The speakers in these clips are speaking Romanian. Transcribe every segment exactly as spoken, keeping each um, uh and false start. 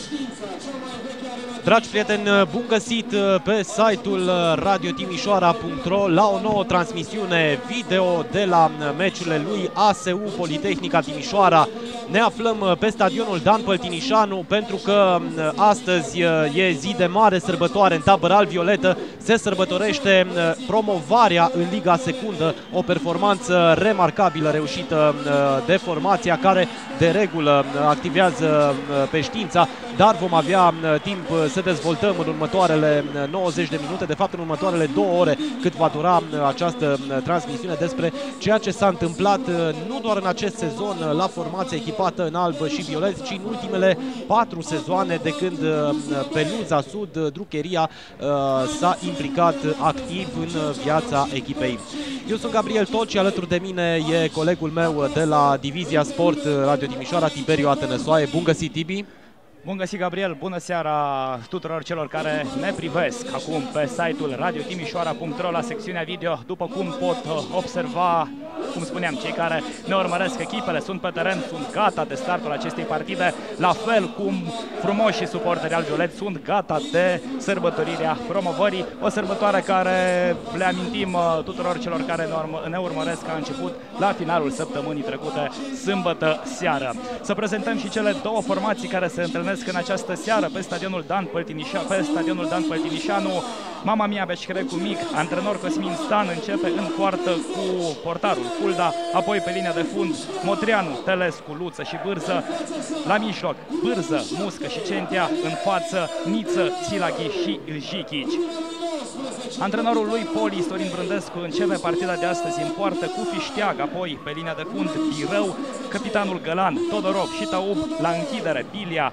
Dragi prieteni, bun găsit pe site-ul radio timișoara punct ro la o nouă transmisiune video de la meciurile lui A S U Politehnica Timișoara. Ne aflăm pe stadionul Dan Păltinișanu pentru că astăzi e zi de mare sărbătoare în tabăra alb-violetă. Se sărbătorește promovarea în Liga Secundă, o performanță remarcabilă reușită de formația care de regulă activează pe știința, dar vom avea timp să dezvoltăm în următoarele nouăzeci de minute, de fapt în următoarele două ore cât va dura această transmisiune, despre ceea ce s-a întâmplat nu doar în acest sezon la formația echipată în alb și violet, ci în ultimele patru sezoane de când Peluza Sud, Drucheria, s-a implicat activ în viața echipei. Eu sunt Gabriel Toci, alături de mine e colegul meu de la Divizia Sport Radio Timișoara, Tiberiu Atănăsoae. Bun găsit, Tibi! Bun găsit, Gabriel! Bună seara tuturor celor care ne privesc acum pe site-ul radio timișoara punct ro la secțiunea video. După cum pot observa, cum spuneam, cei care ne urmăresc echipele sunt pe teren, sunt gata de startul acestei partide, la fel cum frumoșii suporteri alb-violet sunt gata de sărbătorirea promovării, o sărbătoare care le amintim tuturor celor care ne urmăresc a început la finalul săptămânii trecute, sâmbătă seară. Să prezentăm și cele două formații care se întâlnesc în această seară pe stadionul Dan Păltinișanu, pe stadionul Dan Păltinișanu. Mama Mia Beșcherecu Mic, antrenor Cosmin Stan, începe în poartă cu portarul Fulda, apoi pe linia de fund Motreanu, Telescu, Luță și Bârză, la mijloc Bârză, Muscă și Centia, în față Niță, Țilaghi și Jichici. Antrenorul lui Poli, Istorin Brândescu, începe partida de astăzi în poartă cu Fișteag, apoi pe linia de fund Birău, capitanul Gălan, Todorov și Taub, la închidere Bilia,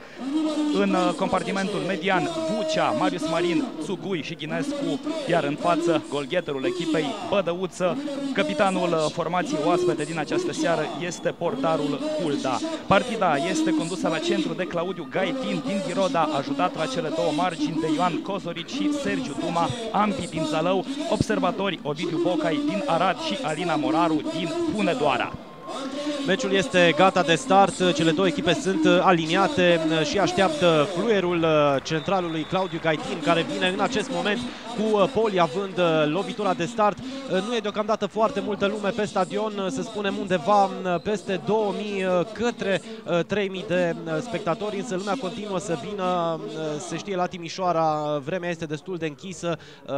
în compartimentul median Vucea, Marius Marin, Țugui și Ghinescu, iar în față golgheterul echipei Bădăuță. Capitanul formației oaspete din această seară este portarul Hulda. Partida este condusă la centru de Claudiu Gaitin din Ghiroda, ajutat la cele două margini de Ioan Cozorici și Sergiu Tuma, ambii din Zalău, observatori Ovidiu Bocai din Arad și Alina Moraru din Hunedoara. Meciul este gata de start, cele două echipe sunt aliniate și așteaptă fluierul centralului Claudiu Gaitin, care vine în acest moment cu Poli având lovitura de start. Nu e deocamdată foarte multă lume pe stadion, să spunem undeva peste două mii către trei mii de spectatori, însă lumea continuă să vină. Se știe, la Timișoara vremea este destul de închisă,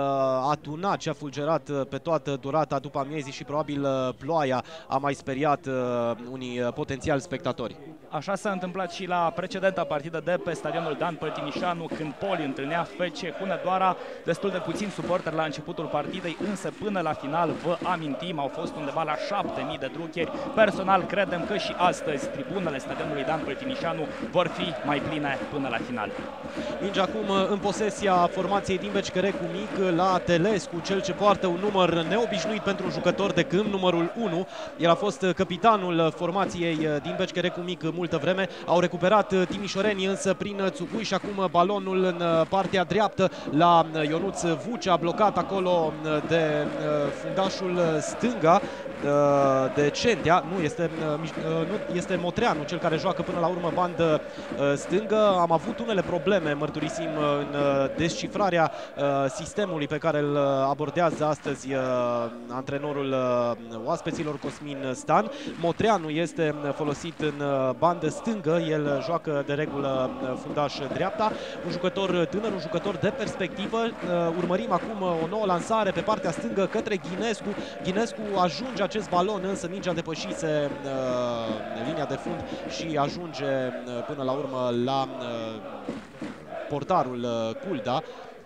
a tunat și a fulgerat pe toată durata după amiezii și probabil ploaia a mai speriat unii potențiali spectatori. Așa s-a întâmplat și la precedenta partidă de pe stadionul Dan Păltinișanu, când Poli întâlnea F C Hunedoara. Destul de puțin suporteri la începutul partidei, însă până la final, vă amintim, au fost undeva la șapte mii de drucheri. Personal, credem că și astăzi tribunele stadionului Dan Păltinișanu vor fi mai pline până la final. Minge acum în posesia formației din Beșcherecu Mic, la Telescu, cel ce poartă un număr neobișnuit pentru un jucător de câmp, numărul unu. El a fost capitanul formației din Beșcherecu Mic multă vreme. Au recuperat timișorenii însă prin Țugui și acum balonul în partea dreaptă la Ionuț Vucea, blocat acolo de fundașul stânga de Centia. Nu este, nu este Motreanu cel care joacă până la urmă bandă stângă. Am avut unele probleme, mărturisim, în descifrarea sistemului pe care îl abordează astăzi antrenorul oaspeților Cosmin Stan. Motreanu este folosit în bandă stângă, el joacă de regulă fundaș dreapta. Un jucător tânăr, un jucător de perspectivă. Urmărim acum o nouă lansare pe partea stângă către Ghinescu. Ghinescu ajunge acest balon, însă mingea depășise uh, linia de fund și ajunge uh, până la urmă la uh, portarul uh, Culda.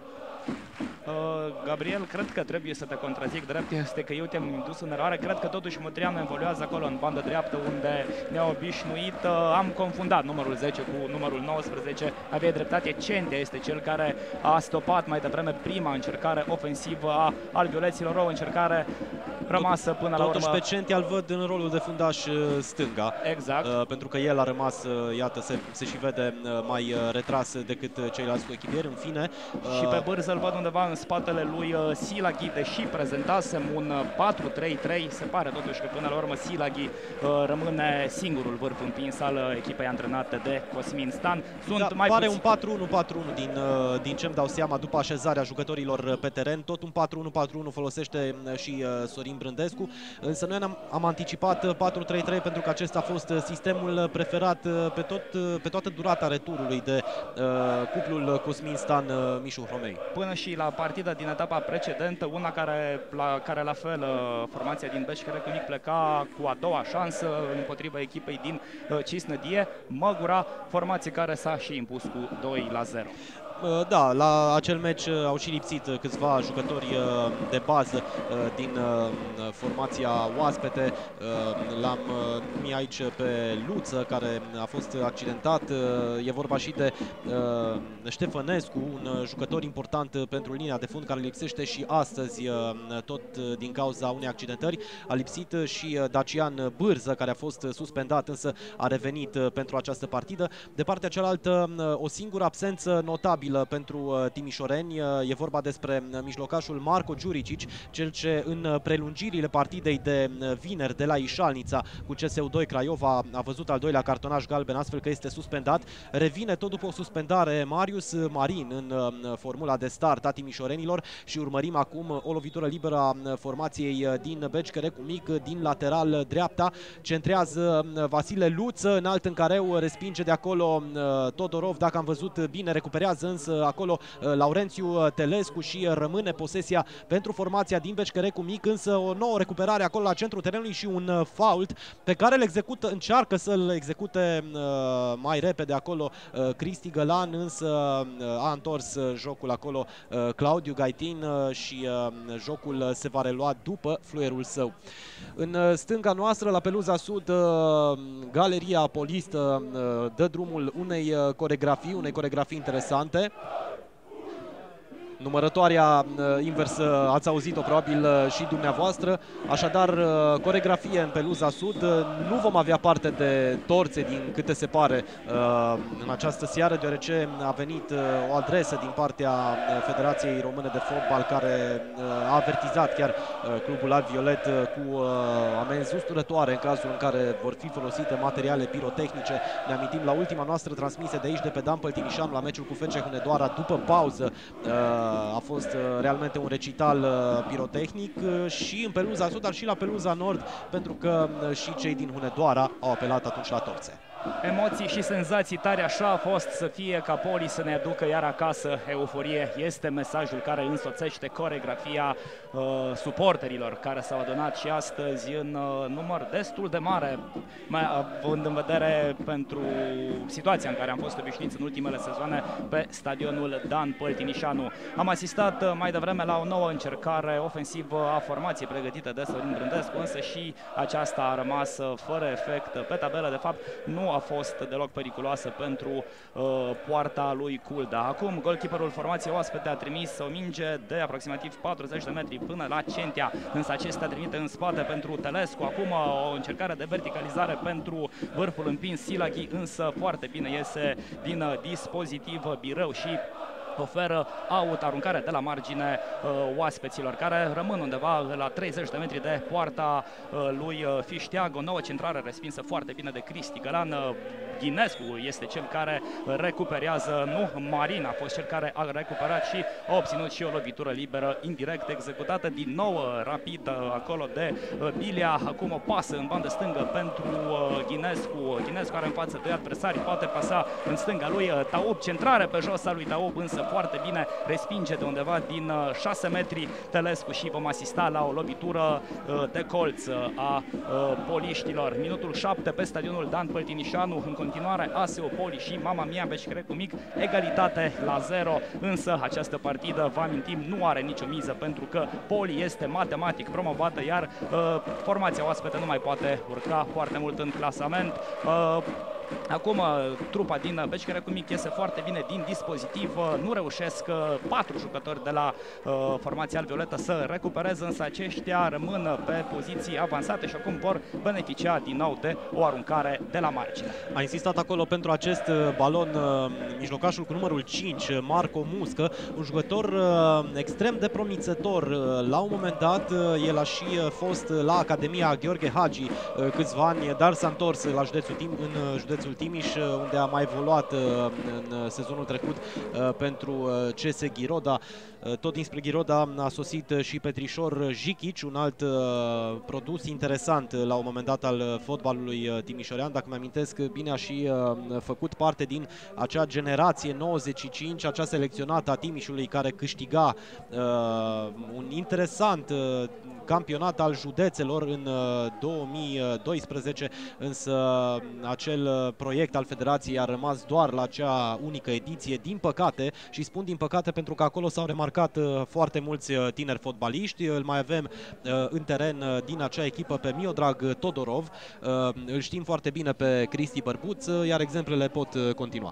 Uh, Gabriel, cred că trebuie să te contrazic. Drept este că eu te-am indus în eroare. Cred că totuși Motreanu evoluează acolo în bandă dreaptă, unde ne-a obișnuit. Uh, am confundat numărul zece cu numărul nouăsprezece. Avea dreptate, Centia este cel care a stopat mai devreme prima încercare ofensivă a alb-violeților, o încercare rămasă până la urmă. Totuși pe Cential văd în rolul de fundaș stânga. Exact. Uh, pentru că el a rămas, uh, iată, se, se și vede uh, mai uh, retras decât ceilalți coechipieri. În fine. Uh, și pe Bârză îl văd undeva în spatele lui uh, Silaghi, deși prezentasem un patru trei trei, se pare totuși că până la urmă Silaghi uh, rămâne singurul vârf împins al echipei antrenate de Cosmin Stan. Sunt da, mai pare puțin... un patru unu patru unu din, uh, din ce-mi dau seama după așezarea jucătorilor pe teren. Tot un patru unu patru unu folosește și uh, Sorin Brândescu, însă noi am, am anticipat patru trei trei pentru că acesta a fost sistemul preferat pe, tot, pe toată durata returului de uh, cuplul Cosmin Stan-Mișu Hromei. Până și la partida din etapa precedentă, una care la, care la fel formația din Beș Cherecu pleca cu a doua șansă împotriva echipei din uh, Cisnădie, Măgura, formație care s-a și impus cu doi la zero. Da, la acel meci au și lipsit câțiva jucători de bază din formația oaspete. L-am numit aici pe Luță, care a fost accidentat. E vorba și de Ștefănescu, un jucător important pentru linia de fund, care lipsește și astăzi, tot din cauza unei accidentări. A lipsit și Dacian Bârză, care a fost suspendat, însă a revenit pentru această partidă. De partea cealaltă, o singură absență notabilă pentru timișoreni. E vorba despre mijlocașul Marco Giuricic, cel ce în prelungirile partidei de vineri de la Ișalnița cu C S U doi Craiova a văzut al doilea cartonaș galben, astfel că este suspendat. Revine tot după o suspendare Marius Marin în formula de start a timișorenilor și urmărim acum o lovitură liberă a formației din Beci Cherecu Mic din lateral dreapta. Centrează Vasile Luță, înalt în careu, respinge de acolo Todorov, dacă am văzut bine, recuperează însă acolo Laurențiu Telescu și rămâne posesia pentru formația din Beci Cherecu Mic, însă o nouă recuperare acolo la centrul terenului și un fault pe care îl execută, încearcă să-l execute mai repede acolo Cristi Gălan, însă a întors jocul acolo Claudiu Gaitin și jocul se va relua după fluierul său. În stânga noastră, la peluza sud, Galeria Polistă dă drumul unei coregrafii, unei coregrafii interesante. Numărătoarea inversă ați auzit-o probabil și dumneavoastră, așadar coregrafie în peluza sud. Nu vom avea parte de torțe, din câte se pare, în această seară, deoarece a venit o adresă din partea Federației Române de Fotbal, care a avertizat chiar clubul alb-violet cu amenzi usturătoare în cazul în care vor fi folosite materiale pirotehnice. Ne amintim la ultima noastră transmisie de aici, de pe Dan Păltinișanu, la meciul cu F C Hunedoara, după pauză a fost realmente un recital pirotehnic și în peluza sud, dar și la peluza nord, pentru că și cei din Hunedoara au apelat atunci la torțe. Emoții și senzații tare, așa a fost să fie ca Poli să ne aducă iar acasă euforie. Este mesajul care însoțește coregrafia uh, suporterilor care s-au adunat și astăzi în uh, număr destul de mare, mai având în vedere pentru situația în care am fost obișnuiți în ultimele sezoane pe stadionul Dan Păltinișanu. Am asistat uh, mai devreme la o nouă încercare ofensivă a formației pregătită de Sorin Brândescu, însă și aceasta a rămas uh, fără efect pe tabelă. De fapt, nu a fost deloc periculoasă pentru uh, poarta lui Culda. Acum, golkeeperul formației oaspete a trimis o minge de aproximativ patruzeci de metri până la Centia, însă acesta trimite în spate pentru Telescu. Acum o încercare de verticalizare pentru vârful împins Silaghi, însă foarte bine iese din dispozitiv Birău și oferă out, aruncare de la margine uh, oaspeților, care rămân undeva la treizeci de metri de poarta uh, lui uh, Fișteag. O nouă centrare respinsă foarte bine de Cristi Gălan. Uh, Ghinescu este cel care recuperează, nu, Marin a fost cel care a recuperat și a obținut și o lovitură liberă indirect executată din nou uh, rapid uh, acolo de uh, Bilia. Acum o pasă în bandă stângă pentru uh, Ghinescu. Ghinescu are în față doi adversari, poate pasa în stânga lui uh, Taub, centrare pe jos a lui Taub, însă foarte bine respinge de undeva din uh, șase metri Telescu și vom asista la o lovitură uh, de colț a uh, poliștilor. Minutul șapte pe stadionul Dan Păltinișanu, în continuare A S O Poli și Mama Mia Beci Cherecu Mic, egalitate la zero, însă această partidă, vă amintim, nu are nicio miză pentru că Poli este matematic promovată, iar uh, formația oaspete nu mai poate urca foarte mult în clasament. Uh, Acum trupa din Beci Cărecu Mic iese foarte bine din dispozitiv, nu reușesc patru jucători de la uh, formația alvioletă să recupereze, însă aceștia rămân pe poziții avansate și acum vor beneficia din nou de o aruncare de la margine. A insistat acolo pentru acest balon uh, mijlocașul cu numărul cinci, Marco Muscă, un jucător uh, extrem de promițător. Uh, la un moment dat, uh, el a și uh, fost la Academia Gheorghe Hagi uh, câțiva ani, dar s-a întors la județul Tim, în uh, județul Timiș, uh, unde a mai evoluat uh, în sezonul trecut uh, pentru uh, C S Ghiroda. Uh, tot dinspre Ghiroda a sosit uh, și Petrișor Jichici, un alt uh, produs interesant uh, la un moment dat al uh, fotbalului uh, timișorean. Dacă mi-amintesc bine, a și uh, făcut parte din acea generație nouăzeci și cinci, acea selecționată a Timișului care câștiga uh, un interesant uh, campionat al județelor în uh, două mii doisprezece, însă acel uh, proiect al federației a rămas doar la acea unică ediție, din păcate, și spun din păcate pentru că acolo s-au remarcat uh, foarte mulți uh, tineri fotbaliști. Îl mai avem uh, în teren uh, din acea echipă pe Miodrag Todorov, uh, îl știm foarte bine pe Cristi Bărbuț, uh, iar exemplele pot uh, continua.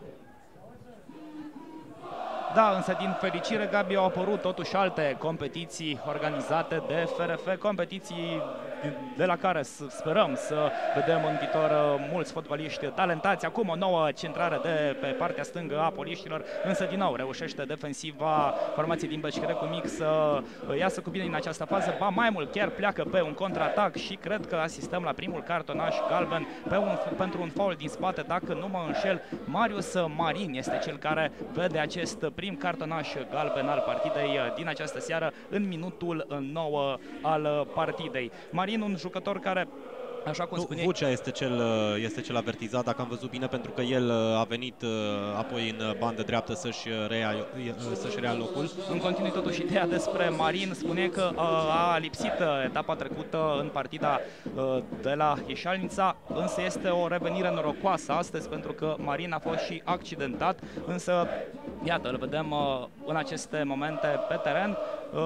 Da, însă din fericire, Gabi, au apărut totuși alte competiții organizate de F R F, competiții de la care sperăm să vedem în viitor mulți fotbaliști talentați. Acum o nouă centrare de pe partea stângă a poliștilor, însă din nou reușește defensiva formației din Beci Cărecu Mic să iasă cu bine din această fază. Ba mai mult, chiar pleacă pe un contraatac și cred că asistăm la primul cartonaș galben pe un, pentru un foul din spate, dacă nu mă înșel. Marius Marin este cel care vede acest prim cartonaș galben al partidei din această seară în minutul nouă al partidei. Marin, un jucător care, așa cum spuneai... Vucea este cel, este cel avertizat, dacă am văzut bine, pentru că el a venit apoi în bandă dreaptă să-și rea, să-și rea locul. În continui totuși ideea despre Marin, spune că a lipsit etapa trecută în partida de la Ieșalnița, însă este o revenire norocoasă astăzi pentru că Marin a fost și accidentat, însă iată, îl vedem în aceste momente pe teren,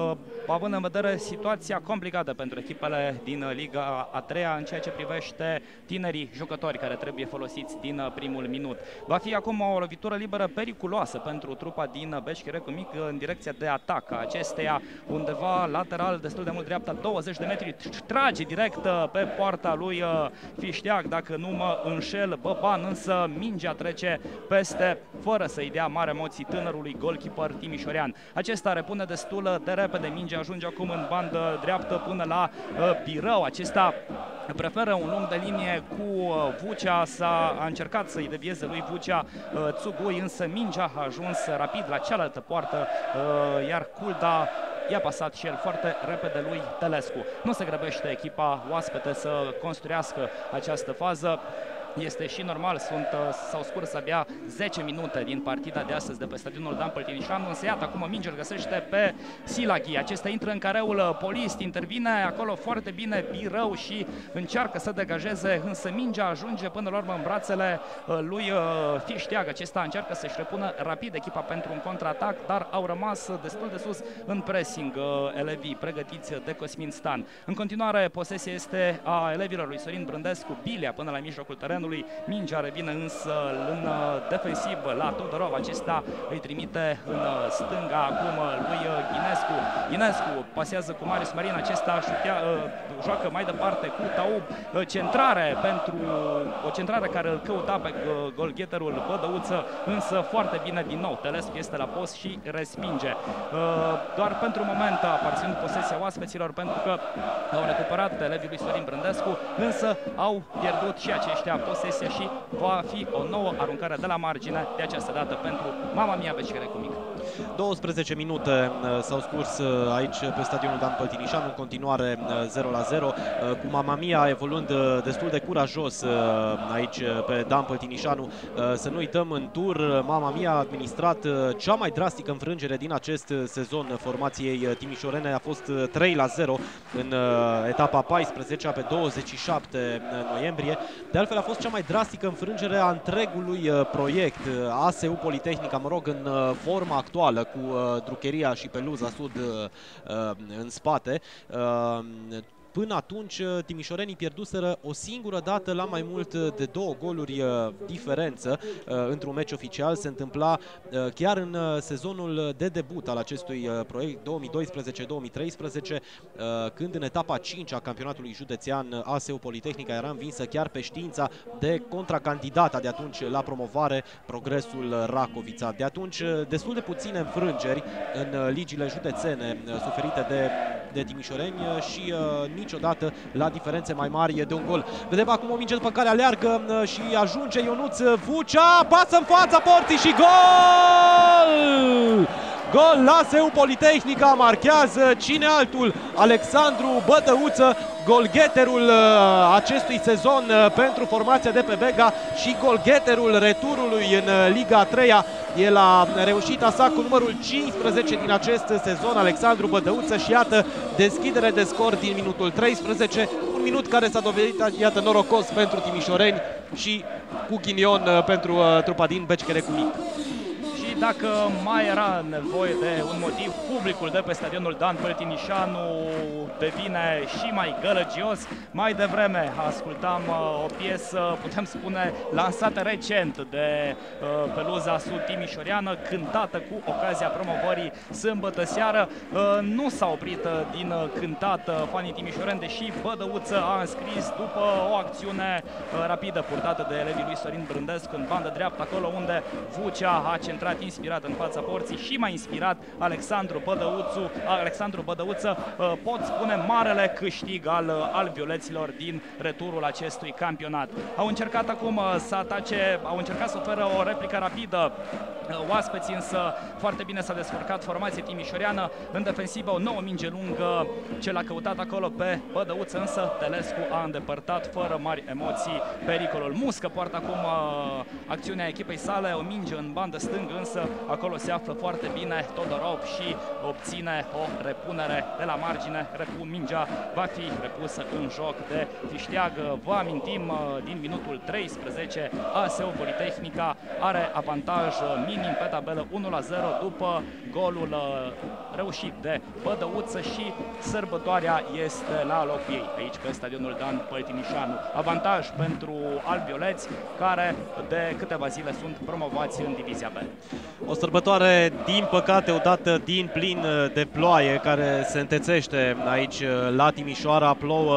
având în vedere situația complicată pentru echipele din Liga a treia în ceea ce privește tinerii jucători care trebuie folosiți din primul minut. Va fi acum o lovitură liberă periculoasă pentru trupa din Beci Cărecu Mic în direcția de atac. Acesteia undeva lateral, destul de mult dreapta, douăzeci de metri, trage direct pe poarta lui Fișteag, dacă nu mă înșel, Băban, însă mingea trece peste, fără să-i dea mare emoții tânărului goalkeeper timișorean. Acesta repune destul de repede, mingea ajunge acum în bandă dreaptă până la uh, Birău. Acesta preferă un lung de linie cu uh, Vucea, s-a a încercat să-i devieze lui Vucea uh, Țugui, însă mingea a ajuns rapid la cealaltă poartă, uh, iar Culda i-a pasat și el foarte repede lui Telescu. Nu se grăbește echipa oaspete să construiască această fază. Este și normal, sunt, s-au scurs abia zece minute din partida de astăzi de pe stadionul Dan Păltinișanu, însă iată acum minge îl găsește pe Silaghi. Acesta intră în careul Polist, intervine acolo foarte bine Birău și încearcă să degajeze, însă mingea ajunge până la urmă în brațele lui Fișteag. Acesta încearcă să-și repună rapid echipa pentru un contraatac, dar au rămas destul de sus în pressing elevii pregătiți de Cosmin Stan. În continuare, posesia este a elevilor lui Sorin Brândescu, Bilea până la mijlocul terenului. Mingea revine însă în defensiv la Todorov, acesta îi trimite în stânga acum lui Ghinescu. Ghinescu pasează cu Marius Marin, acesta șutea, joacă mai departe cu Taub, centrare pentru o centrare care îl căuta pe golgheterul Bădăuță, însă foarte bine din nou. Telescu este la post și respinge. Doar pentru moment a aparținut posesia oaspeților pentru că au recuperat elevii lui Sorin Brândescu, însă au pierdut și aceștia posesia și va fi o nouă aruncare de la margine, de această dată pentru Mama Mia Beci Cărecu Mic. douăsprezece minute s-au scurs aici pe stadionul Dan Păltinișanu, în continuare zero la zero, cu Mama Mia evoluând destul de curajos aici pe Dan Păltinișanu. Să nu uităm, în tur Mama Mia a administrat cea mai drastică înfrângere din acest sezon formației timișorene, a fost trei la zero în etapa paisprezecea pe douăzeci și șapte noiembrie. De altfel a fost cea mai drastică înfrângere a întregului proiect A S U Politehnica, mă rog, în forma actuală, cu Drucheria și Peluza Sud în spate. Până atunci timișorenii pierduseră o singură dată la mai mult de două goluri diferență într-un meci oficial. Se întâmpla chiar în sezonul de debut al acestui proiect două mii doisprezece două mii treisprezece, când în etapa a cincea a campionatului județean A S U Politehnica era învinsă chiar pe Știința de contracandidata de atunci la promovare, Progresul Racovița. De atunci destul de puține înfrângeri în ligile județene suferite de, de timișoreni și uh, niciodată la diferențe mai mari de un gol. Vedem acum o minge după care aleargă uh, și ajunge Ionuț Vucea, pasă în fața porții și gol! Gol la S U Politehnica, marchează cine altul, Alexandru Bădăuță, golgheterul uh, acestui sezon uh, pentru formația de pe Bega și golgheterul returului în uh, Liga a treia. El a reușit sa cu numărul cincisprezece din acest sezon, Alexandru Bădăuță, și iată deschidere de scor din minutul treisprezece, un minut care s-a dovedit, iată, norocos pentru timișoreni și cu ghinion uh, pentru uh, trupa din B C K R Cumic. Dacă mai era nevoie de un motiv, publicul de pe stadionul Dan Păltinișanu devine și mai gălăgios. Mai devreme ascultam uh, o piesă, putem spune, lansată recent de uh, peluza sud-timișoreană, cântată cu ocazia promovării sâmbătă seară. Uh, nu s-a oprit uh, din uh, cântată fanii timișoreni, deși Bădăuță a înscris după o acțiune uh, rapidă purtată de elevii lui Sorin Brândescu în bandă dreaptă, acolo unde Vucea a centrat inspirat în fața porții și mai inspirat Alexandru Bădăuțu, Alexandru Bădăuță, pot spune marele câștig al, al violeților din returul acestui campionat. Au încercat acum să atace, au încercat să oferă o replică rapidă oaspeții, însă foarte bine s-a descurcat formația timișoreană. În defensivă o nouă minge lungă, ce l-a căutat acolo pe Bădăuță, însă Telescu a îndepărtat fără mari emoții pericolul. Muscă poartă acum uh, acțiunea echipei sale, o minge în bandă stângă, însă acolo se află foarte bine Todorov și obține o repunere de la margine. Repun, mingea va fi repusă în joc de Fișteag. Vă amintim, uh, din minutul treisprezece, A S U Politehnica are avantaj minim pe tabelă unu la zero după golul uh, reușit de Bădăuță și sărbătoarea este la locul ei aici pe stadionul Dan Păltinișanu. Avantaj pentru albioleți, care de câteva zile sunt promovați în divizia B. O sărbătoare, din păcate, odată din plin de ploaie, care se întețește aici la Timișoara. Plouă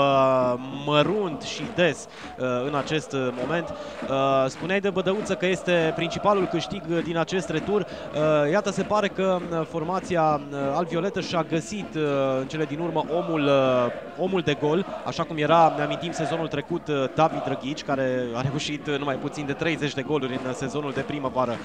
mărunt și des în acest moment. Spuneai de Bădăuță că este principalul câștig din acest retur. Iată, se pare că formația albioletă și-a găsit în cele din urmă omul, omul de gol, așa cum era, ne amintim, sezonul trecut David Drăghici, care a reușit numai puțin de treizeci de goluri în sezonul de primăvară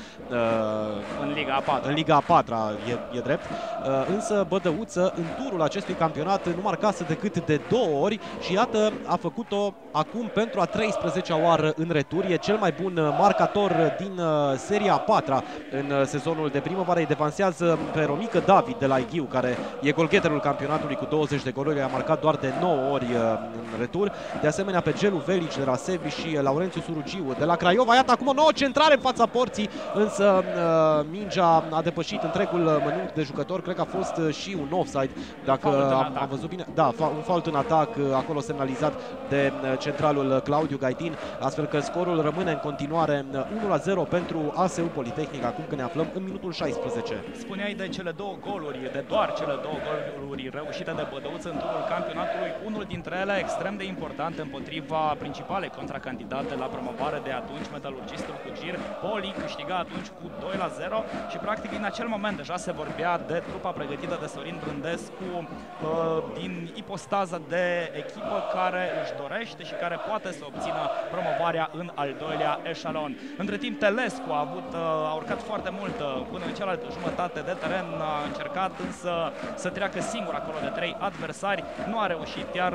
în Liga a patra. În Liga a patra, e, e drept. Însă Bădăuță, în turul acestui campionat, nu marcase decât de două ori și iată, a făcut-o acum pentru a treisprezecea oară în retur. E cel mai bun marcator din seria a patra în sezonul de primăvară. Îi devansează pe Romică David de la Ighiu, care e golgheterul campionatului cu douăzeci de goluri. A marcat doar de nouă ori în retur. De asemenea, pe Gelu Velici de la Sevi și Laurențiu Surugiu de la Craiova. Iată acum o nouă centrare în fața porții, însă mingea a depășit întregul mănânc de jucător. Cred că a fost și un offside, dacă am, am văzut bine. Da, un fault în atac, acolo semnalizat de centralul Claudiu Gaitin, astfel că scorul rămâne în continuare unu la zero pentru A S U Politehnica, acum că ne aflăm în minutul șaisprezece. Spuneai de cele două goluri, de doar cele două goluri reușite de Bădăuță în turul campionatului, unul dintre ele extrem de important împotriva principalei contracandidate la promovare de atunci, Metalurgistul Cugir. Poli câștiga atunci cu doi la zero și practic din acel moment deja se vorbea de trupa pregătită de Sorin Brândescu, din ipostaza de echipă care își dorește și care poate să obțină promovarea în al doilea eșalon. Între timp, Telescu a, avut, a urcat foarte mult până în cealaltă jumătate de teren, a încercat însă să treacă singur acolo de trei adversari, nu a reușit, iar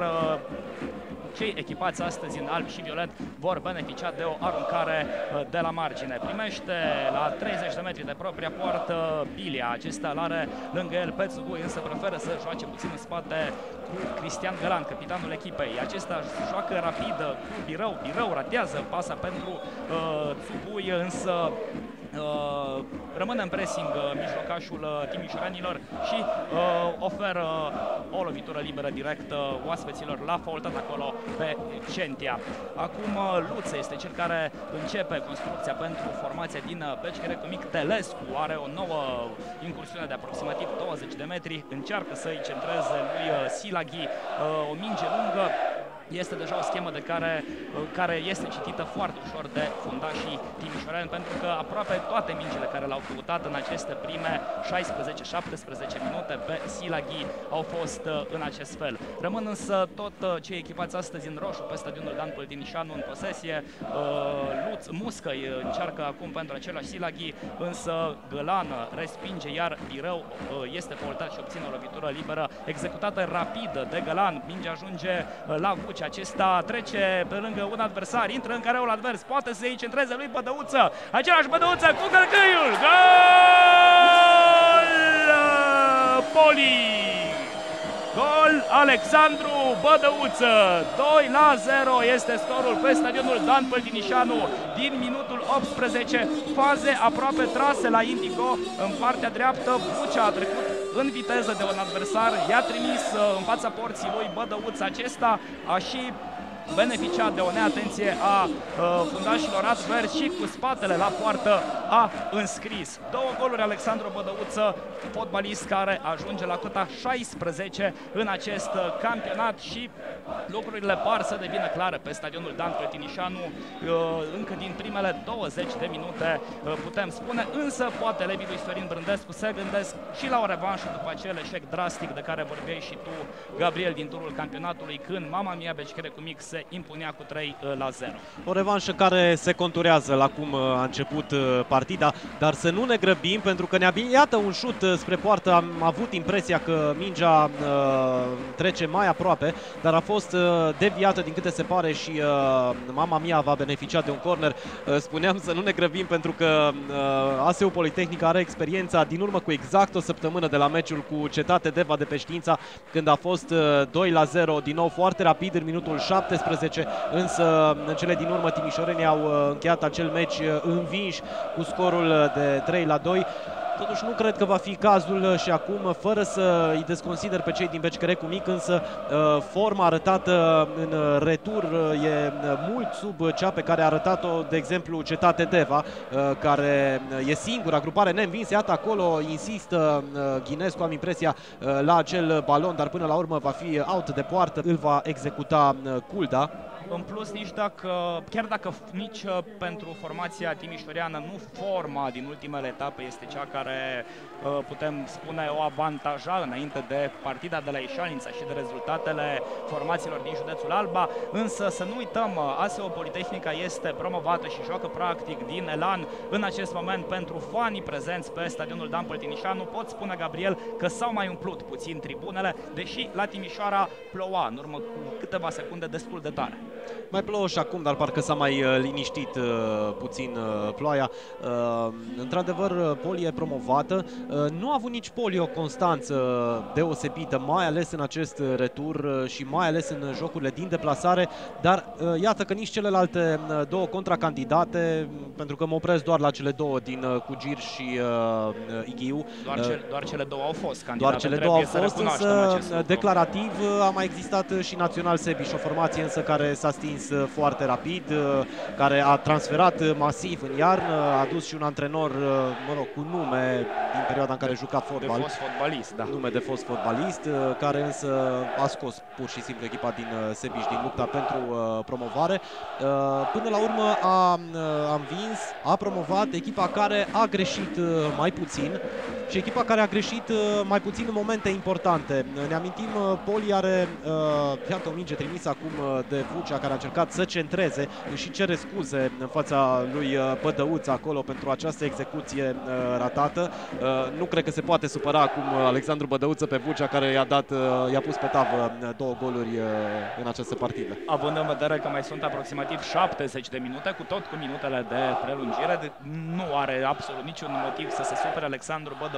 cei echipați astăzi în alb și violet vor beneficia de o aruncare de la margine. Primește la treizeci de metri de propria poartă Bilia. Acesta îl are lângă el pe Țugui, însă preferă să joace puțin în spate cu Cristian Gălan, capitanul echipei. Acesta joacă rapid cu Birău. Birău ratează pasa pentru uh, Țugui, însă Uh, rămâne în pressing uh, mijlocașul uh, timișorenilor și uh, oferă o lovitură liberă directă uh, oaspeților. L-a faultat acolo pe Centia. Acum uh, Luță este cel care începe construcția pentru formația din uh, Beci Cherecu Mic. Telescu are o nouă incursiune de aproximativ douăzeci de metri. Încearcă să-i centreze lui uh, Silaghi uh, o minge lungă. Este deja o schemă de care, care este citită foarte ușor de fundașii timișoreni, pentru că aproape toate mingile care l-au căutat în aceste prime șaisprezece șaptesprezece minute pe Silaghi au fost în acest fel. Rămân însă tot cei echipați astăzi în roșu pe stadionul Dan Păltinișanu în posesie. Luț Muscăi încearcă acum pentru același Silaghi, însă Gălan respinge, iar Birău este faultat și obține o lovitură liberă executată rapidă de Gălan. Mingea ajunge la Vuci. Acesta trece pe lângă un adversar, intră în careul advers, poate să-i centreze lui Bădăuță. Același Bădăuță cu călcâiul. Gol! Poli! Gol Alexandru Bădăuță. doi la zero este scorul pe stadionul Dan Păltinișanu din minutul optsprezece. Faze aproape trase la Indigo în partea dreaptă. Vucea a trecut în viteză de un adversar, i-a trimis în fața porții lui Bădăuță. Acesta a și beneficiat de o neatenție a uh, fundașilor adversi și cu spatele la poartă a înscris. Două goluri Alexandru Bădăuță, fotbalist care ajunge la cota șaisprezece în acest campionat și lucrurile par să devină clare pe stadionul Dan Păltinișanu uh, încă din primele douăzeci de minute, uh, putem spune, însă poate elevii lui Sorin Brândescu se gândesc și la o revanșă după acel eșec drastic de care vorbeai și tu, Gabriel, din turul campionatului, când Mama Mia Beci Cherecu Mic se impunea cu trei la zero. O revanșă care se conturează la cum a început partida, dar să nu ne grăbim, pentru că ne-a iată un șut spre poartă. Am avut impresia că mingea uh, trece mai aproape, dar a fost uh, deviată din câte se pare și uh, Mama Mia va beneficia de un corner. Uh, spuneam să nu ne grăbim pentru că uh, A S U Politehnic are experiența din urmă cu exact o săptămână de la meciul cu Cetate Deva de pe Știința, când a fost uh, doi la zero, din nou foarte rapid în minutul șaptesprezece, însă în cele din urmă timișorenii au uh, încheiat acel meci uh, învinși cu scorul de trei la doi. Totuși nu cred că va fi cazul și acum, fără să îi desconsider pe cei din Beci Cherecu Mic, însă forma arătată în retur e mult sub cea pe care a arătat-o, de exemplu, Cetate Deva, care e singura grupare neînvinsă. Iată, acolo insistă Ghinescu, am impresia, la acel balon, dar până la urmă va fi out de poartă, îl va executa Culda. În plus, nici dacă, chiar dacă nici pentru formația timișoreană nu forma din ultimele etape este cea care, putem spune, o avantaja înainte de partida de la Ișalnița și de rezultatele formațiilor din județul Alba, însă să nu uităm, A S O Politehnica este promovată și joacă practic din elan în acest moment pentru fanii prezenți pe stadionul Dan Păltinișanu. Pot spune, Gabriel, că s-au mai umplut puțin tribunele, deși la Timișoara ploua în urmă cu câteva secunde destul de tare. Mai plouă și acum, dar parcă s-a mai uh, liniștit uh, puțin uh, ploaia. Uh, Într-adevăr, Poli e promovată. Uh, nu a avut nici Poli o constanță deosebită, mai ales în acest retur uh, și mai ales în jocurile din deplasare, dar uh, iată că nici celelalte uh, două contracandidate, pentru că mă opresc doar la cele două din uh, Cugir și uh, Ighiu. Doar, uh, ce, doar cele două au fost candidate. Doar cele două au fost, însă declarativ a mai existat și Național Sebiș, o formație însă care s-a stins foarte rapid, care a transferat masiv în iarnă, a adus și un antrenor, mă rog, cu nume din perioada în care juca fotbal. De fost fotbalist, da. Nume de fost fotbalist, care însă a scos pur și simplu echipa din Sebiș din lupta pentru promovare. Până la urmă a, a învins, a promovat echipa care a greșit mai puțin și echipa care a greșit mai puțin în momente importante. Ne amintim, Poli are, iată, o minge trimisă acum de Vucea, care a încercat să centreze și cere scuze în fața lui Bădăuță acolo pentru această execuție ratată. Nu cred că se poate supăra acum Alexandru Bădăuță pe Vucea, care i-a dat, i-a pus pe tavă două goluri în această partidă. Având în vedere că mai sunt aproximativ șaptezeci de minute, cu tot cu minutele de prelungire, nu are absolut niciun motiv să se supere Alexandru Bădăuță.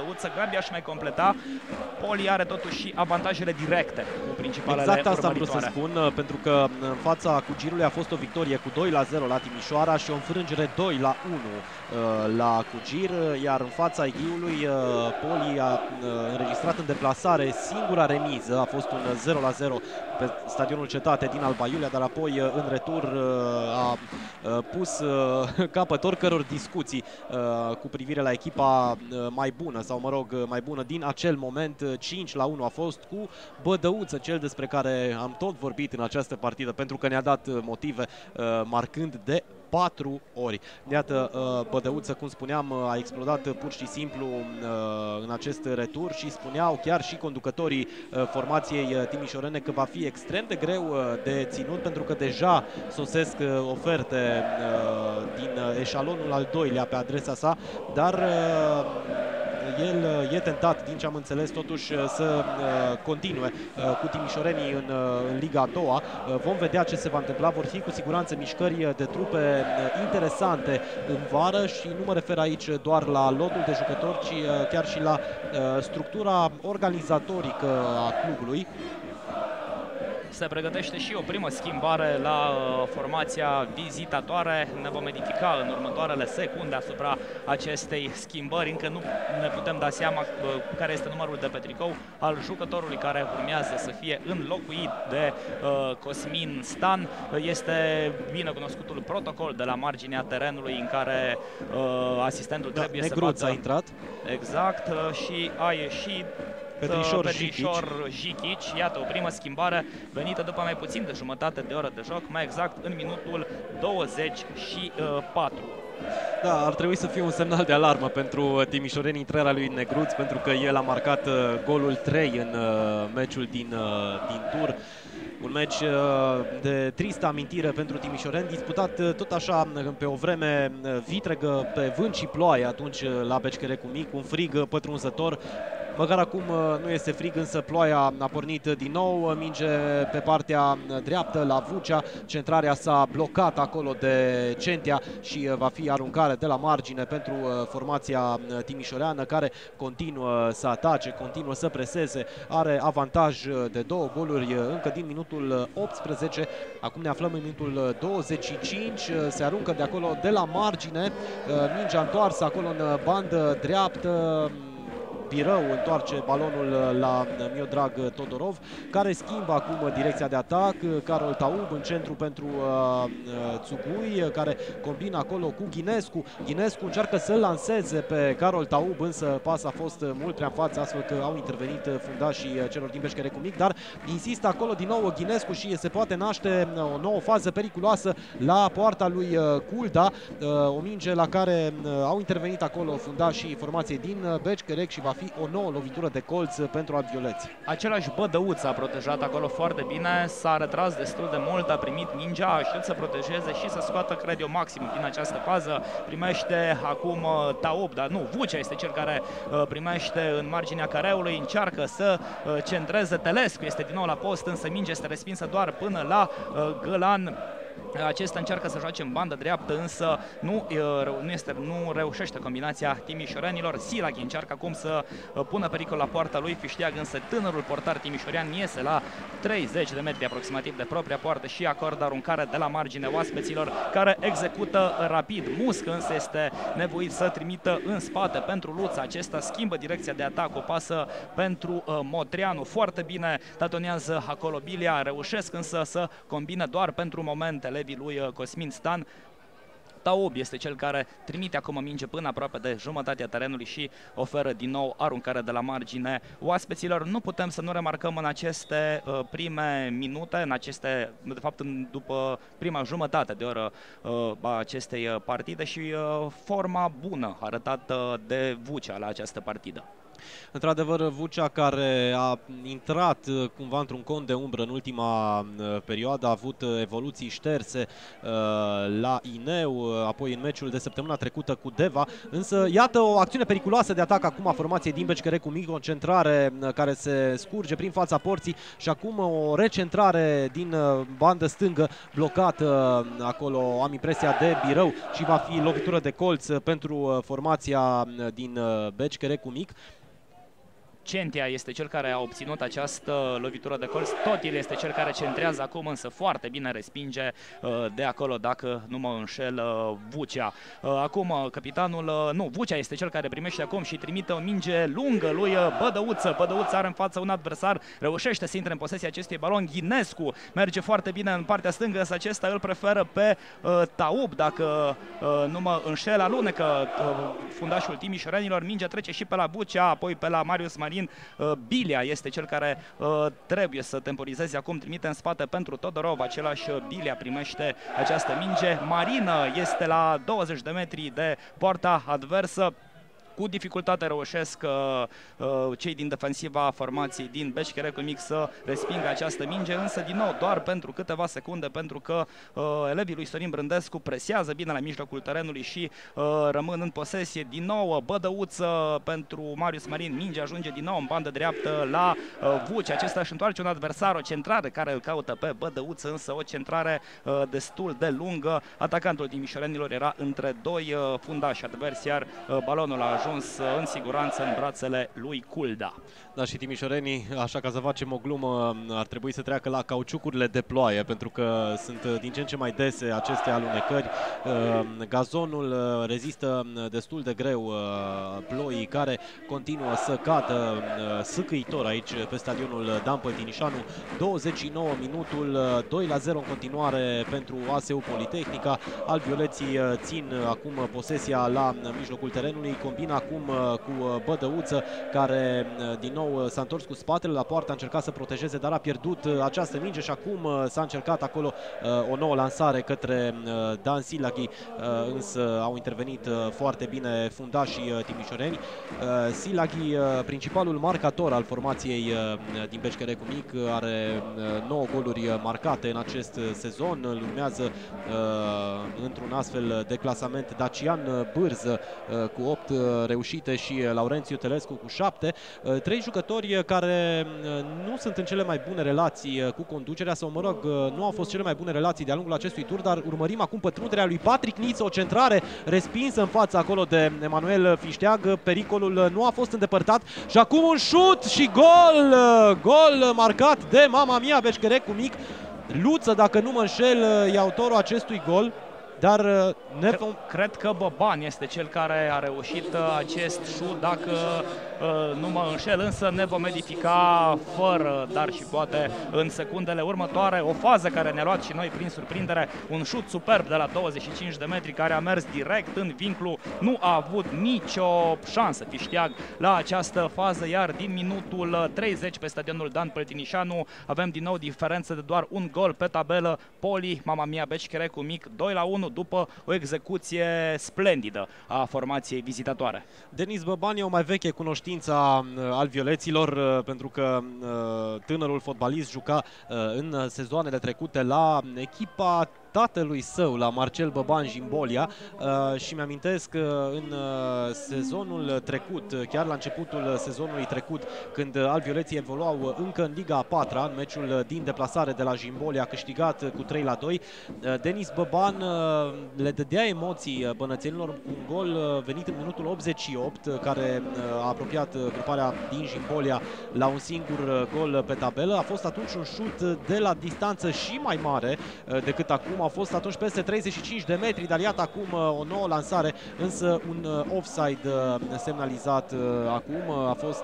Bădăuță. Gabi aș mai completa. Poli are totuși și avantajele directe cu principalele Exact asta am vrut urmăritoare. să spun, pentru că în fața Cugirului a fost o victorie cu doi la zero la Timișoara și o înfrângere doi la unu la Cugir, iar în fața Ighiului Poli a înregistrat în deplasare singura remiză, a fost un zero la zero pe stadionul Cetate din Alba Iulia, dar apoi în retur a pus capăt oricăror discuții cu privire la echipa mai bună sau mă rog mai bună din acel moment. Cinci la unu a fost cu Bădăuță, cel despre care am tot vorbit în această partidă, pentru că ne-a dat motive, marcând de patru ori. Iată, Bădăuță, cum spuneam, a explodat pur și simplu în acest retur și spuneau chiar și conducătorii formației timișorene că va fi extrem de greu de ținut, pentru că deja sosesc oferte din eșalonul al doilea pe adresa sa, dar el e tentat, din ce am înțeles, totuși să continue cu timișorenii în, în Liga a doua. Vom vedea ce se va întâmpla. Vor fi cu siguranță mișcări de trupe interesante în vară și nu mă refer aici doar la lotul de jucători, ci chiar și la structura organizatorică a clubului. Se pregătește și o primă schimbare la uh, formația vizitatoare. Ne vom edifica în următoarele secunde asupra acestei schimbări. Încă nu ne putem da seama uh, care este numărul de pe tricou al jucătorului care urmează să fie înlocuit de uh, Cosmin Stan. Este bine cunoscutul protocol de la marginea terenului în care uh, asistentul da, trebuie Negruț să bată. a intrat. Exact, uh, și a ieșit Petrișor, Petrișor Jichici. Iată o primă schimbare venită după mai puțin de jumătate de oră de joc, mai exact în minutul douăzeci și patru. Da, ar trebui să fie un semnal de alarmă pentru timișorenii intrarea lui Negruț, pentru că el a marcat golul trei în meciul din, din tur. Un meci de tristă amintire pentru timișoreni, disputat tot așa pe o vreme vitregă, pe vânt și ploaie atunci la Beci-Cărecu Mic, un frig pătrunzător. Măcar acum nu este frig, însă ploaia a pornit din nou, minge pe partea dreaptă la Vucea, centrarea s-a blocat acolo de Centia și va fi aruncare de la margine pentru formația timișoreană, care continuă să atace, continuă să preseze, are avantaj de două goluri încă din minutul optsprezece, acum ne aflăm în minutul douăzeci și cinci, se aruncă de acolo de la margine, mingea întoarsă acolo în bandă dreaptă. Birău întoarce balonul la Miodrag Todorov, care schimbă acum direcția de atac. Carol Taub în centru pentru uh, Țugui, care combină acolo cu Ghinescu. Ghinescu încearcă să lanseze pe Carol Taub, însă pasa a fost mult prea în față, astfel că au intervenit fundașii celor din Beci-Cărecu Mic, dar insistă acolo din nou Ghinescu și se poate naște o nouă fază periculoasă la poarta lui Culda, uh, o minge la care uh, au intervenit acolo fundașii formației din Beci-Cărecu și va fi o nouă lovitură de colț pentru albioleți. Același Bădăuț a protejat acolo foarte bine, s-a retras destul de mult, a primit mingea, a știut să protejeze și să scoată, cred eu, maxim din această fază. Primește acum Taub, dar nu, Vucea este cel care primește în marginea careului, încearcă să centreze Telescu, este din nou la post, însă mingea este respinsă doar până la Gălan. Acesta încearcă să joace în bandă dreaptă, însă nu, nu, este, nu reușește combinația timișorenilor. Silaghi încearcă acum să pună pericol la poarta lui Fișteag, însă tânărul portar timișorean iese la treizeci de metri aproximativ de propria poartă și acordă aruncare de la margine oaspeților, care execută rapid. Muscă însă este nevoit să trimită în spate pentru Luța. Acesta schimbă direcția de atac, o pasă pentru uh, Motreanu. Foarte bine tatonează acolo Bilia, reușesc însă să combină doar pentru moment elevii lui Cosmin Stan. Taub este cel care trimite acum minge până aproape de jumătatea terenului și oferă din nou aruncare de la margine oaspeților. Nu putem să nu remarcăm în aceste uh, prime minute, în aceste, de fapt în, după prima jumătate de oră uh, a acestei partide și uh, forma bună arătată de Vucea la această partidă. Într-adevăr, Vucea, care a intrat cumva într-un cont de umbră în ultima perioadă, a avut evoluții șterse uh, la Ineu, apoi în meciul de săptămâna trecută cu Deva, însă iată o acțiune periculoasă de atac acum a formației din Beci cu mic, o centrare care se scurge prin fața porții și acum o recentrare din bandă stângă blocată acolo, am impresia de birou, și va fi lovitură de colț pentru formația din Beci cu mic. Centia este cel care a obținut această lovitură de colț, tot el este cel care centrează acum, însă foarte bine respinge de acolo, dacă nu mă înșel, Vucea. Acum capitanul, nu, Vucea este cel care primește acum și trimite o minge lungă lui Bădăuță. Bădăuță are în față un adversar, reușește să intre în posesia acestui balon. Ghinescu merge foarte bine în partea stângă, însă acesta îl preferă pe uh, Taub, dacă uh, nu mă înșel, alunecă uh, fundașul timișorenilor, mingea trece și pe la Vucea, apoi pe la Marius Marin. Bilia este cel care uh, trebuie să temporizeze acum, trimite în spate pentru Todorov, același Bilia primește această minge. Marină este la douăzeci de metri de poarta adversă. Cu dificultate reușesc uh, uh, cei din defensiva formației din Beci cu mic să respingă această minge, însă din nou doar pentru câteva secunde, pentru că uh, elevii lui Sorin Brândescu presează bine la mijlocul terenului și uh, rămân în posesie. Din nou Bădăuță pentru Marius Marin, minge ajunge din nou în bandă dreaptă la uh, Vucea. Acesta își întoarce un adversar, o centrare care îl caută pe Bădăuță, însă o centrare uh, destul de lungă. Atacantul timișorenilor era între doi uh, fundași adversi, iar uh, balonul a ajuns în siguranță în brațele lui Culda. Da, și timișorenii, așa ca să facem o glumă, ar trebui să treacă la cauciucurile de ploaie, pentru că sunt din ce în ce mai dese aceste alunecări. Gazonul rezistă destul de greu ploii care continuă să cadă sâcâitor aici pe stadionul Dan Păltinișanu. douăzeci și nouă minutul, doi la zero în continuare pentru A S U Politehnica. Albivioleții țin acum posesia la mijlocul terenului, combina acum cu Bădăuță, care din nou s-a întors cu spatele la poartă, a încercat să protejeze, dar a pierdut această minge și acum s-a încercat acolo o nouă lansare către Dan Silaghi, însă au intervenit foarte bine fundașii timișoreni. Silaghi, principalul marcator al formației din Beci cu mic, are nouă goluri marcate în acest sezon. Îl urmează într-un astfel de clasament Dacian Bârză cu opt reușite și Laurențiu Telescu cu șapte. Trei jucători care nu sunt în cele mai bune relații cu conducerea, sau mă rog, nu au fost cele mai bune relații de-a lungul acestui tur, dar urmărim acum pătrunderea lui Patrick Niță, o centrare respinsă în fața acolo de Emanuel Fișteag. Pericolul nu a fost îndepărtat și acum un șut și gol! Gol marcat de Mama Mia Beci cu mic. Luță, dacă nu mă înșel, e autorul acestui gol. Dar ne vom... Cred că Băban este cel care a reușit acest șut, dacă nu mă înșel, însă ne vom edifica fără dar și poate în secundele următoare. O fază care ne-a luat și noi prin surprindere, un șut superb de la douăzeci și cinci de metri care a mers direct în vinclu. Nu a avut nicio șansă Fișteag la această fază, iar din minutul treizeci pe stadionul Dan Păltinișanu avem din nou diferență de doar un gol pe tabelă. Poli, Mama Mia Beci cu mic, doi la unu, după o execuție splendidă a formației vizitatoare. Denis Băban e o mai veche cunoștință a albivioleților, pentru că tânărul fotbalist juca în sezoanele trecute la echipa tatălui său, la Marcel Băban Jimbolia, uh, și mi-amintesc că în uh, sezonul trecut, chiar la începutul sezonului trecut, când albivioleții evoluau încă în Liga a patra, în meciul din deplasare de la Jimbolia, câștigat cu trei la doi, uh, Denis Băban uh, le dădea emoții bănățenilor cu un gol uh, venit în minutul optzeci și opt, care uh, a apropiat gruparea din Jimbolia la un singur gol pe tabelă. A fost atunci un șut de la distanță și mai mare uh, decât acum. A fost atunci peste treizeci și cinci de metri, dar iată acum o nouă lansare, însă un offside semnalizat acum. A fost...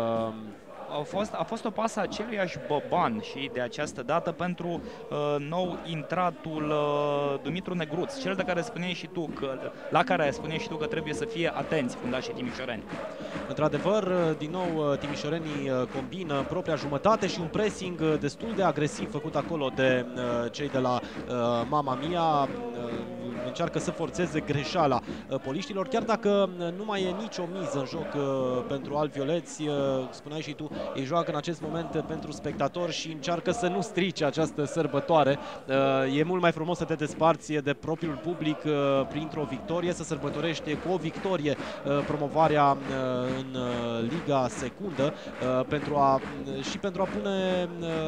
A fost, a fost o pasă aceluiași Băban și de această dată pentru uh, nou intratul uh, Dumitru Negruț, cel de care spuneai și tu că, la care spuneai și tu că trebuie să fie atenți fundașii timișoreni. Într-adevăr, din nou timișorenii combină propria jumătate și un pressing destul de agresiv făcut acolo de uh, cei de la uh, Mama Mia. Uh, încearcă să forțeze greșeala poliștilor, chiar dacă nu mai e nicio miză în joc pentru alb-violeți. Spuneai și tu, ei joacă în acest moment pentru spectatori și încearcă să nu strice această sărbătoare. E mult mai frumos să te desparți de propriul public printr-o victorie, să sărbătorești cu o victorie promovarea în Liga Secundă pentru a, și pentru a pune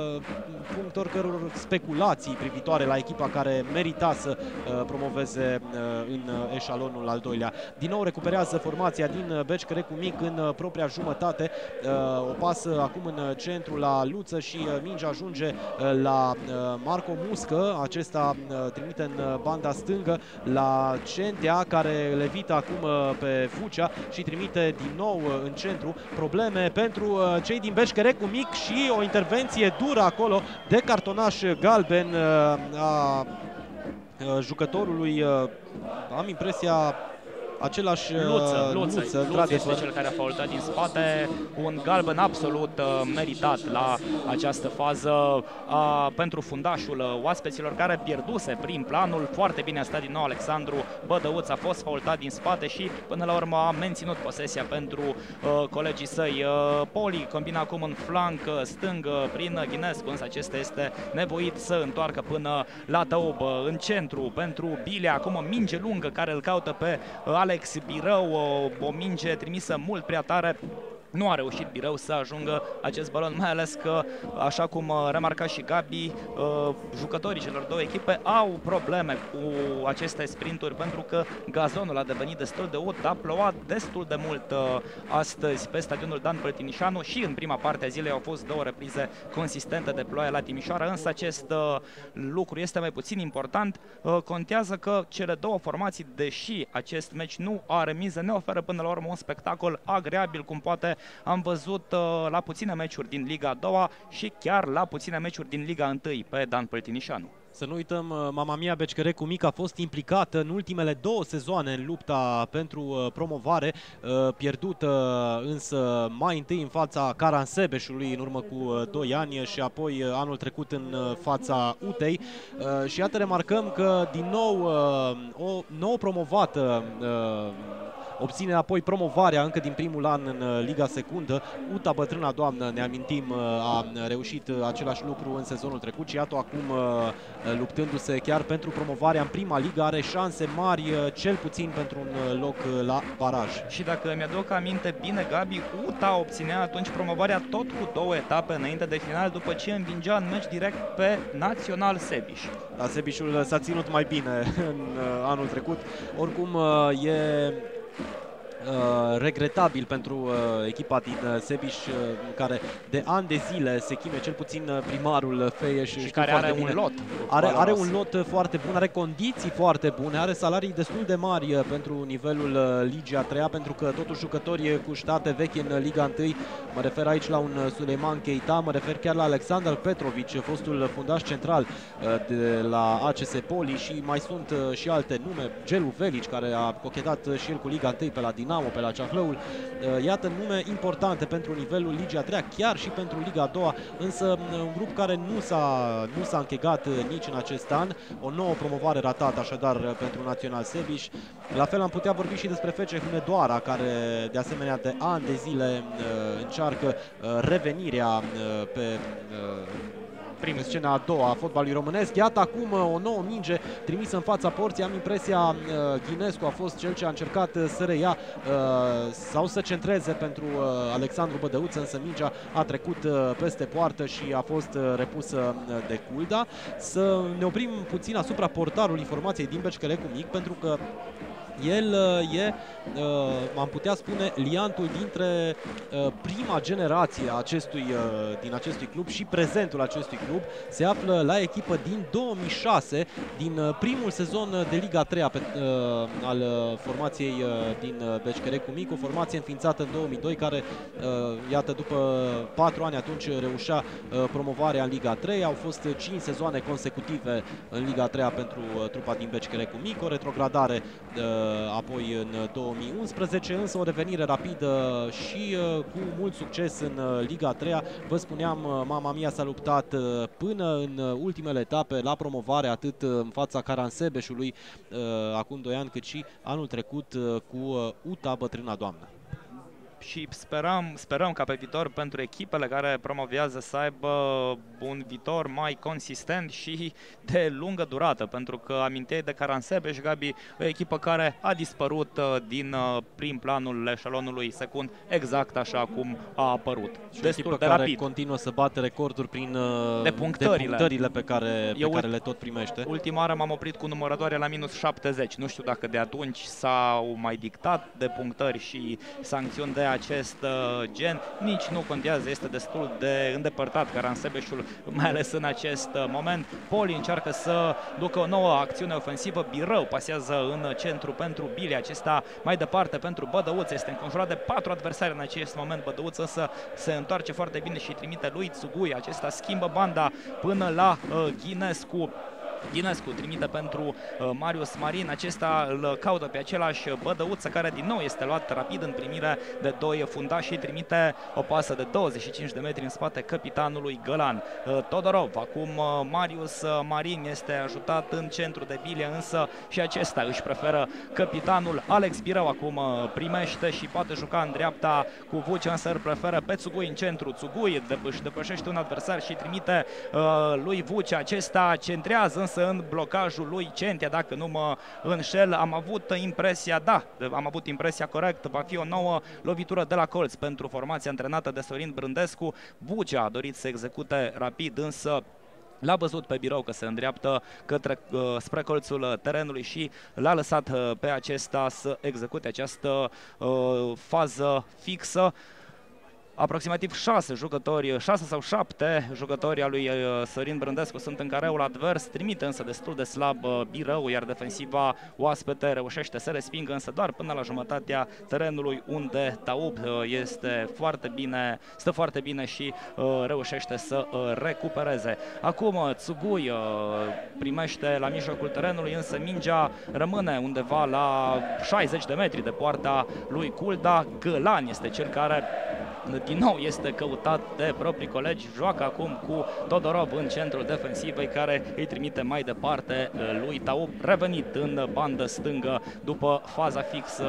punct oricăror speculații privitoare la echipa care merita să promoveze în eșalonul al doilea. Din nou recuperează formația din Beci Cărecu Mic în propria jumătate. O pasă acum în centru la Luță și mingea ajunge la Marco Muscă. Acesta trimite în banda stângă la Centea, care levită acum pe Fucea și trimite din nou în centru. Probleme pentru cei din Beci Cărecu Mic și o intervenție dură acolo de cartonaș galben a jucătorului, am impresia, același Luță, Luță, Luță, Luță este cel care a faultat din spate, un galben absolut uh, meritat la această fază uh, pentru fundașul oaspeților, care pierduse prin planul. Foarte bine a stat din nou Alexandru Bădăuț, a fost faultat din spate și până la urmă a menținut posesia pentru uh, colegii săi. Uh, Poli combina acum în flanc stâng prin Ghinescu, însă acesta este nevoit să întoarcă până la Tăubă. În centru pentru Bilea, acum o minge lungă care îl caută pe uh, Alex Birău, o, o minge trimisă mult prea tare. Nu a reușit Birău să ajungă acest balon, mai ales că, așa cum remarca și Gabi, jucătorii celor două echipe au probleme cu aceste sprinturi, pentru că gazonul a devenit destul de ud, a plouat destul de mult astăzi pe stadionul Dan Păltinișanu și în prima parte a zilei au fost două reprize consistente de ploaie la Timișoara, însă acest lucru este mai puțin important. Contează că cele două formații, deși acest meci nu are miză, ne oferă până la urmă un spectacol agreabil, cum poate am văzut uh, la puține meciuri din Liga a doua și chiar la puține meciuri din Liga unu pe Dan Păltinișanu. Să nu uităm, Mama Mia Beci Cărecu Mic a fost implicată în ultimele două sezoane în lupta pentru promovare, pierdută însă mai întâi în fața Caransebeșului în urmă cu doi ani și apoi anul trecut în fața Utei. Și iată, remarcăm că din nou o nouă promovată obține apoi promovarea încă din primul an în Liga Secundă. Uta Bătrâna Doamnă, ne amintim, a reușit același lucru în sezonul trecut și iată acum luptându-se chiar pentru promovarea în prima ligă, are șanse mari, cel puțin pentru un loc la baraj. Și dacă mi-aduc aminte bine, Gabi, Uta obținea atunci promovarea tot cu două etape înainte de final, după ce învingea în meci direct pe Național Sebiș. Da, Sebișul s-a ținut mai bine în anul trecut. Oricum e Uh, regretabil pentru uh, echipa din uh, Sebiș, uh, care de ani de zile se chinuie, cel puțin uh, primarul Feieș, și care are bine. un lot are, are un lot foarte bun, are condiții foarte bune, are salarii destul de mari uh, pentru nivelul uh, Ligii a treia, pentru că totuși jucători cu ștate vechi în Liga unu, mă refer aici la un Suleiman Keita, mă refer chiar la Alexander Petrovici, fostul fundaș central uh, de la A C S Poli, și mai sunt uh, și alte nume, Gelu Velici, care a cochetat uh, și el cu Liga unu pe la Dinamo, pe la Ceahlăul. Iată nume importante pentru nivelul Ligii a treia, chiar și pentru Liga a doua, însă un grup care nu s-a nu s-a închegat nici în acest an. O nouă promovare ratată așadar pentru Național Sebiș. La fel am putea vorbi și despre F C Hunedoara, care de asemenea de ani de zile încearcă revenirea pe prin scena a doua a fotbalului românesc. Iată acum o nouă minge trimisă în fața porții. Am impresia Ghinescu a fost cel ce a încercat să reia sau să centreze pentru Alexandru Bădăuț, însă mingea a trecut peste poartă și a fost repusă de Culda. Să ne oprim puțin asupra portarului formației din Beci Cărecu Mic, pentru că el e, am putea spune, liantul dintre prima generație a acestui, din acestui club și prezentul acestui club. Se află la echipă din două mii șase, din primul sezon de Liga a treia pe, al formației din Beci Cărecu Mic, o formație înființată în două mii doi, care, iată, după patru ani atunci reușea promovarea în Liga a treia. Au fost cinci sezoane consecutive în Liga a treia pentru trupa din Beci Cărecu Mic, o retrogradare apoi în două mii unsprezece, însă o revenire rapidă și cu mult succes în Liga a treia. Vă spuneam, Mama Mia s-a luptat până în ultimele etape la promovare, atât în fața Caransebeșului acum doi ani, cât și anul trecut cu U T A Bătrâna Doamnă. Și sperăm, sperăm ca pe viitor pentru echipele care promovează să aibă un viitor mai consistent și de lungă durată, pentru că aminteai de Caransebeș, Gabi, o echipă care a dispărut din prim planul eșalonului secund, exact așa cum a apărut. Și destul de care rapid. Continuă să bată recorduri prin de punctările, de punctările pe, care, pe Eu, care le tot primește. Ultima oară m-am oprit cu numărătoare la minus șaptezeci. Nu știu dacă de atunci s-au mai dictat de punctări și sancțiuni de acest uh, gen. Nici nu contează, este destul de îndepărtat Caransebeșul, mai ales în acest uh, moment. Poli încearcă să ducă o nouă acțiune ofensivă. Birău pasează în centru pentru Bili. Acesta mai departe pentru Bădăuț. Este înconjurat de patru adversari în acest moment. Bădăuț însă se întoarce foarte bine și trimite lui Țugui. Acesta schimbă banda până la uh, Ghinescu. Ghinescu trimite pentru uh, Marius Marin. Acesta îl caută pe același Bădăuță, care din nou este luat rapid în primire de doi fundași și trimite o pasă de douăzeci și cinci de metri în spate capitanului Gălan. Uh, Todorov, acum uh, Marius Marin este ajutat în centru de Bilie, însă și acesta își preferă capitanul. Alex Birău acum uh, primește și poate juca în dreapta cu Vucea, însă îl preferă pe Țugui în centru. Țugui își depășește un adversar și trimite uh, lui Vucea. Acesta centrează, însă în blocajul lui Centia, dacă nu mă înșel. Am avut impresia, da, am avut impresia corect, va fi o nouă lovitură de la colț pentru formația antrenată de Sorin Brândescu. Vucea a dorit să execute rapid, însă l-a văzut pe Birău că se îndreaptă către, uh, spre colțul terenului și l-a lăsat uh, pe acesta să execute această uh, fază fixă. Aproximativ șase jucători, șase sau șapte jucători al lui Sorin Brândescu sunt în careul advers, trimite însă destul de slab Birău, iar defensiva oaspete reușește să respingă, însă doar până la jumătatea terenului, unde Taub este foarte bine, stă foarte bine și reușește să recupereze. Acum Țugui primește la mijlocul terenului, însă mingea rămâne undeva la șaizeci de metri de poarta lui Culda. Gălan este cel care din nou este căutat de proprii colegi. Joacă acum cu Todorov în centrul defensivei, care îi trimite mai departe lui Taub, revenit în bandă stângă după faza fixă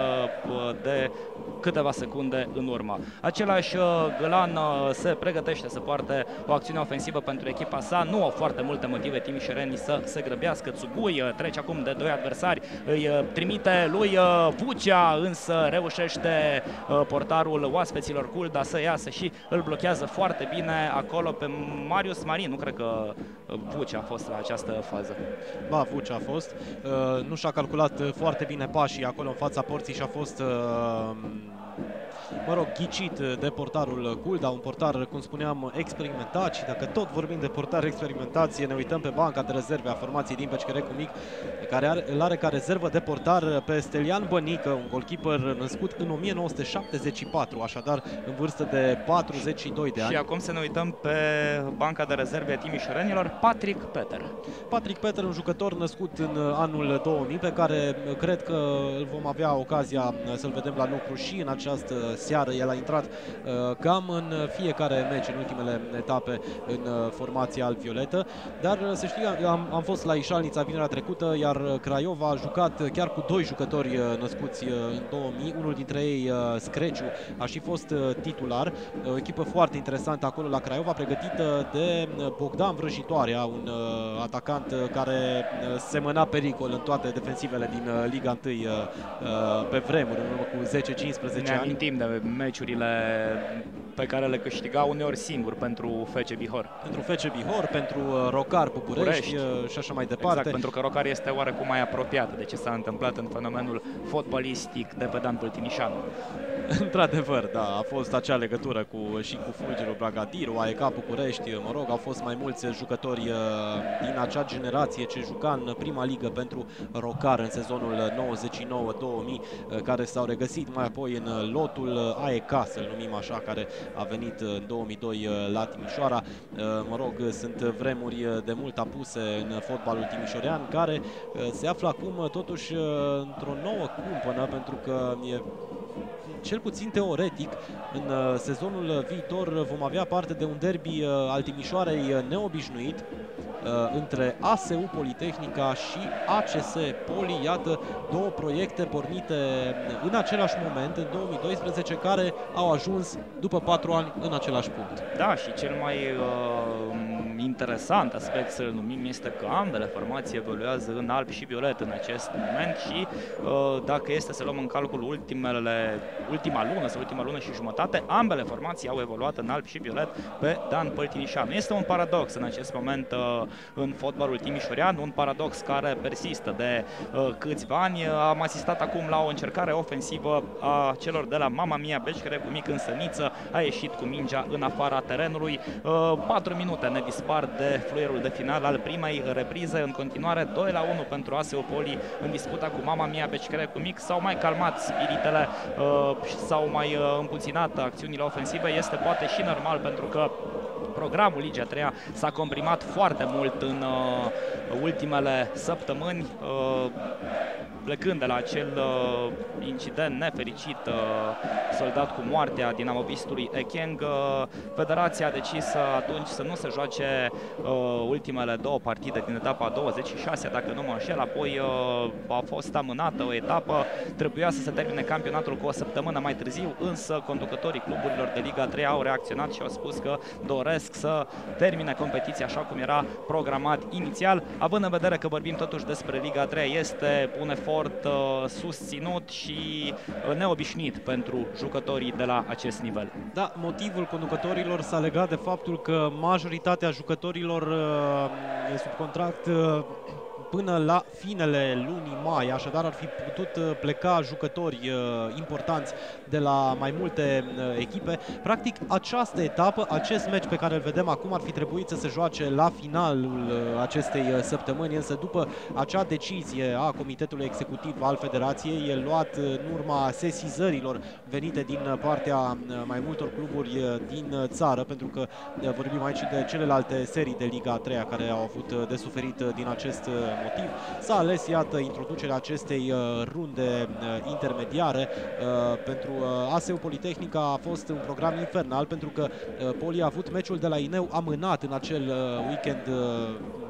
de câteva secunde în urmă. Același Gălan se pregătește să poarte o acțiune ofensivă pentru echipa sa. Nu au foarte multe motive timișorenii să se grăbească. Țugui trece acum de doi adversari, îi trimite lui Vucea, însă reușește portarul oaspeților Culda să iasă și îl blochează foarte bine acolo pe Marius Marin. Nu cred că Vucea a fost la această fază. Ba, Vucea a fost. Uh, nu și-a calculat foarte bine pașii acolo în fața porții și a fost uh, mă rog, ghicit de portarul Culda, un portar, cum spuneam, experimentat. Și dacă tot vorbim de portar experimentație, ne uităm pe banca de rezerve a formației din Pecicherecu Mic, care are, îl are ca rezervă de portar pe Stelian Bănică, un goalkeeper născut în o mie nouă sute șaptezeci și patru, așadar în vârstă de patruzeci și doi de ani. Și acum să ne uităm pe banca de rezerve a timișorenilor, Patrick Peter. Patrick Peter, un jucător născut în anul două mii, pe care cred că îl vom avea ocazia să-l vedem la lucru și în această seară. El a intrat uh, cam în fiecare meci, în ultimele etape, în uh, formația alb-violetă, dar uh, să știi, am, am fost la Ișalnița vinerea trecută, iar Craiova a jucat chiar cu doi jucători uh, născuți uh, în două mii, unul dintre ei, uh, Screciu, a și fost uh, titular, o echipă foarte interesantă acolo la Craiova, pregătită de Bogdan Vrăjitoarea, un uh, atacant uh, care uh, semăna pericol în toate defensivele din uh, Liga unu uh, uh, pe vremuri, în urmă cu zece cincisprezece ani. Ne amintim de meciurile pe care le câștiga uneori singur pentru F C Bihor. Pentru F C Bihor, pentru Rocar București, București și așa mai departe. Exact, pentru că Rocar este oarecum mai apropiată de ce s-a întâmplat în fenomenul fotbalistic de pe Dan Pâltinișanu. Într-adevăr, da, a fost acea legătură cu, și cu Fulgerul Bragadiru, A E K București, mă rog, au fost mai mulți jucători din acea generație ce juca în prima ligă pentru Rocar în sezonul nouăzeci și nouă două mii, care s-au regăsit mai apoi în lotul A E K, să-l numim așa, care a venit în două mii doi la Timișoara. Mă rog, sunt vremuri de mult apuse în fotbalul timișorean, care se află acum totuși într-o nouă cumpănă, pentru că e, cel puțin teoretic, în sezonul viitor vom avea parte de un derby al Timișoarei neobișnuit între A S U Politehnica și A C S Poli. Iată, două proiecte pornite în același moment, în două mii doisprezece, care au ajuns după patru ani în același punct. Da, și cel mai uh, interesant aspect, să-l numim, este că ambele formații evoluează în alb și violet în acest moment și uh, dacă este să luăm în calcul ultimele, ultima lună sau ultima lună și jumătate, ambele formații au evoluat în alb și violet pe Dan Păltinișanu. Este un paradox în acest moment uh, în fotbalul timișorean, un paradox care persistă de uh, câțiva ani. Am asistat acum la o încercare ofensivă a celor de la Mama Mia Beci, care cu mic în săniță a ieșit cu mingea în afara terenului. Uh, patru minute ne dispar de fluierul de final al primei reprize. În continuare doi la unu pentru A S U Poli în disputa cu Mama Mia Beci, care cu mic. S-au mai calmat spiritele uh, și s-au mai uh, împuținat acțiunile ofensive. Este poate și normal, pentru că programul Ligii a treia s-a comprimat foarte mult în uh, ultimele săptămâni, uh, plecând de la acel uh, incident nefericit uh, soldat cu moartea dinamovistului Echeng. Uh, Federația a decis uh, atunci să nu se joace uh, ultimele două partide din etapa douăzeci și șase, dacă nu mă înșel. Apoi uh, a fost amânată o etapă, trebuia să se termine campionatul cu o săptămână mai târziu, însă conducătorii cluburilor de Liga a treia au reacționat și au spus că doresc să termine competiția așa cum era programat inițial. Având în vedere că vorbim totuși despre Liga a treia, este un efort uh, susținut și uh, neobișnuit pentru jucătorii de la acest nivel. Da, motivul conducătorilor s-a legat de faptul că majoritatea jucătorilor uh, e sub contract uh, până la finele lunii mai, așadar ar fi putut pleca jucători uh, importanți de la mai multe uh, echipe. Practic, această etapă, acest meci pe care îl vedem acum, ar fi trebuit să se joace la finalul uh, acestei uh, săptămâni, însă după acea decizie a Comitetului Executiv al Federației, e luat uh, în urma sesizărilor venite din partea uh, mai multor cluburi uh, din uh, țară, pentru că uh, vorbim aici de celelalte serii de Liga a treia care au avut uh, de suferit uh, din acest uh, motiv. S-a ales, iată, introducerea acestei uh, runde uh, intermediare. Uh, pentru uh, A S U Politehnica a fost un program infernal, pentru că uh, Poli a avut meciul de la Ineu amânat în acel uh, weekend uh,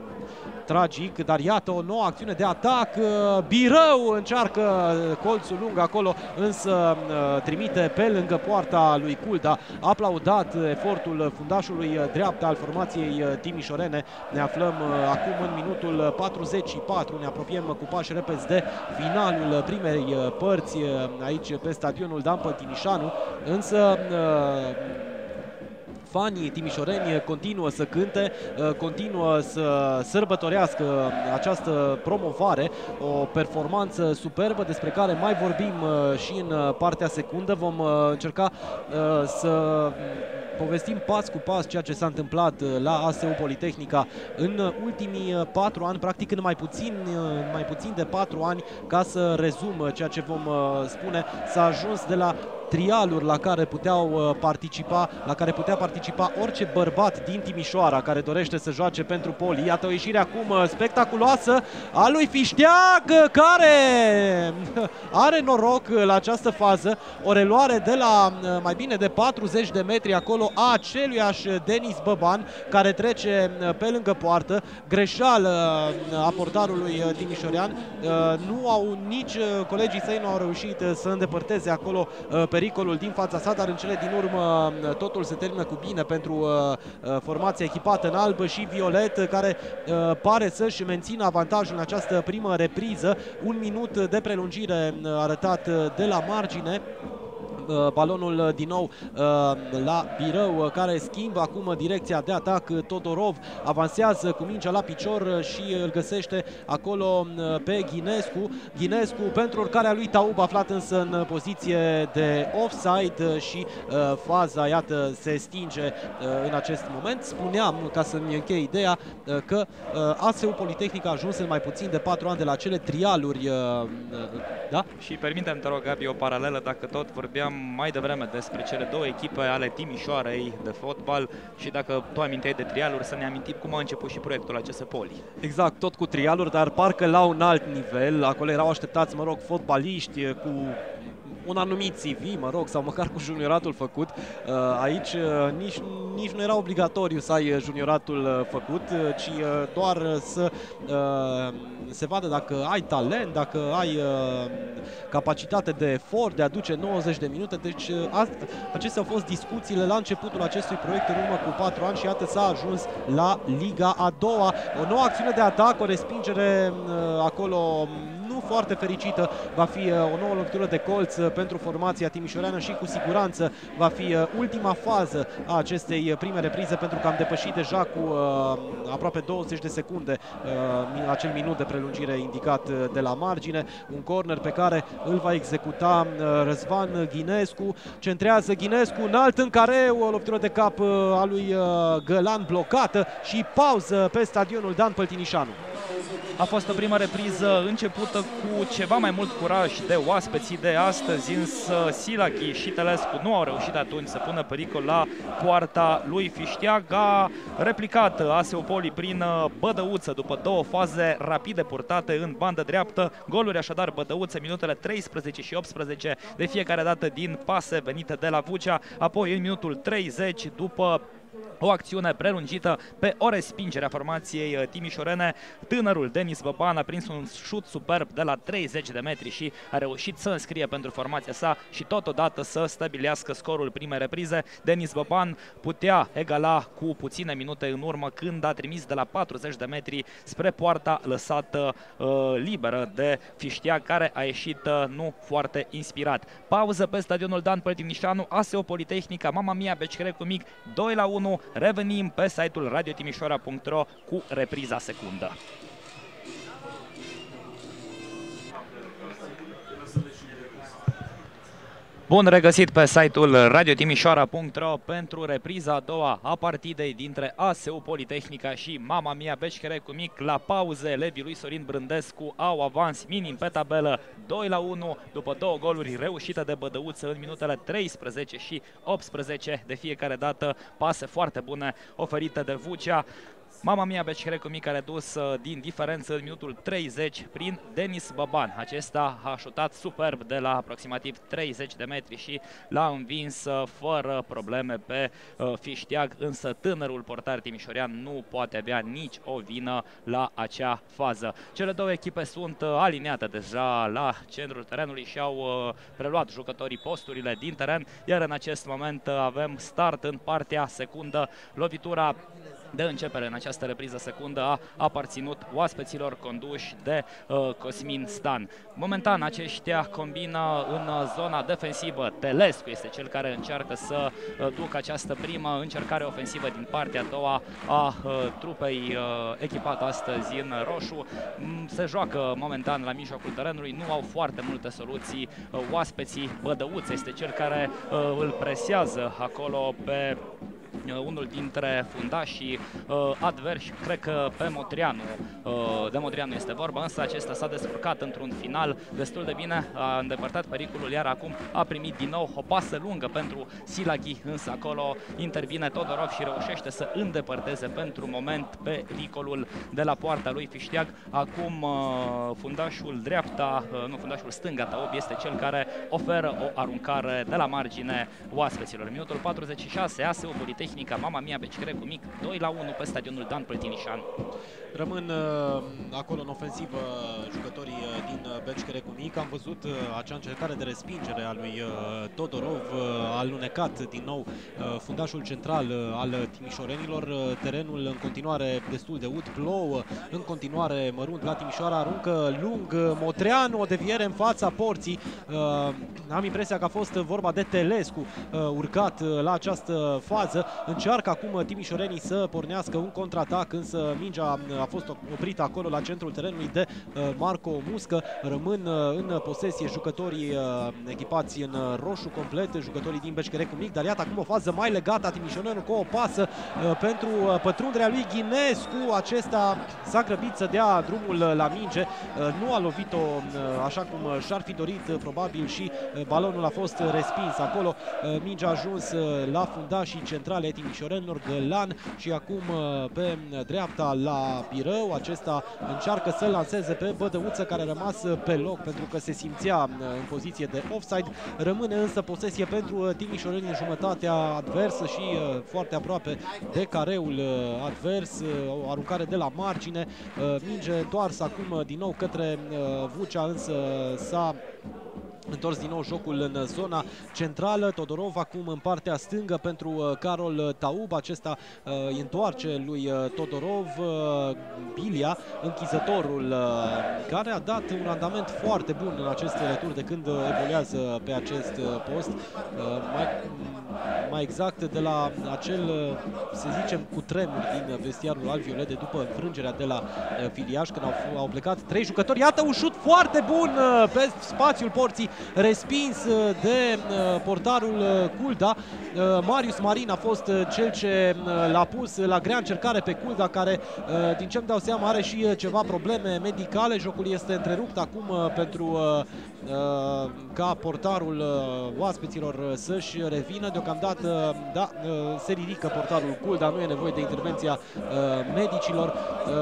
tragic, dar iată o nouă acțiune de atac. Birău încearcă colțul lung acolo, însă trimite pe lângă poarta lui Culda. Aplaudat efortul fundașului dreapta al formației timișorene. Ne aflăm acum în minutul patruzeci și patru, ne apropiem cu pași repezi de finalul primei părți aici pe stadionul Dan Păltinișanu, însă fanii timișoreni continuă să cânte, continuă să sărbătorească această promovare, o performanță superbă despre care mai vorbim și în partea secundă. Vom încerca să povestim pas cu pas ceea ce s-a întâmplat la A S U Politehnica în ultimii patru ani, practic în mai puțin, mai puțin de patru ani, ca să rezum ceea ce vom spune. S-a ajuns de la trialuri la care puteau participa, la care putea participa orice bărbat din Timișoara care dorește să joace pentru Poli. Iată o ieșire acum spectaculoasă a lui Fișteag, care are noroc la această fază. O reluare de la mai bine de patruzeci de metri acolo a aceluiași Denis Băban, care trece pe lângă poartă. Greșeală a portarului timișorean. Nu au nici colegii săi nu au reușit să îndepărteze acolo pericolul din fața sa, dar în cele din urmă totul se termină cu bine pentru uh, formația echipată în alb și violet, care uh, pare să-și mențină avantajul în această primă repriză. Un minut de prelungire arătat de la margine. balonul din nou la Birău, care schimbă acum direcția de atac. Todorov avansează cu mingea la picior și îl găsește acolo pe Ghinescu. Ghinescu pentru urcarea lui Taub, aflat însă în poziție de offside și faza, iată, se stinge în acest moment. Spuneam, ca să-mi închei ideea, că A S U Politehnica a ajuns în mai puțin de patru ani de la cele trialuri. Da? Și permitem, te rog, Gabi, o paralelă, dacă tot vorbeam mai devreme despre cele două echipe ale Timișoarei de fotbal și dacă tu aminteai de trialuri, să ne amintim cum a început și proiectul A C S Poli. Exact, tot cu trialuri, dar parcă la un alt nivel. Acolo erau așteptați, mă rog, fotbaliști cu un anumit C V, mă rog, sau măcar cu junioratul făcut. Aici nici, nici nu era obligatoriu să ai junioratul făcut, ci doar să se vadă dacă ai talent, dacă ai capacitate de efort, de a duce nouăzeci de minute. Deci acestea au fost discuțiile la începutul acestui proiect în urmă cu patru ani și iată s-a ajuns la Liga a doua. O nouă acțiune de atac, o respingere acolo nu foarte fericită, va fi o nouă lovitură de colț pentru formația timișoreană și cu siguranță va fi ultima fază a acestei prime reprize, pentru că am depășit deja cu uh, aproape douăzeci de secunde uh, acel minut de prelungire indicat de la margine. Un corner pe care îl va executa uh, Răzvan Ghinescu. Centrează Ghinescu, înalt în careu, o lovitură de cap uh, a lui uh, Gălan blocată și pauză pe stadionul Dan Păltinișanu. A fost o primă repriză începută cu ceva mai mult curaj de oaspeții de astăzi, însă Silaghi și Telescu nu au reușit atunci să pună pericol la poarta lui Fișteag. A replicat A S U Poli prin Bădăuță după două faze rapide purtate în bandă dreaptă. Goluri așadar Bădăuță, minutele treisprezece și optsprezece, de fiecare dată din pase venite de la Vucea. Apoi în minutul treizeci, după o acțiune prelungită pe o respingere a formației timișorene, tânărul Denis Băban a prins un șut superb de la treizeci de metri și a reușit să înscrie pentru formația sa și totodată să stabilească scorul primei reprize. Denis Băban putea egala cu puține minute în urmă, când a trimis de la patruzeci de metri spre poarta lăsată uh, liberă de Fișteag, care a ieșit uh, nu foarte inspirat. Pauză pe stadionul Dan Păltinișanu. A S U Politehnica Mama Mia Becșerecu Mic doi la unu. Revenim pe site-ul radio timișoara punct ro cu repriza secundă. Bun regăsit pe site-ul radio timișoara punct ro pentru repriza a doua a partidei dintre A S U Politehnica și Mama Mia Becșerecu Mic. La pauze, elevii lui Sorin Brândescu au avans minim pe tabelă doi la unu după două goluri reușite de Bădăuță în minutele treisprezece și optsprezece, de fiecare dată pase foarte bune oferite de Vucea. Mama Mia Becșerecu Mic a redus din diferență în minutul treizeci prin Denis Băban. Acesta a șutat superb de la aproximativ treizeci de metri și l-a învins fără probleme pe Fișteag, însă tânărul portar timișorean nu poate avea nici o vină la acea fază. Cele două echipe sunt aliniate deja la centrul terenului și au preluat jucătorii posturile din teren, iar în acest moment avem start în partea secundă. Lovitura de începere în această repriză secundă a aparținut oaspeților conduși de uh, Cosmin Stan. Momentan aceștia combină în zona defensivă. Telescu este cel care încearcă să uh, ducă această primă încercare ofensivă din partea a doua a uh, trupei uh, echipată astăzi în roșu. Mm, se joacă momentan la mijlocul terenului, nu au foarte multe soluții uh, oaspeții. Bădăuță este cel care uh, îl presează acolo pe unul dintre fundașii uh, adversi, cred că pe Modrianu, uh, de Modrianu este vorba, însă acesta s-a descurcat într-un final destul de bine, a îndepărtat pericolul, iar acum a primit din nou o pasă lungă pentru Silaghi, însă acolo intervine Todorov și reușește să îndepărteze pentru moment pericolul de la poarta lui Fișteag. Acum uh, fundașul dreapta, uh, nu fundașul stânga, Taub, este cel care oferă o aruncare de la margine oaspeților. Minutul patruzeci și șase, A S U Politehnica Mama Mia Becșerecu Mic doi la unu pe stadionul Dan Păltinișanu. Rămân uh, acolo în ofensivă jucătorii din Beci Cherecumic. Am văzut acea încercare de respingere a lui Todorov, a alunecat din nou fundașul central al timișorenilor. Terenul în continuare destul de ud, plouă în continuare mărunt la Timișoara, aruncă lung Motreanu, o deviere în fața porții. Am impresia că a fost vorba de Telescu urcat la această fază. Încearcă acum timișorenii să pornească un contraatac, însă mingea a fost oprită acolo la centrul terenului de Marco Muscă. Rămân în posesie jucătorii echipați în roșu complet, jucătorii din Beci Cherecumic, dar iată acum o fază mai legată a timișorenilor cu o pasă pentru pătrunderea lui Ghinescu. Acesta s-a grăbit să dea drumul la minge, nu a lovit-o așa cum și-ar fi dorit probabil și balonul a fost respins acolo. Mingea a ajuns la fundașii centrale timișorenilor, Gălan, și acum pe dreapta la Birău. Acesta încearcă să lanseze pe Bădăuță, care a rămas pe loc pentru că se simțea în poziție de offside. Rămâne însă posesie pentru timișoreni în jumătatea adversă și foarte aproape de careul advers. O aruncare de la margine, minge întoarsă acum din nou către Vucea, însă s-a întors din nou jocul în zona centrală. Todorov acum în partea stângă pentru Carol Taub. Acesta îi întoarce lui Todorov. Bilia, închizătorul, care a dat un randament foarte bun în acest retur de când evoluează pe acest post. Mai, mai exact de la acel, să zicem, cutremur din vestiarul alb-violet de după înfrângerea de la Filiaș, când au, au plecat trei jucători. Iată un șut foarte bun pe spațiul porții, respins de portarul Culda. Marius Marin a fost cel ce l-a pus la grea încercare pe Culda, care, din ce îmi dau seama, are și ceva probleme medicale. Jocul este întrerupt acum pentru ca portarul oaspeților să-și revină. Deocamdată, da, se ridică portarul Culda, nu e nevoie de intervenția medicilor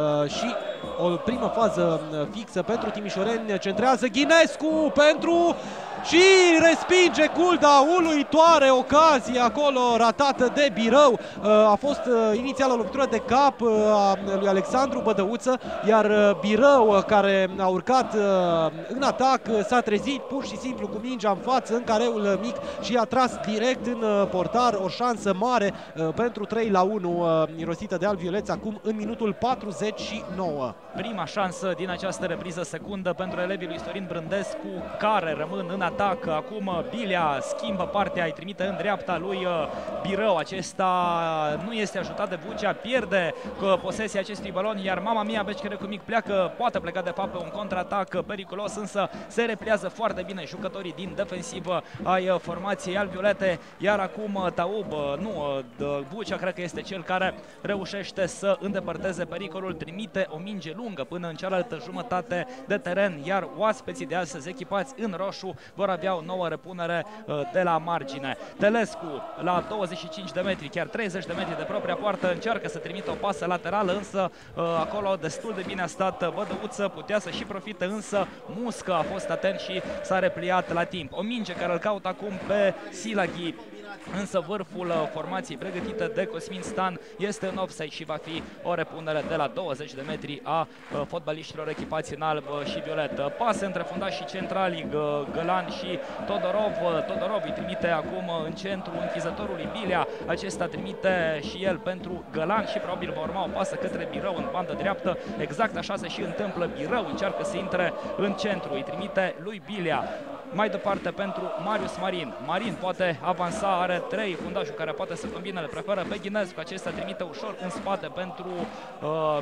și o primă fază fixă pentru timișoreni. Centrează Ghinescu pentru și respinge Culda. Uluitoare ocazie acolo ratată de Birău. A fost inițial o lovitură de cap a lui Alexandru Bădăuță, iar Birău, care a urcat în atac, s-a trezit pur și simplu cu mingea în față în careul mic și a tras direct în portar. O șansă mare pentru trei la unu irosită de alb-violeți acum în minutul patruzeci și nouă. Prima șansă din această repriză secundă pentru elevii lui Sorin Brândescu, care rămân în atac. Acum Bilea schimbă partea, îi trimite în dreapta lui Birău. Acesta nu este ajutat de Vucea, pierde posesia acestui balon, iar Mama Mia Beci Cherecumic pleacă, poate pleca de fapt pe un contraatac periculos, însă se repliază foarte bine jucătorii din defensivă ai formației alb-violete, iar acum Taub, nu, Vucea cred că este cel care reușește să îndepărteze pericolul, trimite o minge lungă până în cealaltă jumătate de teren, iar oaspeții de astăzi echipați în roșu vor avea o nouă repunere de la margine. Telescu la douăzeci și cinci de metri, chiar treizeci de metri de propria poartă, încearcă să trimită o pasă laterală, însă acolo destul de bine a stat Bădăuță, putea să și profite, însă Muscă a fost atent și s-a repliat la timp. O minge care îl caută acum pe Silaghi, însă vârful formației pregătită de Cosmin Stan este în offside și va fi o repunere de la douăzeci de metri a fotbaliștilor echipați în alb și violet. Pase între fundașii centrali Gălan și Todorov. Todorov îi trimite acum în centru închizătorului Bilea. Acesta trimite și el pentru Gălan și probabil va urma o pasă către Birău în bandă dreaptă. Exact așa se și întâmplă. Birău încearcă să intre în centru, îi trimite lui Bilea. Mai departe pentru Marius Marin. Marin poate avansa, are trei fundașuri care poate să combine, le preferă pe Ghinescu. Acesta trimite ușor în spate pentru uh,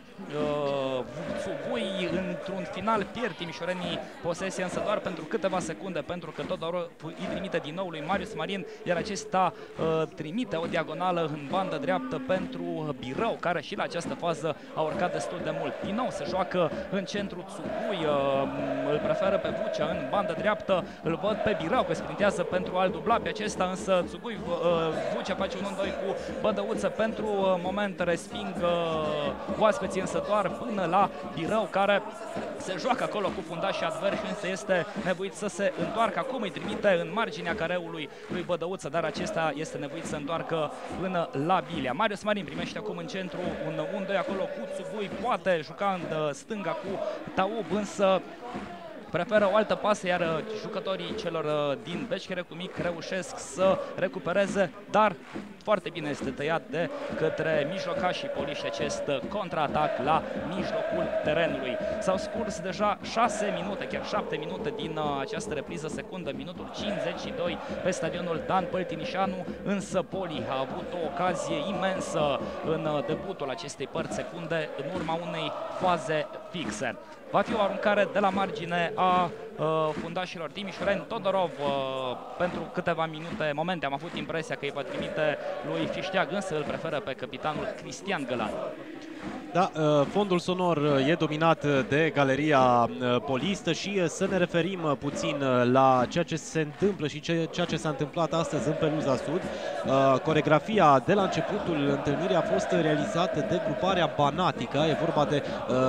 Uh, Tsugui. Într-un final pierd timișorenii posesia, însă doar pentru câteva secunde, pentru că Todorov îi trimite din nou lui Marius Marin, iar acesta uh, trimite o diagonală în bandă dreaptă pentru Birău, care și la această fază a urcat destul de mult. Din nou se joacă în centru Tsugui, uh, îl preferă pe Vucea în bandă dreaptă, îl văd pe Birău că sprintează pentru a-l dubla pe acesta, însă Tsugui, uh, Vucea face un unu doi cu Bădăuță. Pentru uh, moment resping uh, oaspeții, însă doar până la Birău, care se joacă acolo cu fundașii adversi, însă este nevoit să se întoarcă. Acum îi trimite în marginea careului lui Bădăuță, dar acesta este nevoit să întoarcă până la Bilea. Marius Marin primește acum în centru un unu doi acolo cu Tsugui, poate juca în stânga cu Taub, însă preferă o altă pasă, iar jucătorii celor din Beci Cherecu-Mic reușesc să recupereze, dar foarte bine este tăiat de către mijlocașii poliși acest contraatac la mijlocul terenului. S-au scurs deja șase minute, chiar șapte minute din această repriză secundă, minutul cincizeci și doi pe stadionul Dan Păltinișanu, însă Poli a avut o ocazie imensă în debutul acestei părți secunde în urma unei faze fixe. Va fi o aruncare de la margine a uh, fundașilor timișoreni. Todorov uh, pentru câteva minute, momente, am avut impresia că îi va trimite lui Fișteag, însă îl preferă pe capitanul Cristian Gălan. Da, fondul sonor e dominat de galeria polistă și să ne referim puțin la ceea ce se întâmplă și ceea ce s-a întâmplat astăzi în Peluza Sud. Coregrafia de la începutul întâlnirii a fost realizată de gruparea Banatică. E vorba de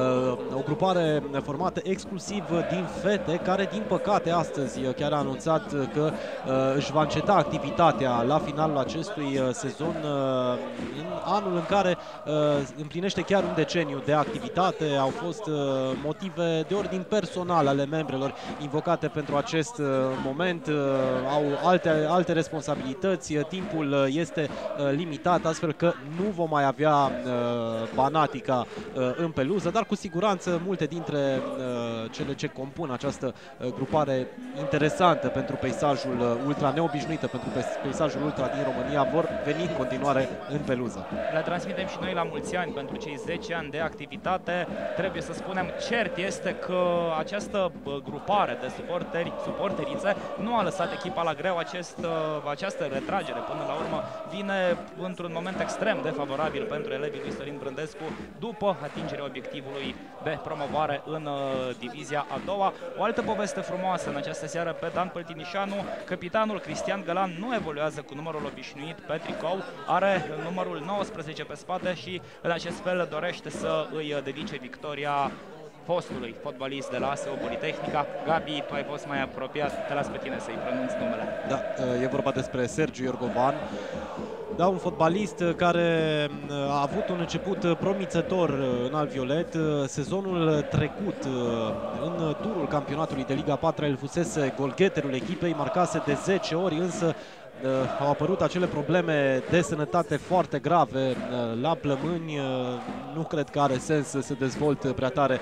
o grupare formată exclusiv din fete, care din păcate astăzi chiar a anunțat că își va înceta activitatea la finalul acestui sezon, în anul în care împlinește chiar un deceniu de activitate. Au fost uh, motive de ordin personal ale membrelor invocate pentru acest uh, moment. Uh, au alte, alte responsabilități. Timpul uh, este uh, limitat, astfel că nu vom mai avea uh, Banatica uh, în peluză, dar cu siguranță multe dintre uh, cele ce compun această uh, grupare interesantă pentru peisajul uh, ultra, neobișnuită pentru peisajul ultra din România, vor veni în continuare în peluză. Le transmitem și noi la mulți ani pentru cei zece ani de activitate. Trebuie să spunem, cert este că această grupare de suporteri, suporterițe nu a lăsat echipa la greu. Acest, această retragere până la urmă vine într-un moment extrem de favorabil pentru elevii lui Sorin Brândescu după atingerea obiectivului de promovare în divizia a doua. O altă poveste frumoasă în această seară pe Dan Păltinișanu. Capitanul Cristian Gălan nu evoluează cu numărul obișnuit pe tricou, are numărul nouăsprezece pe spate și în acest fel dorește să îi dedice victoria fostului fotbalist de la A S O Politehnica. Gabi, tu ai fost mai apropiat, te las pe tine să-i pronunți numele. Da, e vorba despre Sergiu Iorgovan. Da, un fotbalist care a avut un început promițător în alb-violet. Sezonul trecut, în turul campionatului de Liga a patra, el fusese golgheterul echipei, marcase de zece ori, însă au apărut acele probleme de sănătate foarte grave la plămâni. Nu cred că are sens să se dezvolte prea tare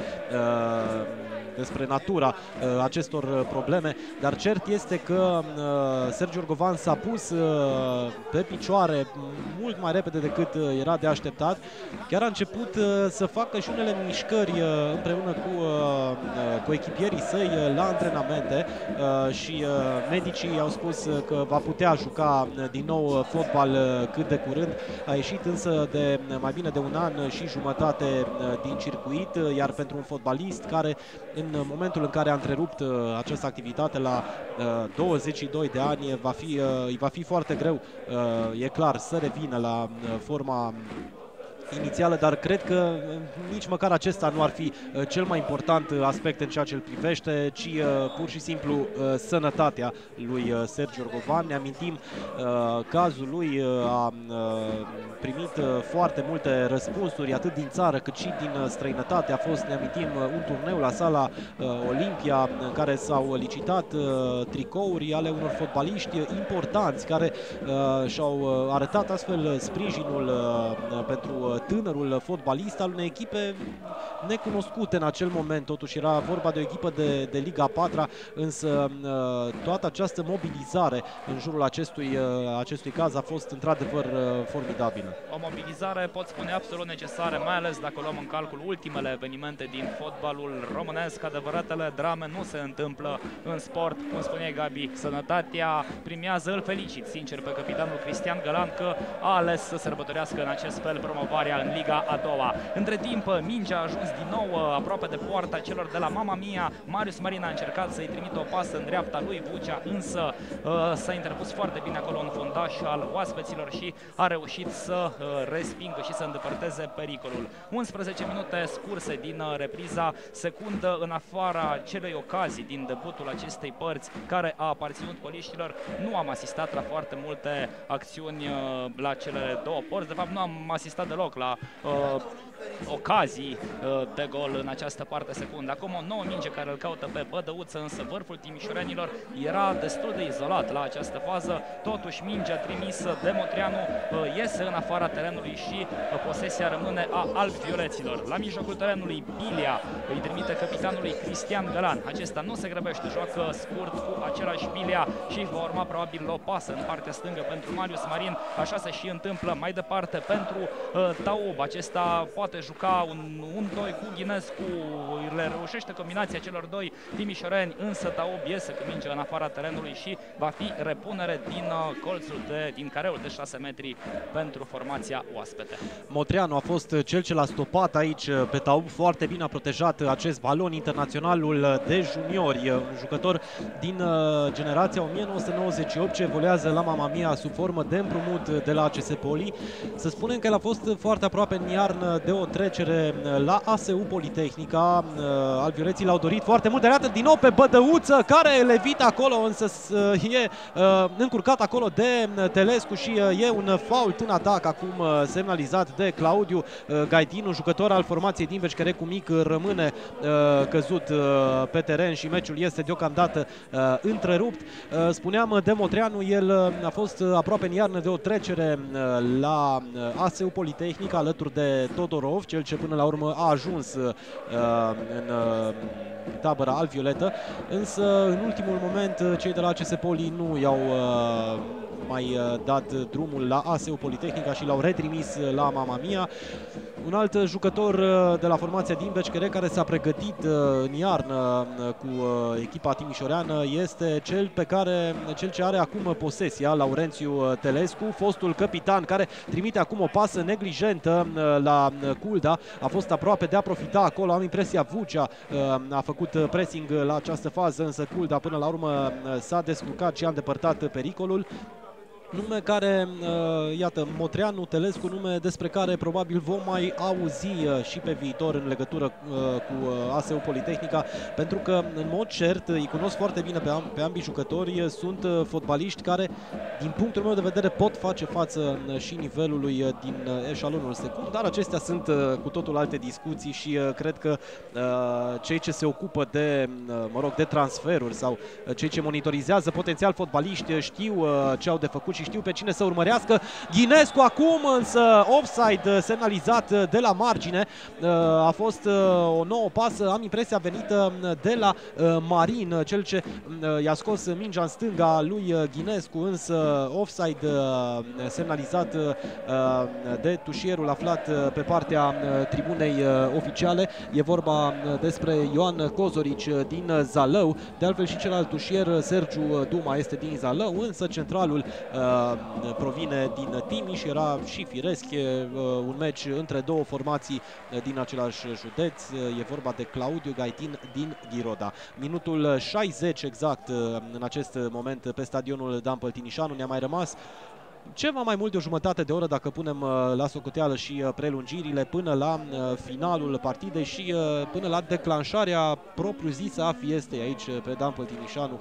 despre natura uh, acestor probleme, dar cert este că uh, Sergiu Iorgovan s-a pus uh, pe picioare mult mai repede decât uh, era de așteptat. Chiar a început uh, să facă și unele mișcări uh, împreună cu, uh, cu echipierii săi uh, la antrenamente uh, și uh, medicii au spus uh, că va putea juca uh, din nou uh, fotbal uh, cât de curând. A ieșit însă de uh, mai bine de un an și jumătate uh, din circuit, uh, iar pentru un fotbalist care în momentul în care a întrerupt uh, această activitate la uh, douăzeci și doi de ani, va fi, uh, îi va fi foarte greu, uh, e clar, să revină la uh, forma inițială, dar cred că nici măcar acesta nu ar fi uh, cel mai important aspect în ceea ce îl privește, ci uh, pur și simplu uh, sănătatea lui uh, Sergiu Iorgovan. Ne amintim, uh, cazul lui uh, a uh, primit uh, foarte multe răspunsuri, atât din țară cât și din uh, străinătate. A fost, ne amintim, uh, un turneu la sala uh, Olimpia în care s-au licitat uh, tricouri ale unor fotbaliști importanți care uh, și-au uh, arătat astfel sprijinul uh, pentru tânărul fotbalist al unei echipe necunoscute în acel moment. Totuși era vorba de o echipă de, de Liga a patra, însă toată această mobilizare în jurul acestui, acestui caz a fost într-adevăr formidabilă. O mobilizare, pot spune, absolut necesară, mai ales dacă luăm în calcul ultimele evenimente din fotbalul românesc. Adevăratele drame nu se întâmplă în sport. Cum spuneai, Gabi, sănătatea primează. Îl felicit sincer pe capitanul Cristian Gălan că a ales să sărbătorească în acest fel promovarea în Liga a doua. Între timp, mingea a ajuns din nou aproape de poarta celor de la Mama Mia. Marius Marin a încercat să-i trimită o pasă în dreapta lui Vucea, însă uh, s-a interpus foarte bine acolo un fundaș al oaspeților și a reușit să uh, respingă și să îndepărteze pericolul. unsprezece minute scurse din uh, repriza secundă, în afara celei ocazii din debutul acestei părți care a aparținut poliștilor. Nu am asistat la foarte multe acțiuni uh, la cele două părți. De fapt, nu am asistat deloc la uh, ocazii uh, de gol în această parte secundă. Acum o nouă minge care îl caută pe Bădăuță, însă vârful timișorenilor era destul de izolat la această fază. Totuși mingea trimisă de Motreanu iese în afara terenului și posesia rămâne a alb-violeților. La mijlocul terenului Bilia îi trimite capitanului Cristian Gălan. Acesta nu se grăbește, joacă scurt cu același Bilia și va urma probabil o pasă în partea stângă pentru Marius Marin. Așa se și întâmplă mai departe pentru uh, Taub. Acesta poate juca un unu doi cu Ghinescu, le reușește combinația celor doi timișoreni, însă Taub iese cu mingea în afara terenului și va fi repunere din uh, colțul de, din careul de șase metri pentru formația oaspete. Motreanu a fost cel ce l-a stopat aici pe Taub, foarte bine a protejat acest balon. Internaționalul de juniori, un jucător din uh, generația o mie nouă sute nouăzeci și opt ce evoluează la Mamma Mia sub formă de împrumut de la A C S Poli. Să spunem că el a fost foarte aproape în iarnă de o trecere la A S U Politehnica. Uh, Alvioleții l-au dorit foarte mult, de arată din nou pe Bădăuță, care levită acolo, însă uh, e uh, încurcat acolo de Telescu și uh, e un fault în atac acum uh, semnalizat de Claudiu uh, Gaidinu, jucător al formației din Beci Cărecu Mic, rămâne uh, căzut uh, pe teren și meciul este deocamdată uh, întrerupt. Uh, spuneam de Motreanu, el uh, a fost uh, aproape în iarnă de o trecere uh, la uh, A S U Politehnica alături de Todorov, cel ce până la urmă a ajuns uh, în uh, tabăra alvioletă, însă în ultimul moment uh, cei de la A C S Poli nu i-au uh, mai dat drumul la A S U Politehnica și l-au retrimis la Mamma Mia. Un alt jucător de la formația din Beci Cărecu care s-a pregătit în iarnă cu echipa timișoreană este cel pe care cel ce are acum posesia, Laurențiu Telescu, fostul capitan, care trimite acum o pasă neglijentă la Culda. A fost aproape de a profita acolo, am impresia Vucea a făcut pressing la această fază, însă Culda până la urmă s-a descurcat și a îndepărtat pericolul. Nume care, iată, Motreanu, Telescu, nume despre care probabil vom mai auzi și pe viitor în legătură cu A S U Politehnica, pentru că, în mod cert, îi cunosc foarte bine pe, pe ambii jucători, sunt fotbaliști care, din punctul meu de vedere, pot face față și nivelului din eșalonul secund, dar acestea sunt cu totul alte discuții și cred că cei ce se ocupă de, mă rog, de transferuri sau cei ce monitorizează potențial fotbaliști știu ce au de făcut și știu pe cine să urmărească. Ghinescu acum, însă offside semnalizat de la margine. A fost o nouă pasă, am impresia venită de la Marin, cel ce i-a scos mingea în stânga lui Ghinescu, însă offside semnalizat de tușierul aflat pe partea tribunei oficiale. E vorba despre Ioan Cozorici din Zalău, de altfel și celălalt tușier, Sergiu Duma, este din Zalău, însă centralul provine din Timiș. Era și firesc un meci între două formații din același județ. E vorba de Claudiu Gaitin din Ghiroda. Minutul șaizeci exact în acest moment pe stadionul Dan Păltinișanu. Ne-a mai rămas ceva mai mult de o jumătate de oră dacă punem la socoteală și prelungirile până la finalul partidei și până la declanșarea propriu-zisă a fiestei aici pe Dan Păltinișanu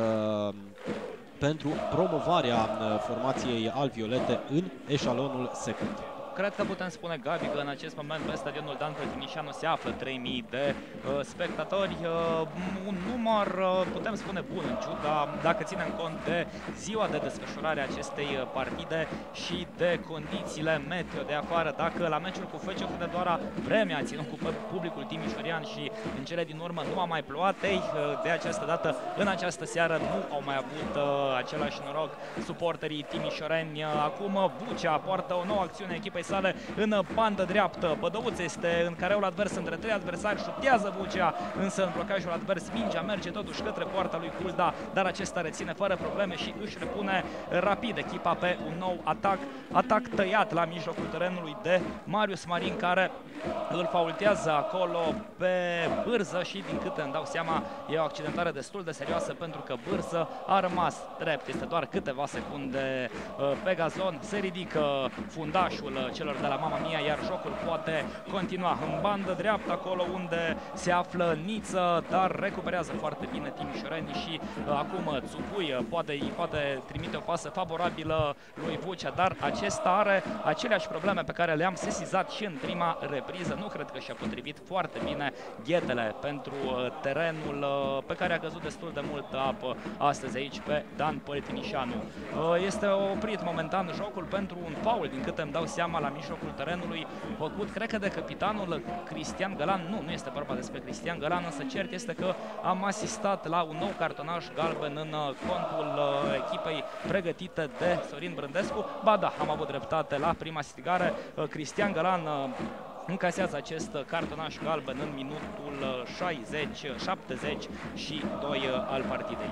pentru promovarea formației alviolete în eșalonul secund. Cred că putem spune, Gabi, că în acest moment pe stadionul Dan Păltinișanu se află trei mii de uh, spectatori. Uh, un număr, uh, putem spune, bun, în ciuda, dacă ținem cont de ziua de desfășurare a acestei partide și de condițiile meteo de afară. Dacă la meciul cu F C Hunedoara vremea a ținut cu publicul timișorian și în cele din urmă nu a mai plouat, ei, de această dată, în această seară, nu au mai avut uh, același noroc suporterii timișoreni. Acum Vucea poartă o nouă acțiune echipei sale în bandă dreaptă. Bădăuț este în careul advers între trei adversari, șutează Vucea, însă în blocajul advers mingea merge totuși către poarta lui Culda, dar acesta reține fără probleme și își repune rapid echipa pe un nou atac. Atac tăiat la mijlocul terenului de Marius Marin, care îl faultează acolo pe Bârză și, din câte îmi dau seama, e o accidentare destul de serioasă, pentru că Bârză a rămas drept. Este doar câteva secunde pe gazon. Se ridică fundașul celor de la Mama Mia, iar jocul poate continua în bandă dreaptă, acolo unde se află Niță, dar recuperează foarte bine timișorenii și acum Țugui poate, poate trimite o pasă favorabilă lui Vucea, dar acesta are aceleași probleme pe care le-am sesizat și în prima repriză. Nu cred că și-a potrivit foarte bine ghetele pentru terenul pe care a căzut destul de mult apă astăzi aici pe Dan Păltinișanu. Este oprit momentan jocul pentru un faul, din câte îmi dau seama, la mijlocul terenului, făcut, cred că de capitanul Cristian Gălan. Nu, nu este vorba despre Cristian Gălan, însă cert este că am asistat la un nou cartonaș galben în contul echipei pregătite de Sorin Brândescu. Ba da, am avut dreptate la prima strigare. Cristian Gălan încasează acest cartonaș galben în minutul șaizeci șaptezeci și doi al partidei.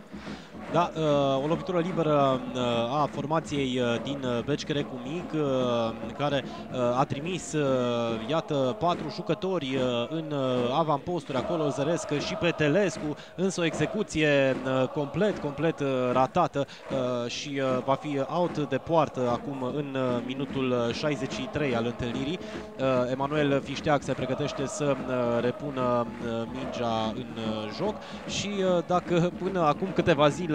Da, o lovitură liberă a formației din Beci cu Mic, care a trimis, iată, patru jucători în avamposturi, acolo Zăresc și Petelescu, însă o execuție complet, complet ratată și va fi out de poartă acum în minutul șaizeci și trei al întâlnirii. Emanuel Fișteac se pregătește să repună mingea în joc și dacă până acum câteva zile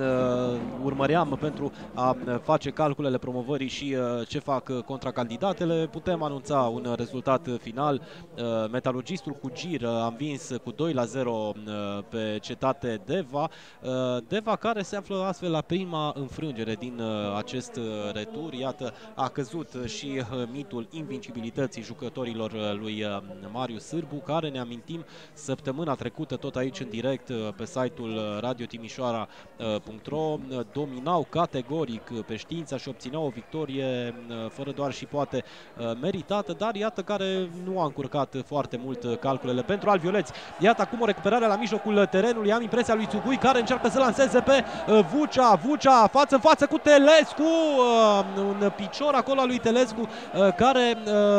urmăream pentru a face calculele promovării și ce fac contracandidatele, putem anunța un rezultat final. Metalurgistul cu Gir a învins cu doi la zero pe Cetate Deva. Deva care se află astfel la prima înfrângere din acest retur. Iată, a căzut și mitul invincibilității jucătorilor lui Marius Sârbu, care, ne amintim, săptămâna trecută tot aici în direct pe site-ul radio timișoara punct ro dominau categoric pe Știința și obțineau o victorie fără doar și poate meritată, dar iată care nu a încurcat foarte mult calculele pentru alvioleți. Iată acum o recuperare la mijlocul terenului, am impresia lui Țugui, care încearcă să lanseze pe Vucea, Vucea față în față cu Telescu, un picior acolo al lui Telescu care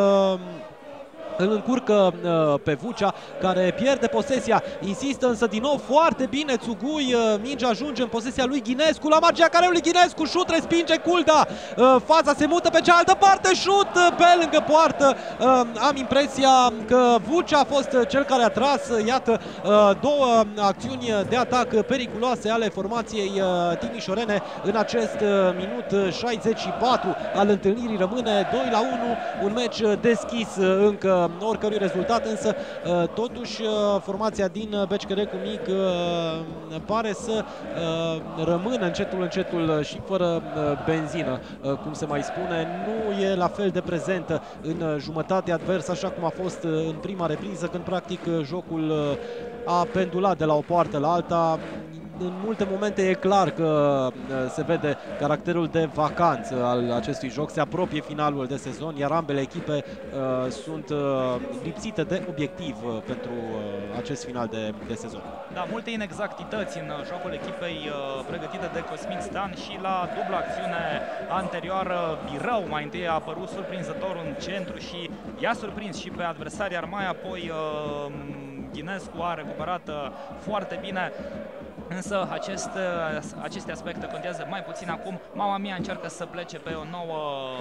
îl încurcă uh, pe Vucea, care pierde posesia, insistă însă din nou foarte bine Țugui, uh, mingea ajunge în posesia lui Ghinescu, la marginea careului Ghinescu, șut, respinge Culda, uh, fața se mută pe cealaltă parte, șut uh, pe lângă poartă. Uh, am impresia că Vucea a fost cel care a tras, uh, iată, uh, două acțiuni de atac periculoase ale formației uh, timișorene în acest uh, minut șaizeci și patru al întâlnirii. Rămâne doi la unu, un meci deschis uh, încă oricărui rezultat, însă totuși formația din Beci cu Mic pare să rămână încetul încetul și fără benzină, cum se mai spune. Nu e la fel de prezentă în jumătate adversă așa cum a fost în prima repriză, când practic jocul a pendulat de la o poartă la alta. În multe momente e clar că se vede caracterul de vacanță al acestui joc. Se apropie finalul de sezon, iar ambele echipe uh, sunt uh, lipsite de obiectiv uh, pentru uh, acest final de, de sezon. Da, multe inexactități în jocul echipei uh, pregătite de Cosmin Stan și la dubla acțiune anterioară. Birău mai întâi a apărut surprinzător în centru și i-a surprins și pe adversari, iar mai apoi uh, Ghinescu a recuperat uh, foarte bine. Însă acest, aceste aspecte contează mai puțin acum. Mama Mia încearcă să plece pe, o nouă,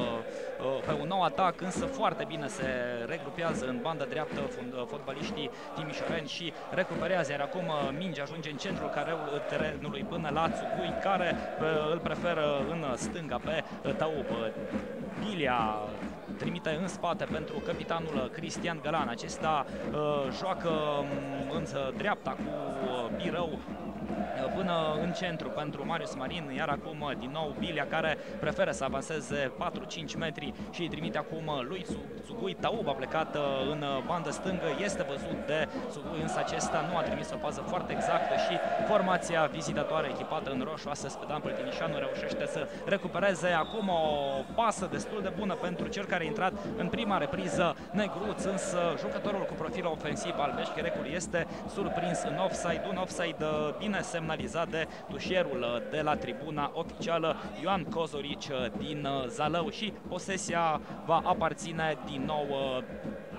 pe un nou atac, însă foarte bine se regrupează în bandă dreaptă fotbaliștii timișoreni și recuperează, iar acum mingea ajunge în centrul terenului până la Țugui, care îl preferă în stânga pe Taup. Bilia trimite în spate pentru capitanul Cristian Gălan. Acesta uh, joacă însă dreapta cu Birău până în centru pentru Marius Marin, iar acum din nou Bilia, care preferă să avanseze patru cinci metri și îi trimite acum lui Țugui. Taub a plecat în bandă stângă, este văzut de Țugui, însă acesta nu a trimis o pază foarte exactă și formația vizitatoare echipată în roșu, astăzi pe Dan Păltinișanu, reușește să recupereze acum o pasă destul de bună pentru cel care a intrat în prima repriză, Negruț, însă jucătorul cu profil ofensiv al Beșcherecului este surprins în offside, un offside bine semnalizat de tușierul de la tribuna oficială Ioan Cozorici din Zalău și posesia va aparține din nou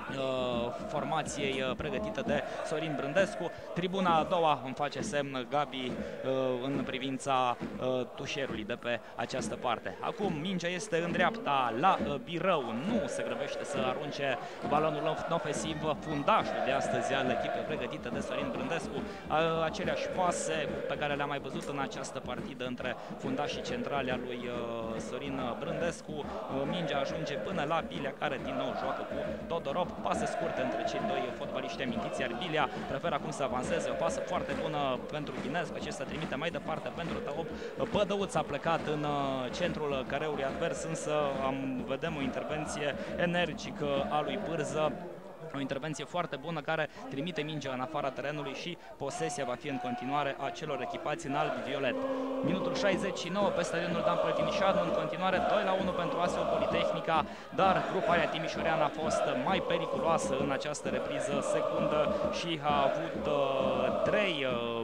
formației pregătită de Sorin Brândescu. Tribuna a doua îmi face semn Gabi în privința tușerului de pe această parte. Acum mingea este în dreapta la Birău, nu se grăbește să arunce balonul în ofensiv fundașul de astăzi al echipei pregătită de Sorin Brândescu. Aceleași pase pe care le-am mai văzut în această partidă între fundașii centrali al lui Sorin Brândescu. Mingea ajunge până la Bilea, care din nou joacă cu Todorov. Pase scurte între cei doi fotbaliști amintiți, iar Bilea preferă acum să avanseze. O pasă foarte bună pentru Ghinescu, acesta trimite mai departe pentru Taub. Bădăuț a plecat în centrul careului advers, însă am, vedem o intervenție energică a lui Pârză. O intervenție foarte bună care trimite mingea în afara terenului și posesia va fi în continuare a celor echipați în alb-violet. Minutul șaizeci și nouă pe stadionul Dan Păltinișanu, în continuare doi la unu pentru A S O Politehnica, dar grupa aia timișoreană a fost mai periculoasă în această repriză secundă și a avut uh, trei uh,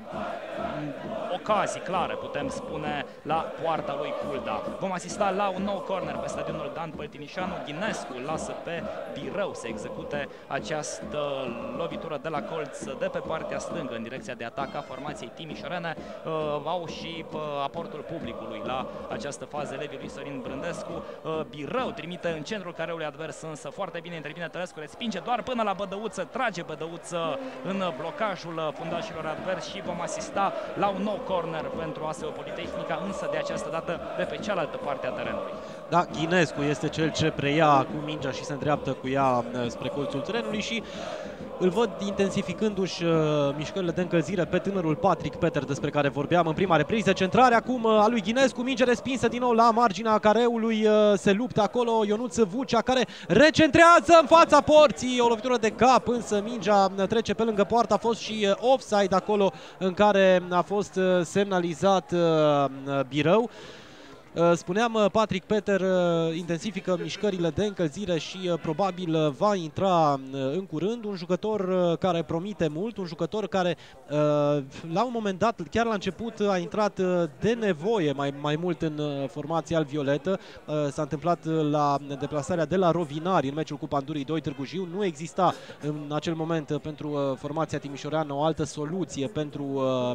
ocazii clare, putem spune, la poarta lui Culda. Vom asista la un nou corner pe stadionul Dan Păltinișanu. Ghinescu lasă pe Birău să execute această lovitură de la colț de pe partea stângă în direcția de atac a formației timișorene. Uh, au și uh, aportul publicului la această fază elevii lui Sorin Brândescu. Uh, Birău trimite în centrul careului advers, însă foarte bine intervine Tărescu, respinge doar până la Bădăuță, trage Bădăuță în blocajul fundașilor advers și vom asista la un nou corner pentru A S O Politehnica, însă de această dată de pe cealaltă parte a terenului. Da, Ghinescu este cel ce preia cu mingea și se îndreaptă cu ea spre colțul terenului și îl văd intensificându-și uh, mișcările de încălzire pe tânărul Patrick Peter, despre care vorbeam în prima repriză. Centrare acum uh, a lui Ghinescu, minge respinsă din nou la marginea careului, uh, se luptă acolo Ionuț Vucea, care recentrează în fața porții, o lovitură de cap, însă mingea trece pe lângă poartă. A fost și uh, offside acolo în care a fost uh, semnalizat uh, Birău. Spuneam, Patrick Peter intensifică mișcările de încălzire și probabil va intra în curând. Un jucător care promite mult, un jucător care la un moment dat, chiar la început, a intrat de nevoie mai, mai mult în formația alb-violetă. S-a întâmplat la deplasarea de la Rovinari în meciul cu Pandurii doi Târgu Jiu. Nu exista în acel moment pentru formația timișoreană o altă soluție pentru,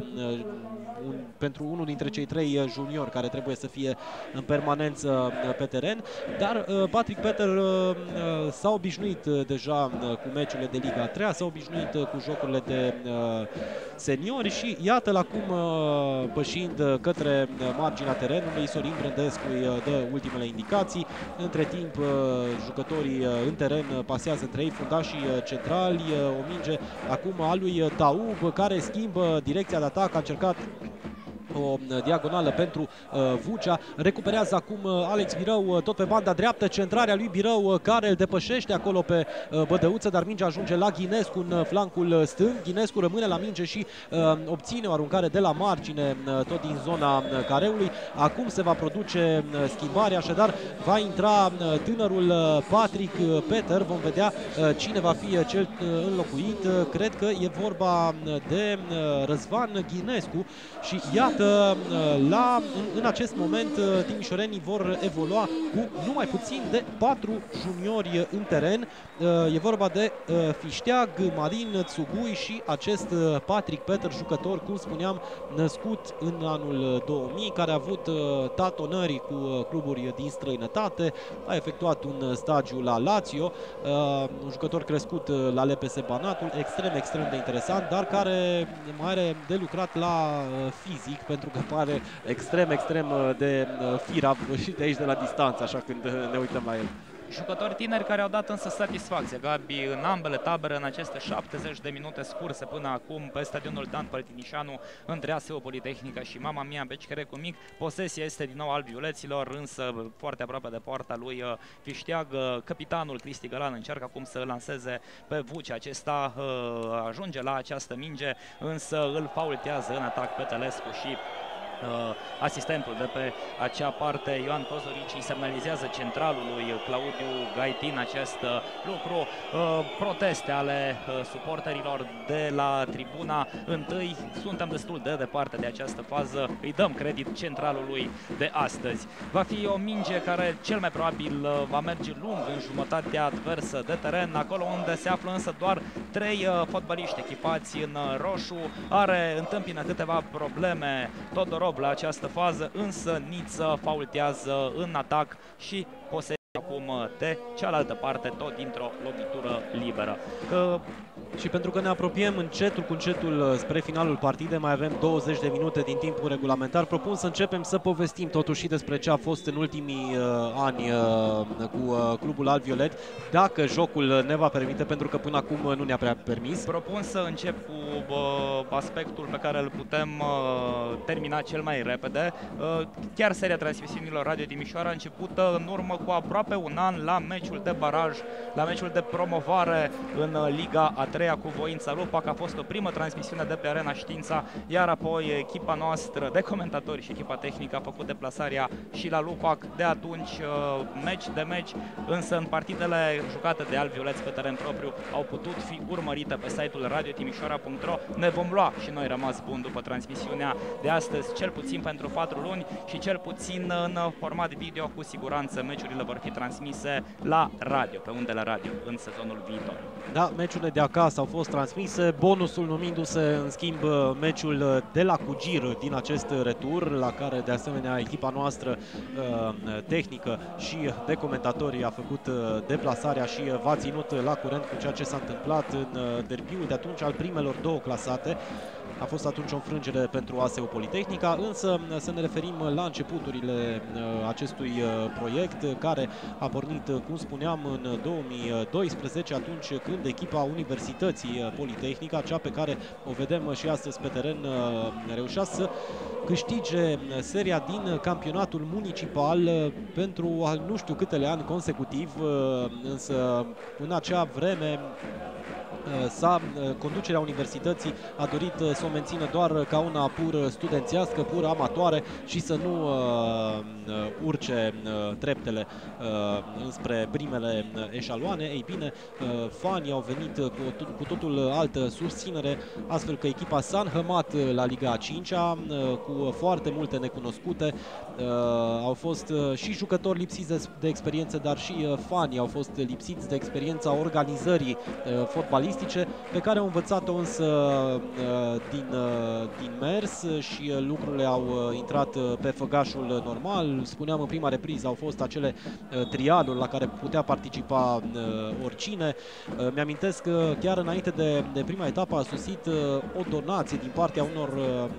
un, pentru unul dintre cei trei juniori care trebuie să fie în permanență pe teren, dar Patrick Peter s-a obișnuit deja cu meciurile de Liga a treia, s-a obișnuit cu jocurile de seniori și iată-l acum pășind către marginea terenului. Sorin Brândescu îi dă ultimele indicații. Între timp, jucătorii în teren pasează între ei, fundașii centrali. O minge acum a lui Taub, care schimbă direcția de atac, a încercat o diagonală pentru uh, Vucea. Recuperează acum uh, Alex Birău, uh, tot pe banda dreaptă, centrarea lui Birău, uh, care îl depășește acolo pe uh, Bădăuță, dar mingea ajunge la Ghinescu în uh, flancul stâng. Ghinescu rămâne la minge și uh, obține o aruncare de la margine, uh, tot din zona uh, careului. Acum se va produce uh, schimbare, așadar va intra uh, tânărul uh, Patrick Peter. Vom vedea uh, cine va fi uh, cel uh, înlocuit. Uh, cred că e vorba de uh, Răzvan Ghinescu și iată, La, în, în acest moment timișorenii vor evolua cu numai puțin de patru juniori în teren. E vorba de Fișteag, Marin, Tsugui și acest Patrick Peter, jucător, cum spuneam, născut în anul două mii, care a avut tatonări cu cluburi din străinătate, a efectuat un stagiu la Lazio, un jucător crescut la L P S Banatul, extrem, extrem de interesant, dar care mai are de lucrat la fizic, pentru că pare extrem, extrem de firav și de aici de la distanță, așa când ne uităm la el. Jucători tineri care au dat însă satisfacție, Gabi, în ambele tabere în aceste șaptezeci de minute scurse până acum pe stadionul Dan Păltinișanu între A S O Politehnica și Mama Mia Becicherecu Mic. Posesia este din nou al violeților, însă foarte aproape de poarta lui Fișteag. Capitanul Cristi Gălan încearcă acum să lanseze pe Vucea. Acesta ajunge la această minge, însă îl faultează în atac pe Tălescu și asistentul de pe acea parte, Ioan Tozorici, semnalizează centralului Claudiu Gaitin acest lucru. Proteste ale suporterilor de la tribuna întâi. Suntem destul de departe de această fază. Îi dăm credit centralului de astăzi. Va fi o minge care cel mai probabil va merge lung în jumătatea adversă de teren, acolo unde se află însă doar trei fotbaliști echipați în roșu. Are, întâmpină câteva probleme Todorov la această fază, însă Niță faultează în atac și posesia acum de cealaltă parte, tot dintr-o lovitură liberă. Că... Și pentru că ne apropiem încetul cu încetul spre finalul partidei, mai avem douăzeci de minute din timpul regulamentar, propun să începem să povestim totuși și despre ce a fost în ultimii uh, ani uh, cu uh, clubul Alb-Violet, dacă jocul ne va permite, pentru că până acum nu ne-a prea permis. Propun să încep cu uh, aspectul pe care îl putem uh, termina cel mai repede. Uh, chiar seria transmisiunilor Radio Timișoara a început uh, în urmă cu aproape un an la meciul de baraj, la meciul de promovare în uh, Liga a treia cu Voința Lupac. A fost o primă transmisiune de pe Arena Știința, iar apoi echipa noastră de comentatori și echipa tehnică a făcut deplasarea și la Lupac. De atunci, meci de meci, însă în partidele jucate de Alb-Violeți pe teren propriu au putut fi urmărite pe site-ul radio timișoara punct ro. Ne vom lua și noi rămas bun după transmisiunea de astăzi, cel puțin pentru patru luni și cel puțin în format video. Cu siguranță meciurile vor fi transmise la radio, pe undele radio, în sezonul viitor. Da, meciurile de acasă au fost transmise, bonusul numindu-se în schimb meciul de la Cugir din acest retur, la care de asemenea echipa noastră tehnică și de comentatori a făcut deplasarea și v-a ținut la curent cu ceea ce s-a întâmplat în derbiul de atunci al primelor două clasate. A fost atunci o înfrângere pentru A S U Politehnica, însă să ne referim la începuturile acestui proiect, care a pornit, cum spuneam, în două mii doisprezece, atunci când echipa Universității Politehnica, cea pe care o vedem și astăzi pe teren, reușea să câștige seria din campionatul municipal pentru nu știu câtele ani consecutiv, însă în acea vreme sa, conducerea universității a dorit să o mențină doar ca una pur studențească, pur amatoare și să nu uh, urce uh, treptele uh, înspre primele eșaloane. Ei bine, uh, fanii au venit cu, cu totul altă susținere, astfel că echipa s-a înhămat la Liga a cincea uh, cu foarte multe necunoscute. Uh, au fost uh, și jucători lipsiți de, de experiență, dar și uh, fanii au fost lipsiți de experiența organizării uh, fotbalistice, pe care au învățat-o însă din, din mers și lucrurile au intrat pe făgașul normal. Spuneam, în prima repriză au fost acele trialuri la care putea participa oricine. Mi-amintesc că chiar înainte de, de prima etapă a sosit o donație din partea unor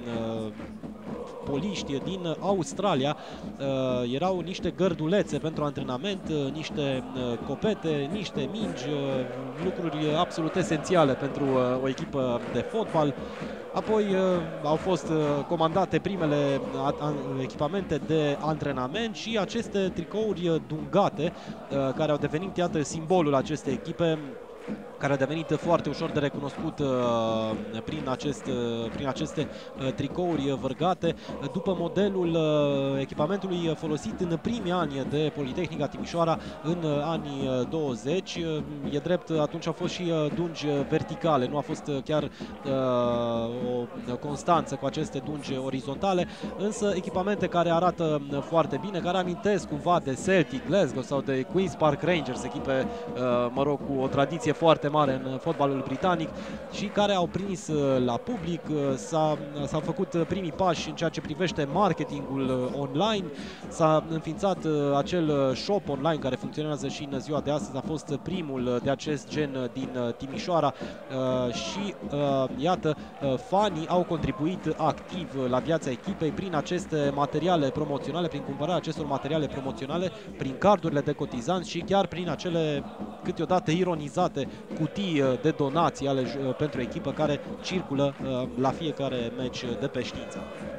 poliști din Australia. Uh, erau niște gărdulețe pentru antrenament, uh, niște uh, copete, niște mingi, uh, lucruri absolut esențiale pentru uh, o echipă de fotbal. Apoi uh, au fost uh, comandate primele echipamente de antrenament și aceste tricouri dungate, uh, care au devenit, iată, simbolul acestei echipe, care a devenit foarte ușor de recunoscut uh, prin, acest, uh, prin aceste uh, tricouri vărgate, după modelul uh, echipamentului folosit în primii ani de Politehnica Timișoara în uh, anii douăzeci. Uh, e drept, atunci au fost și uh, dungi verticale, nu a fost uh, chiar uh, o constanță cu aceste dungi orizontale, însă echipamente care arată foarte bine, care amintesc cumva de Celtic Glasgow sau de Queen's Park Rangers, echipe, uh, mă rog, cu o tradiție foarte mare în fotbalul britanic și care au prins la public. S-au făcut primii pași în ceea ce privește marketingul online, s-a înființat acel shop online care funcționează și în ziua de astăzi, a fost primul de acest gen din Timișoara și iată, fanii au contribuit activ la viața echipei prin aceste materiale promoționale, prin cumpărarea acestor materiale promoționale, prin cardurile de cotizanți și chiar prin acele câteodată ironizate cutii de donații ale, pentru echipă care circulă la fiecare meci de pe Știința.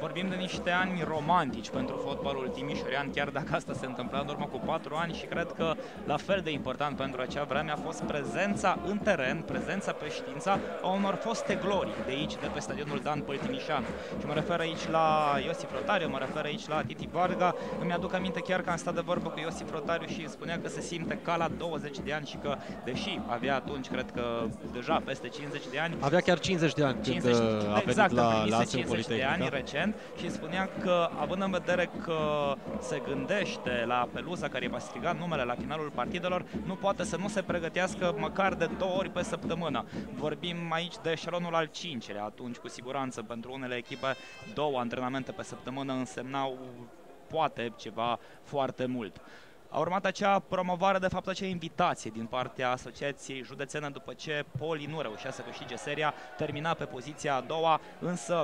vorbim de niște ani romantici pentru fotbalul timișorean, chiar dacă asta se întâmpla în urmă cu patru ani, și cred că la fel de important pentru acea vreme a fost prezența în teren, prezența pe știința a unor foste glorii de aici, de pe stadionul Dan Păltimișan. Și mă refer aici la Iosif Rotariu, mă refer aici la Titi Varga. Îmi aduc aminte chiar că am stat de vorbă cu Iosif Rotariu și spunea că se simte ca la douăzeci de ani și că, deși avea atunci, cred că deja peste cincizeci de ani, avea chiar cincizeci de ani cincizeci, când a venit exact, la, la cincizeci de ani recent, și spunea că, având în vedere că se gândește la peluza care va striga numele la finalul partidelor, nu poate să nu se pregătească măcar de două ori pe săptămână. Vorbim aici de eșelonul al cincilea, atunci cu siguranță pentru unele echipe două antrenamente pe săptămână însemnau poate ceva foarte mult. A urmat acea promovare, de fapt acea invitație din partea Asociației Județene după ce Poli nu reușea să câștige seria, termina pe poziția a doua, însă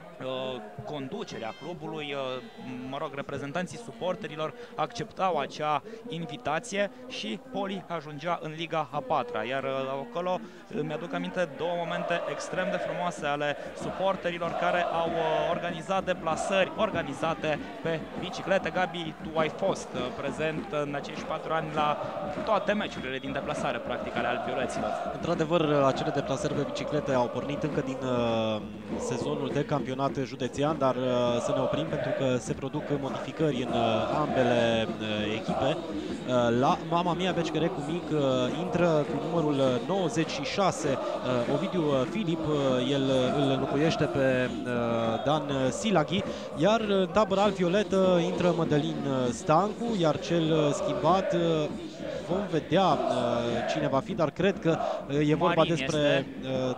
conducerea clubului, mă rog, reprezentanții suporterilor acceptau acea invitație și Poli ajungea în Liga a patra, iar acolo mi-aduc aminte două momente extrem de frumoase ale suporterilor care au organizat deplasări organizate pe biciclete. Gabi, tu ai fost prezent în acești patru ani la toate meciurile din deplasare, practic, ale alvioleților. Într-adevăr, acele deplasări pe biciclete au pornit încă din uh, sezonul de campionat județean, dar uh, să ne oprim pentru că se produc modificări în uh, ambele uh, echipe. Uh, la Mama Mia B C R cu mic uh, intră cu numărul nouăzeci și șase uh, Ovidiu Filip, uh, el îl înlocuiește pe uh, Dan Silaghi, iar în tabăra alb-violetă intră Mădălin Stancu, iar cel uh, schimbat uh, vom vedea uh, cine va fi, dar cred că uh, e vorba Marin despre uh,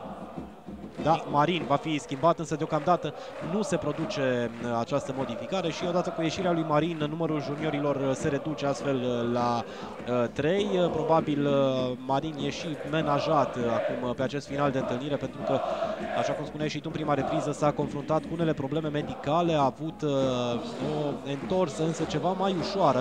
da, Marin va fi schimbat, însă deocamdată nu se produce această modificare și odată cu ieșirea lui Marin, numărul juniorilor se reduce astfel la uh, trei. Probabil uh, Marin e și menajat uh, acum pe acest final de întâlnire, pentru că, așa cum spuneai și tu în prima repriză, s-a confruntat cu unele probleme medicale, a avut uh, o întorsă însă ceva mai ușoară,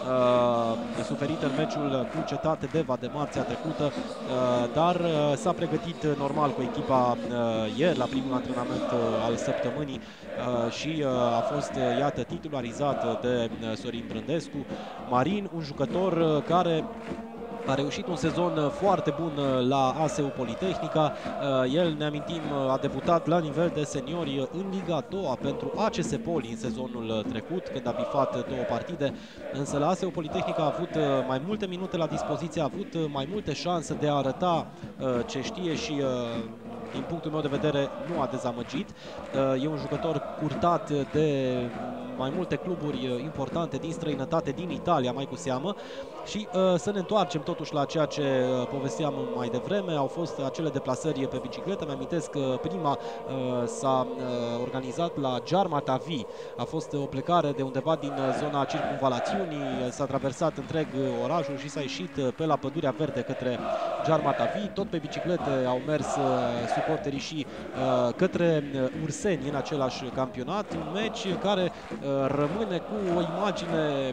uh, suferită în meciul cu Cetate Deva de marțea trecută, uh, dar uh, s-a pregătit normal cu echipa uh, ieri la primul antrenament uh, al săptămânii uh, și uh, a fost, uh, iată, titularizat de uh, Sorin Brândescu. Marin, un jucător uh, care a reușit un sezon foarte bun la A S U Politehnica. El, ne amintim, a debutat la nivel de seniori în Liga a doua pentru A C S Poli în sezonul trecut, când a bifat două partide, însă la A S U Politehnica a avut mai multe minute la dispoziție, a avut mai multe șanse de a arăta ce știe și, din punctul meu de vedere, nu a dezamăgit. E un jucător curtat de mai multe cluburi importante din străinătate, din Italia mai cu seamă. Și uh, să ne întoarcem totuși la ceea ce uh, povesteam mai devreme. Au fost acele deplasări pe bicicletă. Mi-amintesc că prima uh, s-a uh, organizat la Giarmatavi. A fost o plecare de undeva din zona circumvalațiunii. S-a traversat întreg orașul și s-a ieșit pe la Pădurea Verde către Giarmatavi. Tot pe biciclete au mers uh, suporterii și uh, către uh, Urseni în același campionat. Un meci care uh, rămâne cu o imagine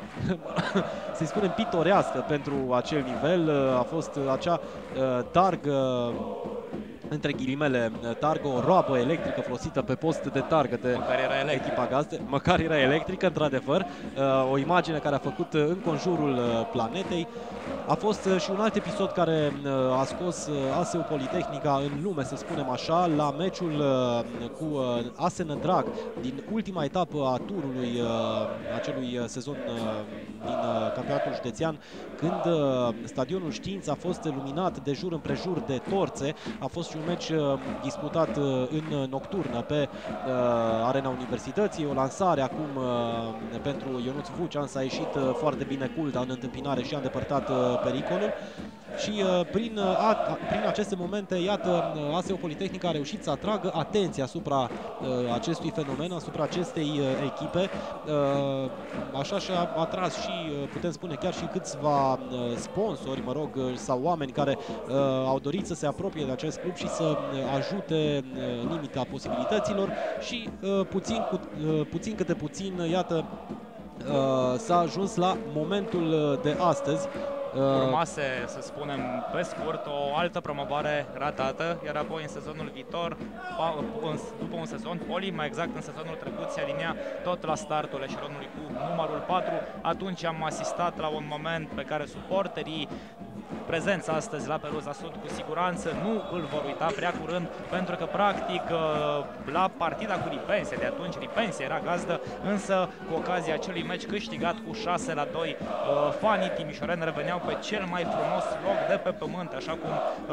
să-i spunem pitorească pentru acel nivel. A fost acea uh, targă, între ghilimele, targă, o roabă electrică folosită pe post de targă de măcar era echipa gazdă. Măcar era electrică, într-adevăr. Uh, o imagine care a făcut înconjurul uh, planetei. A fost uh, și un alt episod care uh, a scos uh, A S U Politehnica în lume, să spunem așa, la meciul uh, cu uh, Asenă Drag din ultima etapă a turului uh, acelui sezon uh, din uh, campionatul județean, când uh, stadionul Știința a fost luminat de jur împrejur de torțe. A fost și un meci uh, disputat uh, în nocturnă pe uh, Arena Universității, o lansare acum uh, pentru Ionuț Vucean, s-a ieșit uh, foarte bine Culda în întâmpinare și a îndepărtat uh, pericolul. Și uh, prin, uh, a, prin aceste momente, iată, uh, A S U Politehnica a reușit să atragă atenția asupra uh, acestui fenomen, asupra acestei uh, echipe. Uh, așa și-a atras și, uh, putem spune, chiar și câțiva uh, sponsori, mă rog, uh, sau oameni care uh, au dorit să se apropie de acest club și să uh, ajute uh, în limita posibilităților și uh, puțin, cu, uh, puțin câte puțin, iată, uh, s-a ajuns la momentul de astăzi. Urmase, să spunem pe scurt, o altă promovare ratată, iar apoi în sezonul viitor, după un sezon, Poli, mai exact în sezonul trecut, se alinia tot la startul eșelonului cu numărul patru. Atunci am asistat la un moment pe care suporterii prezența astăzi la Peruza Sud cu siguranță nu îl vor uita prea curând, pentru că practic la partida cu Ripense, de atunci Ripense era gazdă, însă cu ocazia acelui meci câștigat cu șase la doi, fanii timișoreni reveneau pe cel mai frumos loc de pe pământ, așa cum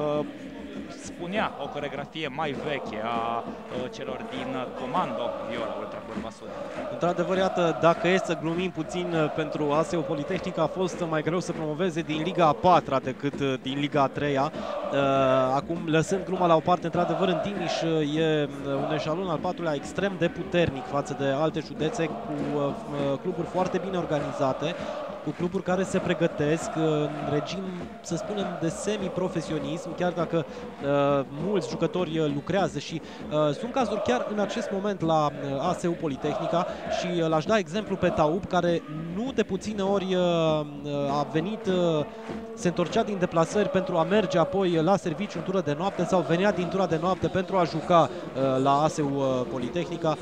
spunea o coreografie mai veche a celor din Comando Viola Ultra Curva Sud. Într-adevăr, iată, dacă e să glumim puțin, pentru A S U Politehnica a fost mai greu să promoveze din Liga a patra decât din Liga a treia. Acum, lăsând gluma la o parte, într-adevăr, în Timiș e un eșalon al patrulea extrem de puternic față de alte județe, cu cluburi foarte bine organizate, cu cluburi care se pregătesc în regim, să spunem, de semi-profesionism, chiar dacă uh, mulți jucători lucrează și uh, sunt cazuri chiar în acest moment la uh, A S U Politehnica și uh, l-aș da exemplu pe Taup, care nu de puține ori uh, a venit, uh, se întorcea din deplasări pentru a merge apoi la serviciu în tură de noapte sau venea din tura de noapte pentru a juca uh, la A S U uh, Politehnica.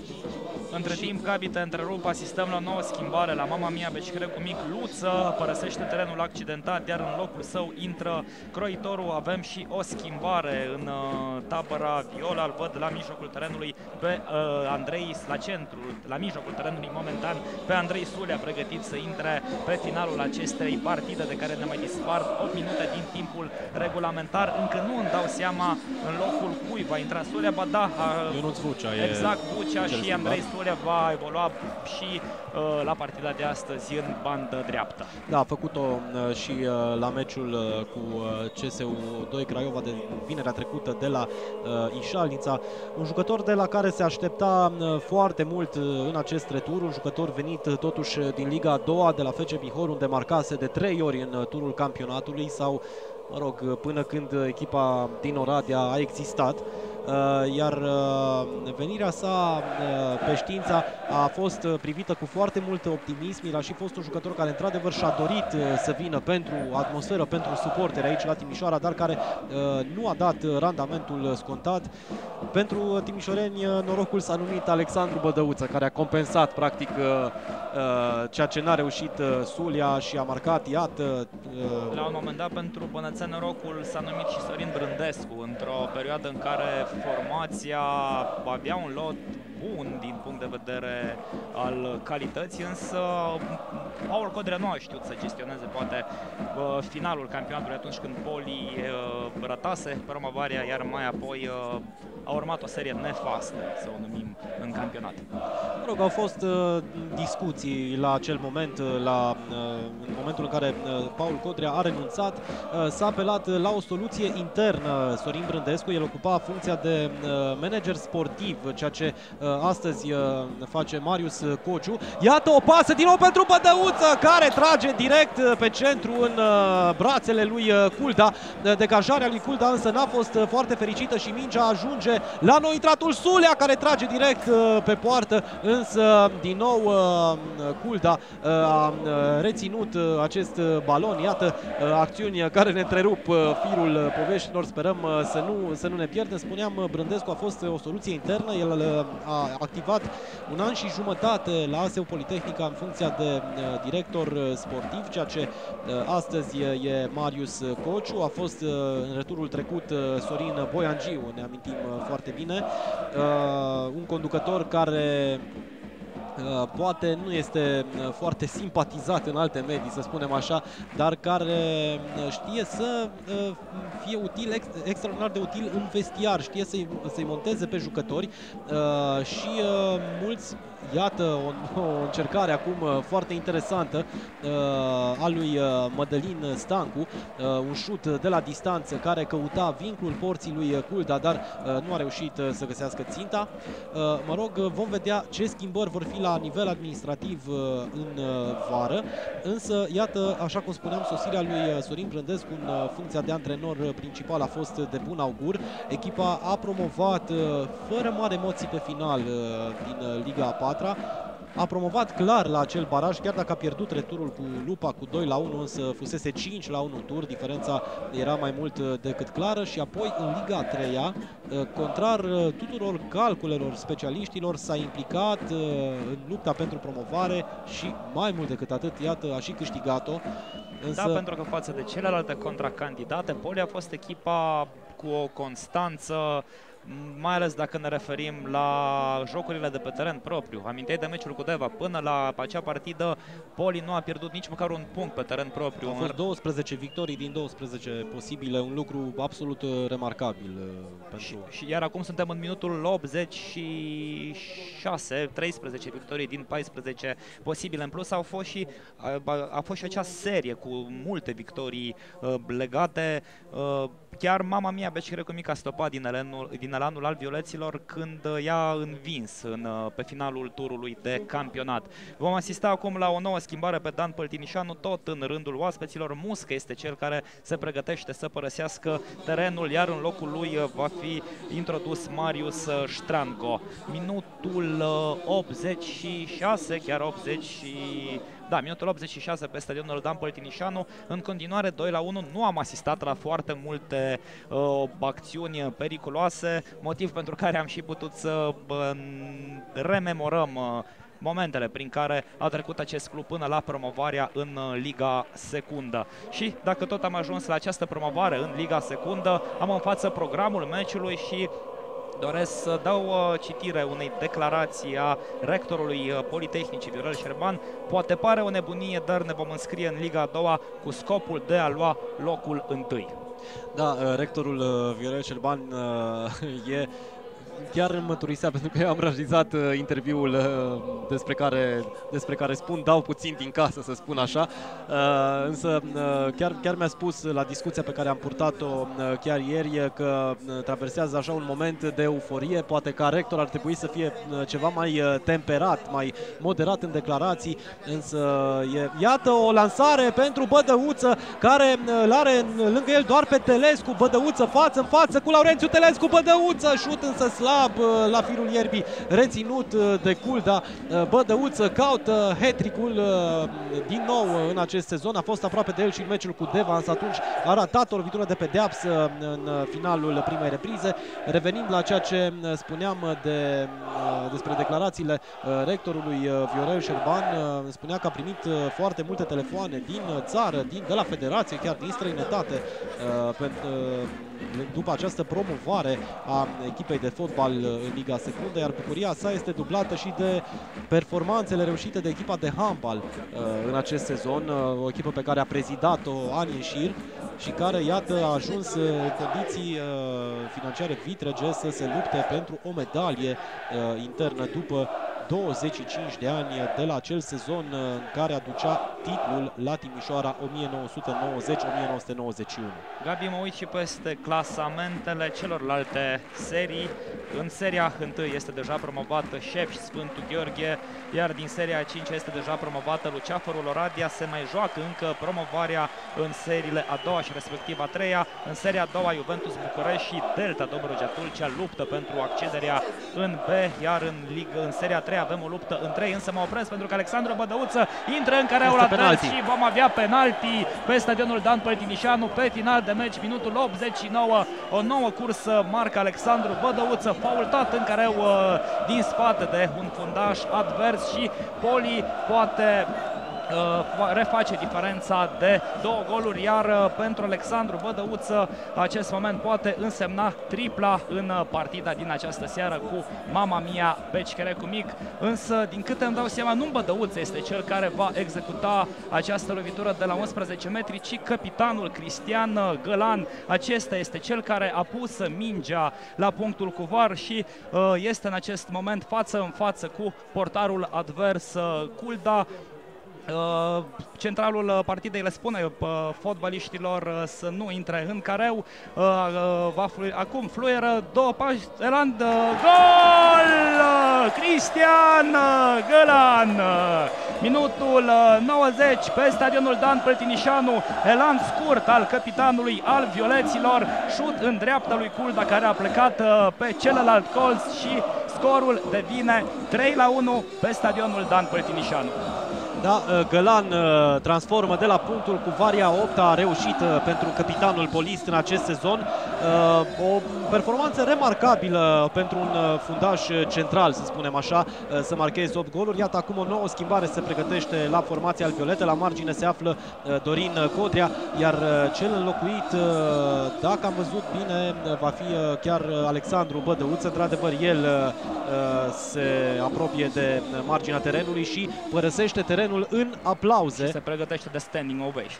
Între timp, Cabite întrerup, asistăm la o nouă schimbare la Mama Mia Becșchere cu mic. Luță părăsește terenul accidentat, iar în locul său intră croitorul. Avem și o schimbare în uh, tabăra Viola, îl văd la mijlocul terenului pe uh, Andrei, la centru, la mijlocul terenului momentan, pe Andrei Sulea, pregătit să intre pe finalul acestei partide de care ne mai dispart opt minute din timpul regulamentar. Încă nu îmi dau seama în locul cui va intra Sulea, ba da, uh, Ionuț Vucea, exact, Vucea și Andrei Sulea va evolua și uh, la partida de astăzi în bandă dreaptă. Da, a făcut-o uh, și uh, la meciul uh, cu uh, C S U doi Craiova de vinerea trecută de la uh, Ișalnița. Un jucător de la care se aștepta uh, foarte mult uh, în acest retur, un jucător venit uh, totuși din Liga a doua de la F C Bihor, unde marcase de trei ori în uh, turul campionatului sau, mă rog, până când echipa din Oradea a existat. Iar venirea sa pe Știința a fost privită cu foarte mult optimism. El a și fost un jucător care într-adevăr și-a dorit să vină pentru atmosferă, pentru suporteri aici la Timișoara, dar care nu a dat randamentul scontat. Pentru timișoreni, norocul s-a numit Alexandru Bădăuță, care a compensat practic ceea ce n-a reușit Sulea și a marcat, iată. La un moment dat, pentru Bănățeni, norocul s-a numit și Sorin Brândescu, într-o perioadă în care formația avea un lot bun din punct de vedere al calității, însă Paul Codrea nu a știut să gestioneze poate finalul campionatului atunci când Poli rătase promovarea, iar mai apoi a urmat o serie nefastă, să o numim, în campionat. Mă rog, au fost uh, discuții la acel moment, la, uh, în momentul în care uh, Paul Codrea a renunțat, uh, s-a apelat la o soluție internă. Sorin Brândescu, el ocupa funcția de uh, manager sportiv, ceea ce uh, astăzi uh, face Marius Cociu. Iată o pasă din nou pentru Bădăuță, care trage direct uh, pe centru în uh, brațele lui uh, Culda. Degajarea lui Culda însă n-a fost uh, foarte fericită și mingea ajunge la nou intratul Sulea, care trage direct uh, pe poartă, însă din nou uh, Culda uh, a reținut uh, acest balon. Iată uh, acțiuni care ne întrerup uh, firul poveștilor, sperăm uh, să, nu, să nu ne pierdem. Spuneam, uh, Brândescu a fost uh, o soluție internă, el uh, a activat un an și jumătate la A S U Politehnica în funcția de uh, director uh, sportiv, ceea ce uh, astăzi uh, e Marius Cociu. A fost uh, în returul trecut uh, Sorin Boiangiu, ne amintim uh, foarte bine, uh, un conducător care Uh, poate nu este uh, foarte simpatizat în alte medii, să spunem așa, dar care uh, știe să uh, fie util, ex extraordinar de util în vestiar, știe să-i să-i monteze pe jucători uh, și uh, mulți, iată o, o încercare acum uh, foarte interesantă uh, a lui uh, Mădălin Stancu, uh, un șut de la distanță care căuta vincul porții lui Culda, dar uh, nu a reușit uh, să găsească ținta. Uh, mă rog, vom vedea ce schimbări vor fi la nivel administrativ uh, în uh, vară, însă, iată, așa cum spuneam, sosirea lui Sorin Brândescu în uh, funcția de antrenor principal a fost de bun augur. Echipa a promovat uh, fără mari emoții pe final uh, din uh, Liga a patra. a promovat clar la acel baraj, chiar dacă a pierdut returul cu Lupa cu doi la unu, însă fusese cinci la unu tur, diferența era mai mult decât clară și apoi în Liga a treia, contrar tuturor calculelor specialiștilor, s-a implicat în lupta pentru promovare și mai mult decât atât, iată, a și câștigat-o. Însă... Da, pentru că față de celelalte contracandidate, Poli a fost echipa cu o constanță, mai ales dacă ne referim la jocurile de pe teren propriu. Aminteai de meciul cu Deva. Până la acea partidă, Poli nu a pierdut nici măcar un punct pe teren propriu. Au fost douăsprezece victorii din douăsprezece posibile, un lucru absolut remarcabil. Pentru... Și, și iar acum suntem în minutul optzeci și șase, treisprezece victorii din paisprezece posibile. În plus au fost și, a, a fost și acea serie cu multe victorii uh, legate. Uh, Chiar Mama Mia B C K Recu Mic a stopat din elanul, din elanul al violeților când i-a învins în, pe finalul turului de campionat. Vom asista acum la o nouă schimbare pe Dan Păltinișanu, tot în rândul oaspeților. Muscă este cel care se pregătește să părăsească terenul, iar în locul lui va fi introdus Marius Ștrango. Minutul optzeci și șase, chiar optzeci și... Da, minutul optzeci și șase pe stadionul Dan Păltinișanu. În continuare doi la unu, nu am asistat la foarte multe uh, acțiuni periculoase, motiv pentru care am și putut să uh, rememorăm uh, momentele prin care a trecut acest club până la promovarea în uh, Liga Secundă. Și dacă tot am ajuns la această promovare în Liga Secundă, am în față programul meciului și doresc să dau uh, citire unei declarații a rectorului uh, Politehnicii Viorel Șerban. Poate pare o nebunie, dar ne vom înscrie în Liga a doua cu scopul de a lua locul întâi. Da, uh, rectorul uh, Viorel Șerban uh, e... chiar îmi mărturisea, pentru că eu am realizat uh, interviul uh, despre, care, despre care spun, dau puțin din casă, să spun așa, uh, însă uh, chiar, chiar mi-a spus la discuția pe care am purtat-o uh, chiar ieri că uh, traversează așa un moment de euforie, poate ca rector ar trebui să fie uh, ceva mai uh, temperat, mai moderat în declarații, însă e, iată o lansare pentru Bădăuță, care uh, l-are lângă el doar pe Telescu, Bădăuță față în față cu Laurențiu Telescu, Bădăuță, șut însă slab la firul ierbii, reținut de Culda. Bădăuță caută hat-trick-ul din nou în acest sezon, a fost aproape de el și în meciul cu Deva, însă atunci a ratat o lovitură de pedeapsă în finalul primei reprize. Revenind la ceea ce spuneam de, despre declarațiile rectorului Viorel Șerban, spunea că a primit foarte multe telefoane din țară, din, de la federație, chiar din străinătate, pentru după această promovare a echipei de fotbal în Liga Secundă, iar bucuria sa este dublată și de performanțele reușite de echipa de handbal în acest sezon, o echipă pe care a prezidat-o ani în șir și care, iată, a ajuns în condiții financiare vitrege să se lupte pentru o medalie internă după douăzeci și cinci de ani de la acel sezon în care aducea titlul la Timișoara o mie nouă sute nouăzeci - o mie nouă sute nouăzeci și unu. Gabi, mă uit și peste clasamentele celorlalte serii. În seria întâi este deja promovată Șepși Sfântul Gheorghe, iar din seria a cincea este deja promovată Luceafărul Oradea. Se mai joacă încă promovarea în seriile a doua și respectiv a treia. În seria a doua Juventus București și Delta Dobrogea Tulcea luptă pentru accederea în B, iar în, Liga, în seria a treia avem o luptă în trei, însă mă opresc pentru că Alexandru Bădăuță intră în careul advers și vom avea penalti pe stadionul Dan Păltinișanu pe final de meci, minutul optzeci și nouă, o nouă cursă marcă Alexandru Bădăuță, faultat în careu din spate de un fundaș advers și Poli poate reface diferența de două goluri, iar pentru Alexandru Bădăuță acest moment poate însemna tripla în partida din această seară cu Mama Mia B C K Recu Mic, însă din câte îmi dau seama nu Bădăuță este cel care va executa această lovitură de la unsprezece metri, ci capitanul Cristian Gălan. Acesta este cel care a pus mingea la punctul cu var și este în acest moment față în față cu portarul advers Culda. Uh, centralul partidei le spune uh, fotbaliștilor uh, să nu intre în careu. Uh, uh, va flui, acum fluieră două pași, Elan, uh, gol! Uh, Cristian uh, Gălan! Uh, minutul uh, nouăzeci pe stadionul Dan Păltinișanu, elan scurt al capitanului al violeților, șut în dreapta lui Culda care a plecat uh, pe celălalt colț și scorul devine trei la unu pe stadionul Dan Păltinișanu. Da, Gălan transformă de la punctul cu varia opt, a reușit pentru capitanul Polist în acest sezon. O performanță remarcabilă pentru un fundaș central, să spunem așa, să marcheze opt goluri. Iată acum o nouă schimbare se pregătește la formația albiolete. La margine se află Dorin Codrea, iar cel înlocuit, dacă am văzut bine, va fi chiar Alexandru Bădăuță. Într-adevăr, el se apropie de marginea terenului și părăsește terenul în aplauze. Și se pregătește de standing ovation.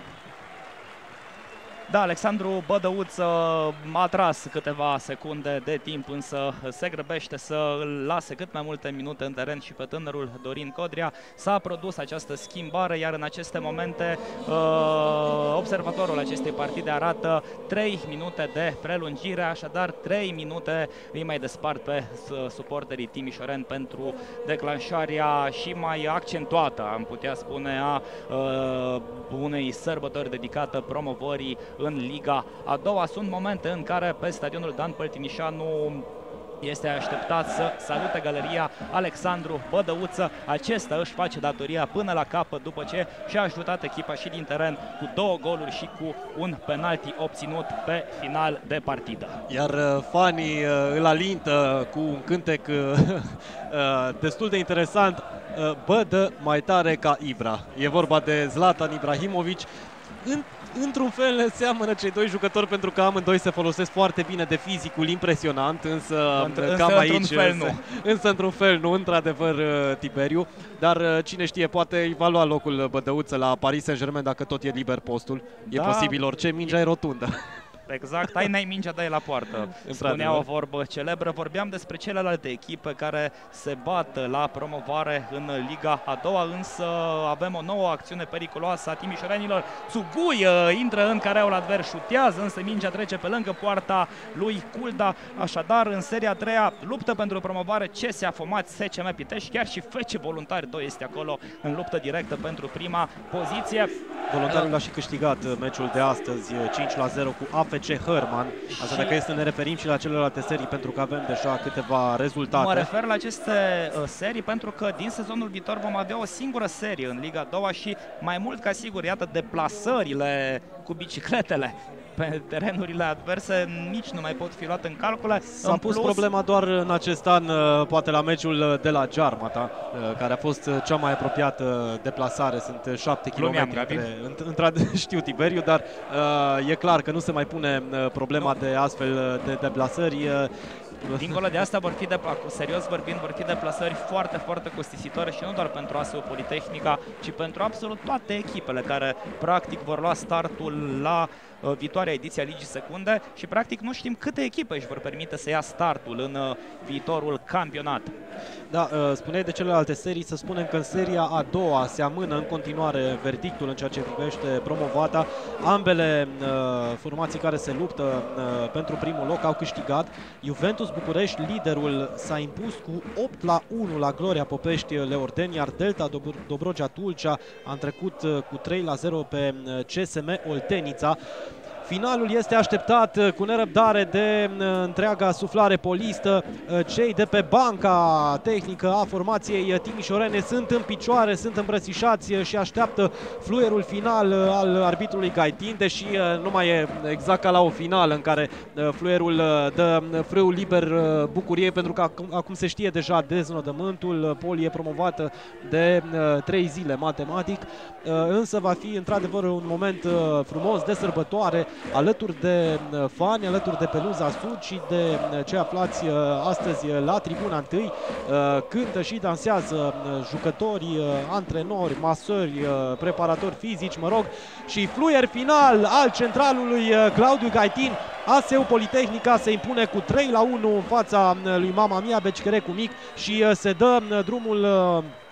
Da, Alexandru Bădăuță a tras câteva secunde de timp, însă se grăbește să îl lase cât mai multe minute în teren și pe tânărul Dorin Codrea. S-a produs această schimbare, iar în aceste momente observatorul acestei partide arată trei minute de prelungire, așadar trei minute îi mai despart pe suporterii timișoreni pentru declanșarea și mai accentuată, am putea spune, a unei sărbători dedicată promovării în Liga a doua. Sunt momente în care pe stadionul Dan Păltinișanu este așteptat să salute galeria Alexandru Bădăuță. Acesta își face datoria până la capăt după ce și-a ajutat echipa și din teren cu două goluri și cu un penalti obținut pe final de partidă. Iar fanii îl alintă cu un cântec destul de interesant: Bădă mai tare ca Ibra. E vorba de Zlatan Ibrahimović. În Într-un fel seamănă cei doi jucători, pentru că amândoi se folosesc foarte bine de fizicul impresionant, însă Într cam însă, aici, într-un fel nu. însă într-un fel nu, într-adevăr, Tiberiu, dar cine știe, poate îi va lua locul Bădăuță la Paris Saint-Germain dacă tot e liber postul. E da, posibil orice, mingea e rotundă. Exact, ai n-ai mingea, dai la poartă. Spunea o vorbă celebră. Vorbeam despre celelalte echipe care se bat la promovare în Liga a doua, însă avem o nouă acțiune periculoasă a timișorenilor. Țugui intră în careul advers, șutează, însă mingea trece pe lângă poarta lui Culda. Așadar, în seria a treia, luptă pentru promovare C S A Fomați, S C M Pitești, chiar și F C Voluntari doi este acolo în luptă directă pentru prima poziție. Voluntarul a și câștigat meciul de astăzi cinci la zero cu A F C Hărman. Asta dacă este să ne referim și la celelalte serii, pentru că avem deja câteva rezultate. Mă refer la aceste uh, serii pentru că din sezonul viitor vom avea o singură serie în Liga a doua și mai mult ca sigur, iată, deplasările cu bicicletele pe terenurile adverse nici nu mai pot fi luate în calcule. S-a pus problema doar în acest an, poate la meciul de la Giarmata, care a fost cea mai apropiată deplasare. Sunt șapte kilometri. Știu, Tiberiu, dar uh, e clar că nu se mai pune problema nu. de astfel de deplasări. Dincolo de asta vor fi, de, serios vorbind, vor fi deplasări foarte, foarte costisitoare și nu doar pentru A S U Politehnica, ci pentru absolut toate echipele care practic vor lua startul la uh, viitoarea ediție a Ligii Secunde și practic nu știm câte echipe își vor permite să ia startul în uh, viitorul campionat. Da, uh, spuneai de celelalte serii, să spunem că în seria a doua se amână în continuare verdictul în ceea ce privește promovata. Ambele uh, formații care se luptă uh, pentru primul loc au câștigat. Juventus București, liderul, s-a impus cu opt la unu la Gloria Popești Leordeni, iar Delta Dobrogea Tulcea a trecut cu trei la zero pe C S M Oltenița. Finalul este așteptat cu nerăbdare de întreaga suflare polistă. Cei de pe banca tehnică a formației timișorene sunt în picioare, sunt îmbrățișați și așteaptă fluierul final al arbitrului Gaitin, deși nu mai e exact ca la o finală în care fluierul dă frâul liber bucuriei, pentru că acum se știe deja deznodământul. Poli e promovată de trei zile matematic, însă va fi într-adevăr un moment frumos de sărbătoare, alături de fani, alături de peluza sud și de cei aflați astăzi la tribuna întâi. Cântă și dansează jucători, antrenori, masori, preparatori fizici, mă rog, și fluier final al centralului Claudiu Gaitin. A S U Politehnica se impune cu trei la unu în fața lui Mama Mia, Beccherecu Mic, și se dă drumul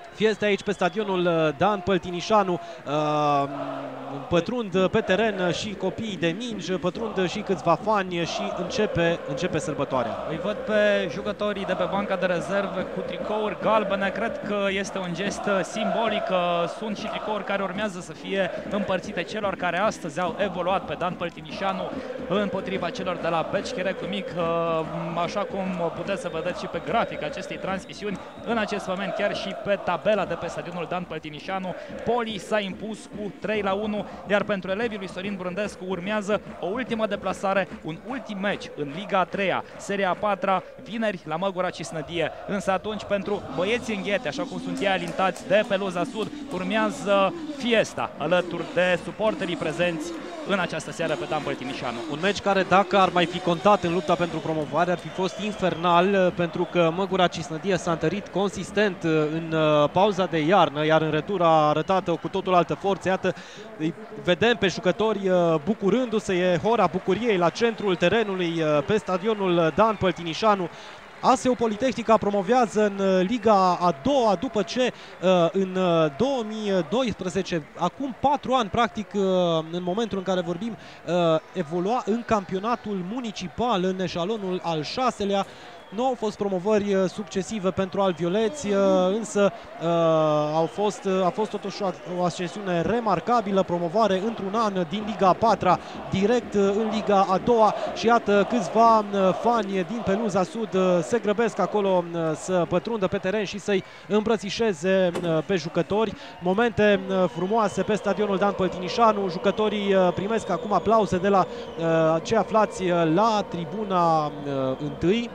Fiesta aici pe stadionul Dan Păltinișanu. Pătrund pe teren și copiii de mingi, pătrund și câțiva fani și începe, începe sărbătoarea. Îi văd pe jucătorii de pe banca de rezerve cu tricouri galbene. Cred că este un gest simbolic. Sunt și tricouri care urmează să fie împărțite celor care astăzi au evoluat pe Dan Păltinișanu împotriva celor de la Beci Cherecu Mic. Așa cum puteți să vedeți și pe grafic acestei transmisiuni, în acest moment chiar și pe tabela de pe stadionul Dan Păltinișanu, Poli s-a impus cu trei la unu, iar pentru elevii lui Sorin Brândescu urmează o ultimă deplasare, un ultim meci în Liga a treia, seria a patra, vineri la Măgura Cisnădie. Însă atunci pentru băieții înghete, așa cum sunt ei alintați de peluza sud, urmează Fiesta alături de suporterii prezenți în această seară pe Dan Păltinișanu. Un meci care, dacă ar mai fi contat în lupta pentru promovare, ar fi fost infernal, pentru că Măgura Cisnădie s-a întărit consistent în pauza de iarnă, iar în retur a arătat o cu totul altă forță. Iată, îi vedem pe jucători bucurându-se, e hora bucuriei la centrul terenului pe stadionul Dan Păltinișanu. A S E U Politehnica promovează în Liga a doua după ce în două mii doisprezece, acum patru ani practic, în momentul în care vorbim, evolua în campionatul municipal în eșalonul al șaselea. Nu au fost promovări succesive pentru alvioleți, însă au fost, a fost totuși o ascensiune remarcabilă, promovare într-un an din Liga a patra direct în Liga a doua și iată câțiva fani din peluza sud se grăbesc acolo să pătrundă pe teren și să-i îmbrățișeze pe jucători. Momente frumoase pe stadionul Dan Păltinișanu, jucătorii primesc acum aplauze de la cei aflați la tribuna întâi.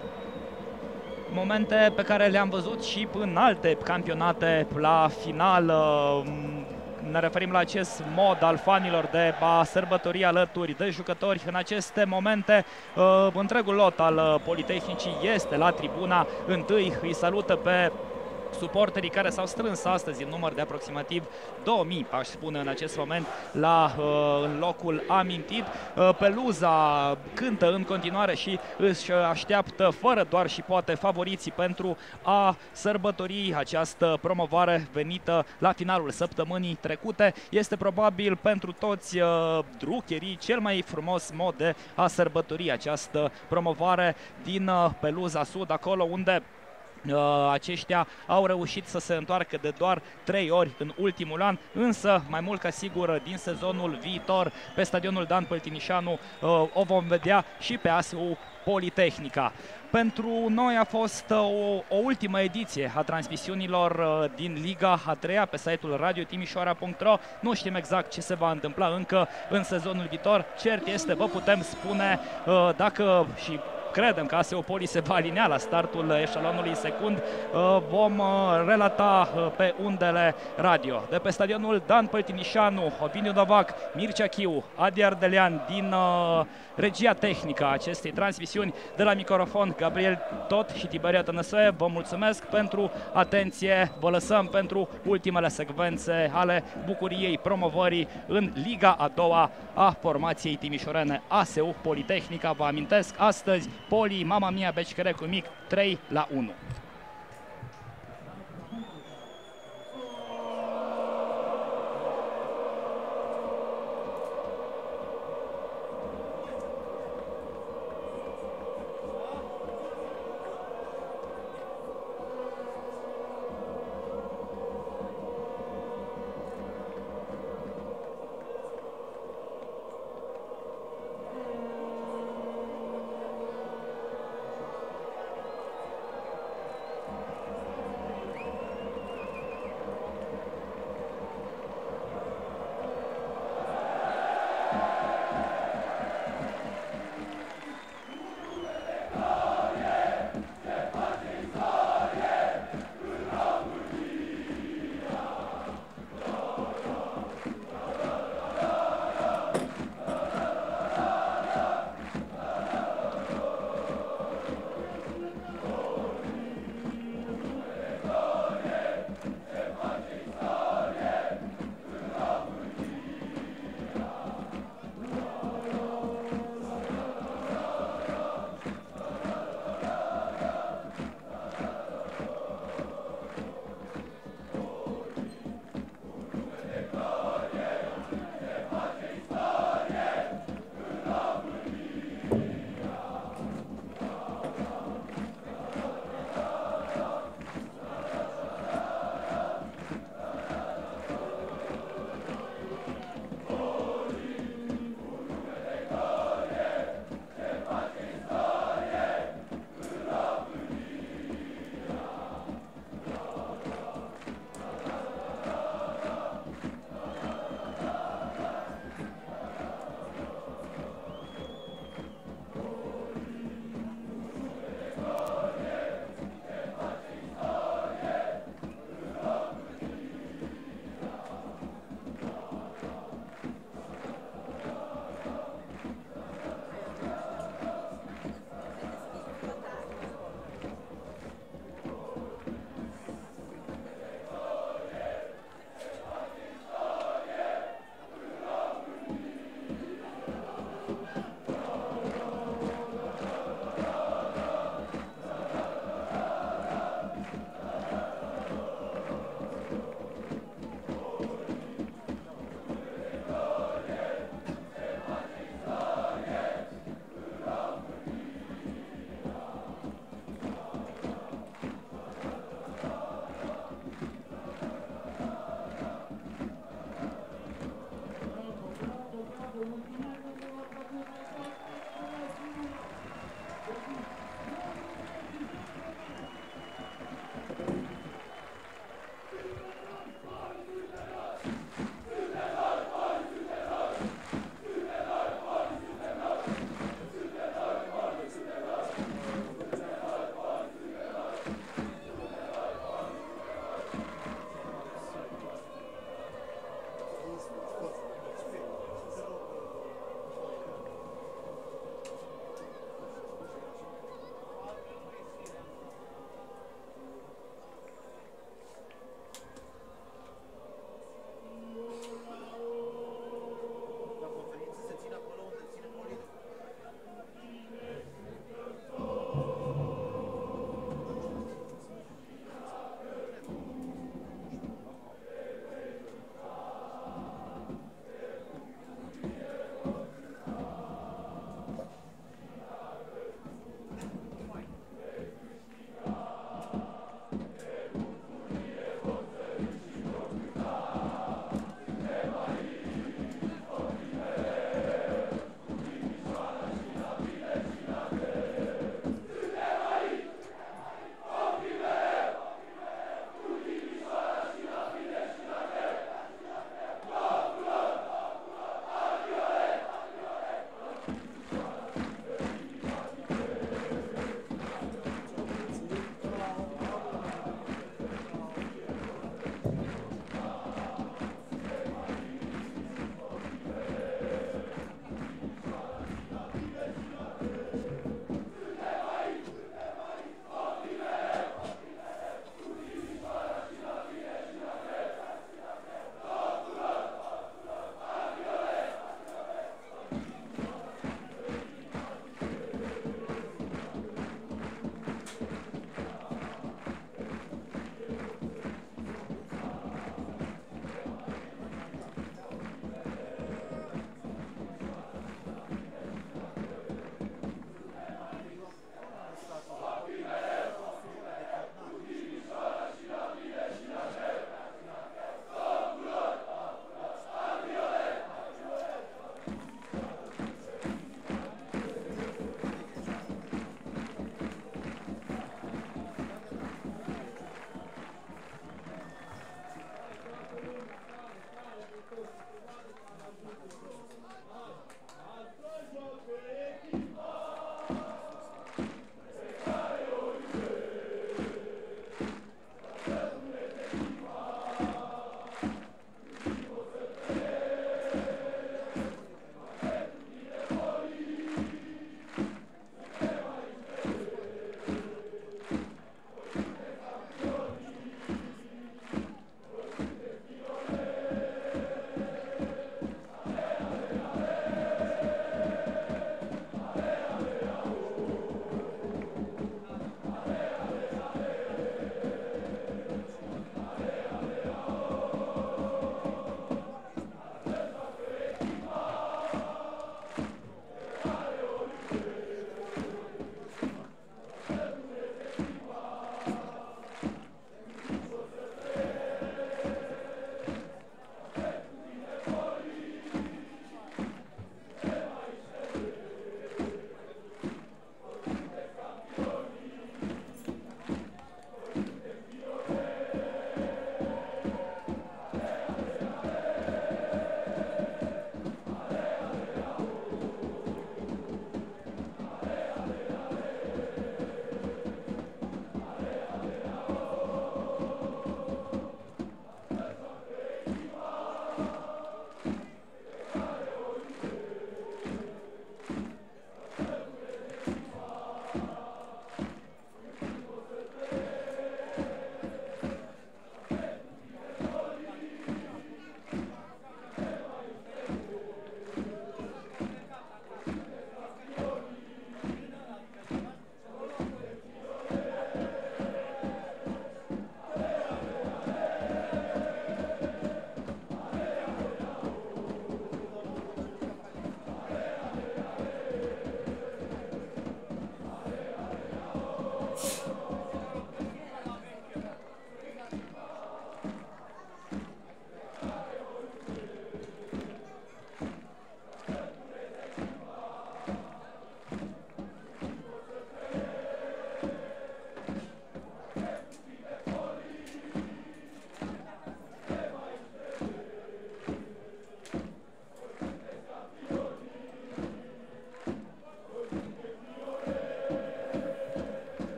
Momente pe care le-am văzut și în alte campionate la final. Ne referim la acest mod al fanilor de a sărbători alături de jucători. În aceste momente, întregul lot al Politehnicii este la tribuna întâi. Îi salută pe suporterii care s-au strâns astăzi în număr de aproximativ două mii, aș spune în acest moment, la, în locul amintit. Peluza cântă în continuare și își așteaptă fără doar și poate favoriții pentru a sărbători această promovare venită la finalul săptămânii trecute. Este probabil pentru toți drucherii cel mai frumos mod de a sărbători această promovare din peluza sud, acolo unde aceștia au reușit să se întoarcă de doar trei ori în ultimul an, însă mai mult ca sigur din sezonul viitor pe stadionul Dan Păltinișanu o vom vedea și pe A S E U Politehnica. Pentru noi a fost o, o ultimă ediție a transmisiunilor din Liga a treia pe site-ul radio timișoara punct ro. Nu știm exact ce se va întâmpla încă în sezonul viitor. Cert este, vă putem spune dacă și credem că A S E U Poli se va alinea la startul eșalonului secund, vom relata pe undele radio. De pe stadionul Dan Păltinișanu, Ovidiu Novac, Mircea Chiu, Adi Ardelean din regia tehnică a acestei transmisiuni, de la microfon Gabriel Tot și Tiberia Tănăsoe. Vă mulțumesc pentru atenție, vă lăsăm pentru ultimele secvențe ale bucuriei promovării în Liga a doua a formației timișorene A S E U Politehnica. Vă amintesc, astăzi Poli, Mama Mia, Beci Cherecu Mic, trei la unu.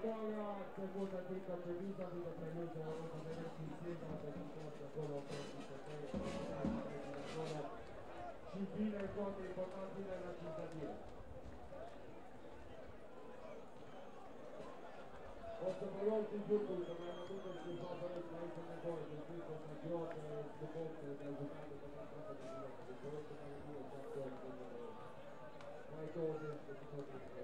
squadra seconda pica prevista di premuto a vedere si sieda per il posto quello per il potere ci fine incontri importanti della cittadina. Questo progetto in più che abbiamo tutto il sviluppo del paese del gol, del tutto il campionato del sviluppo del giocato del campionato del sviluppo, del progetto del sviluppo del campione del sviluppo. Ma i due del sviluppo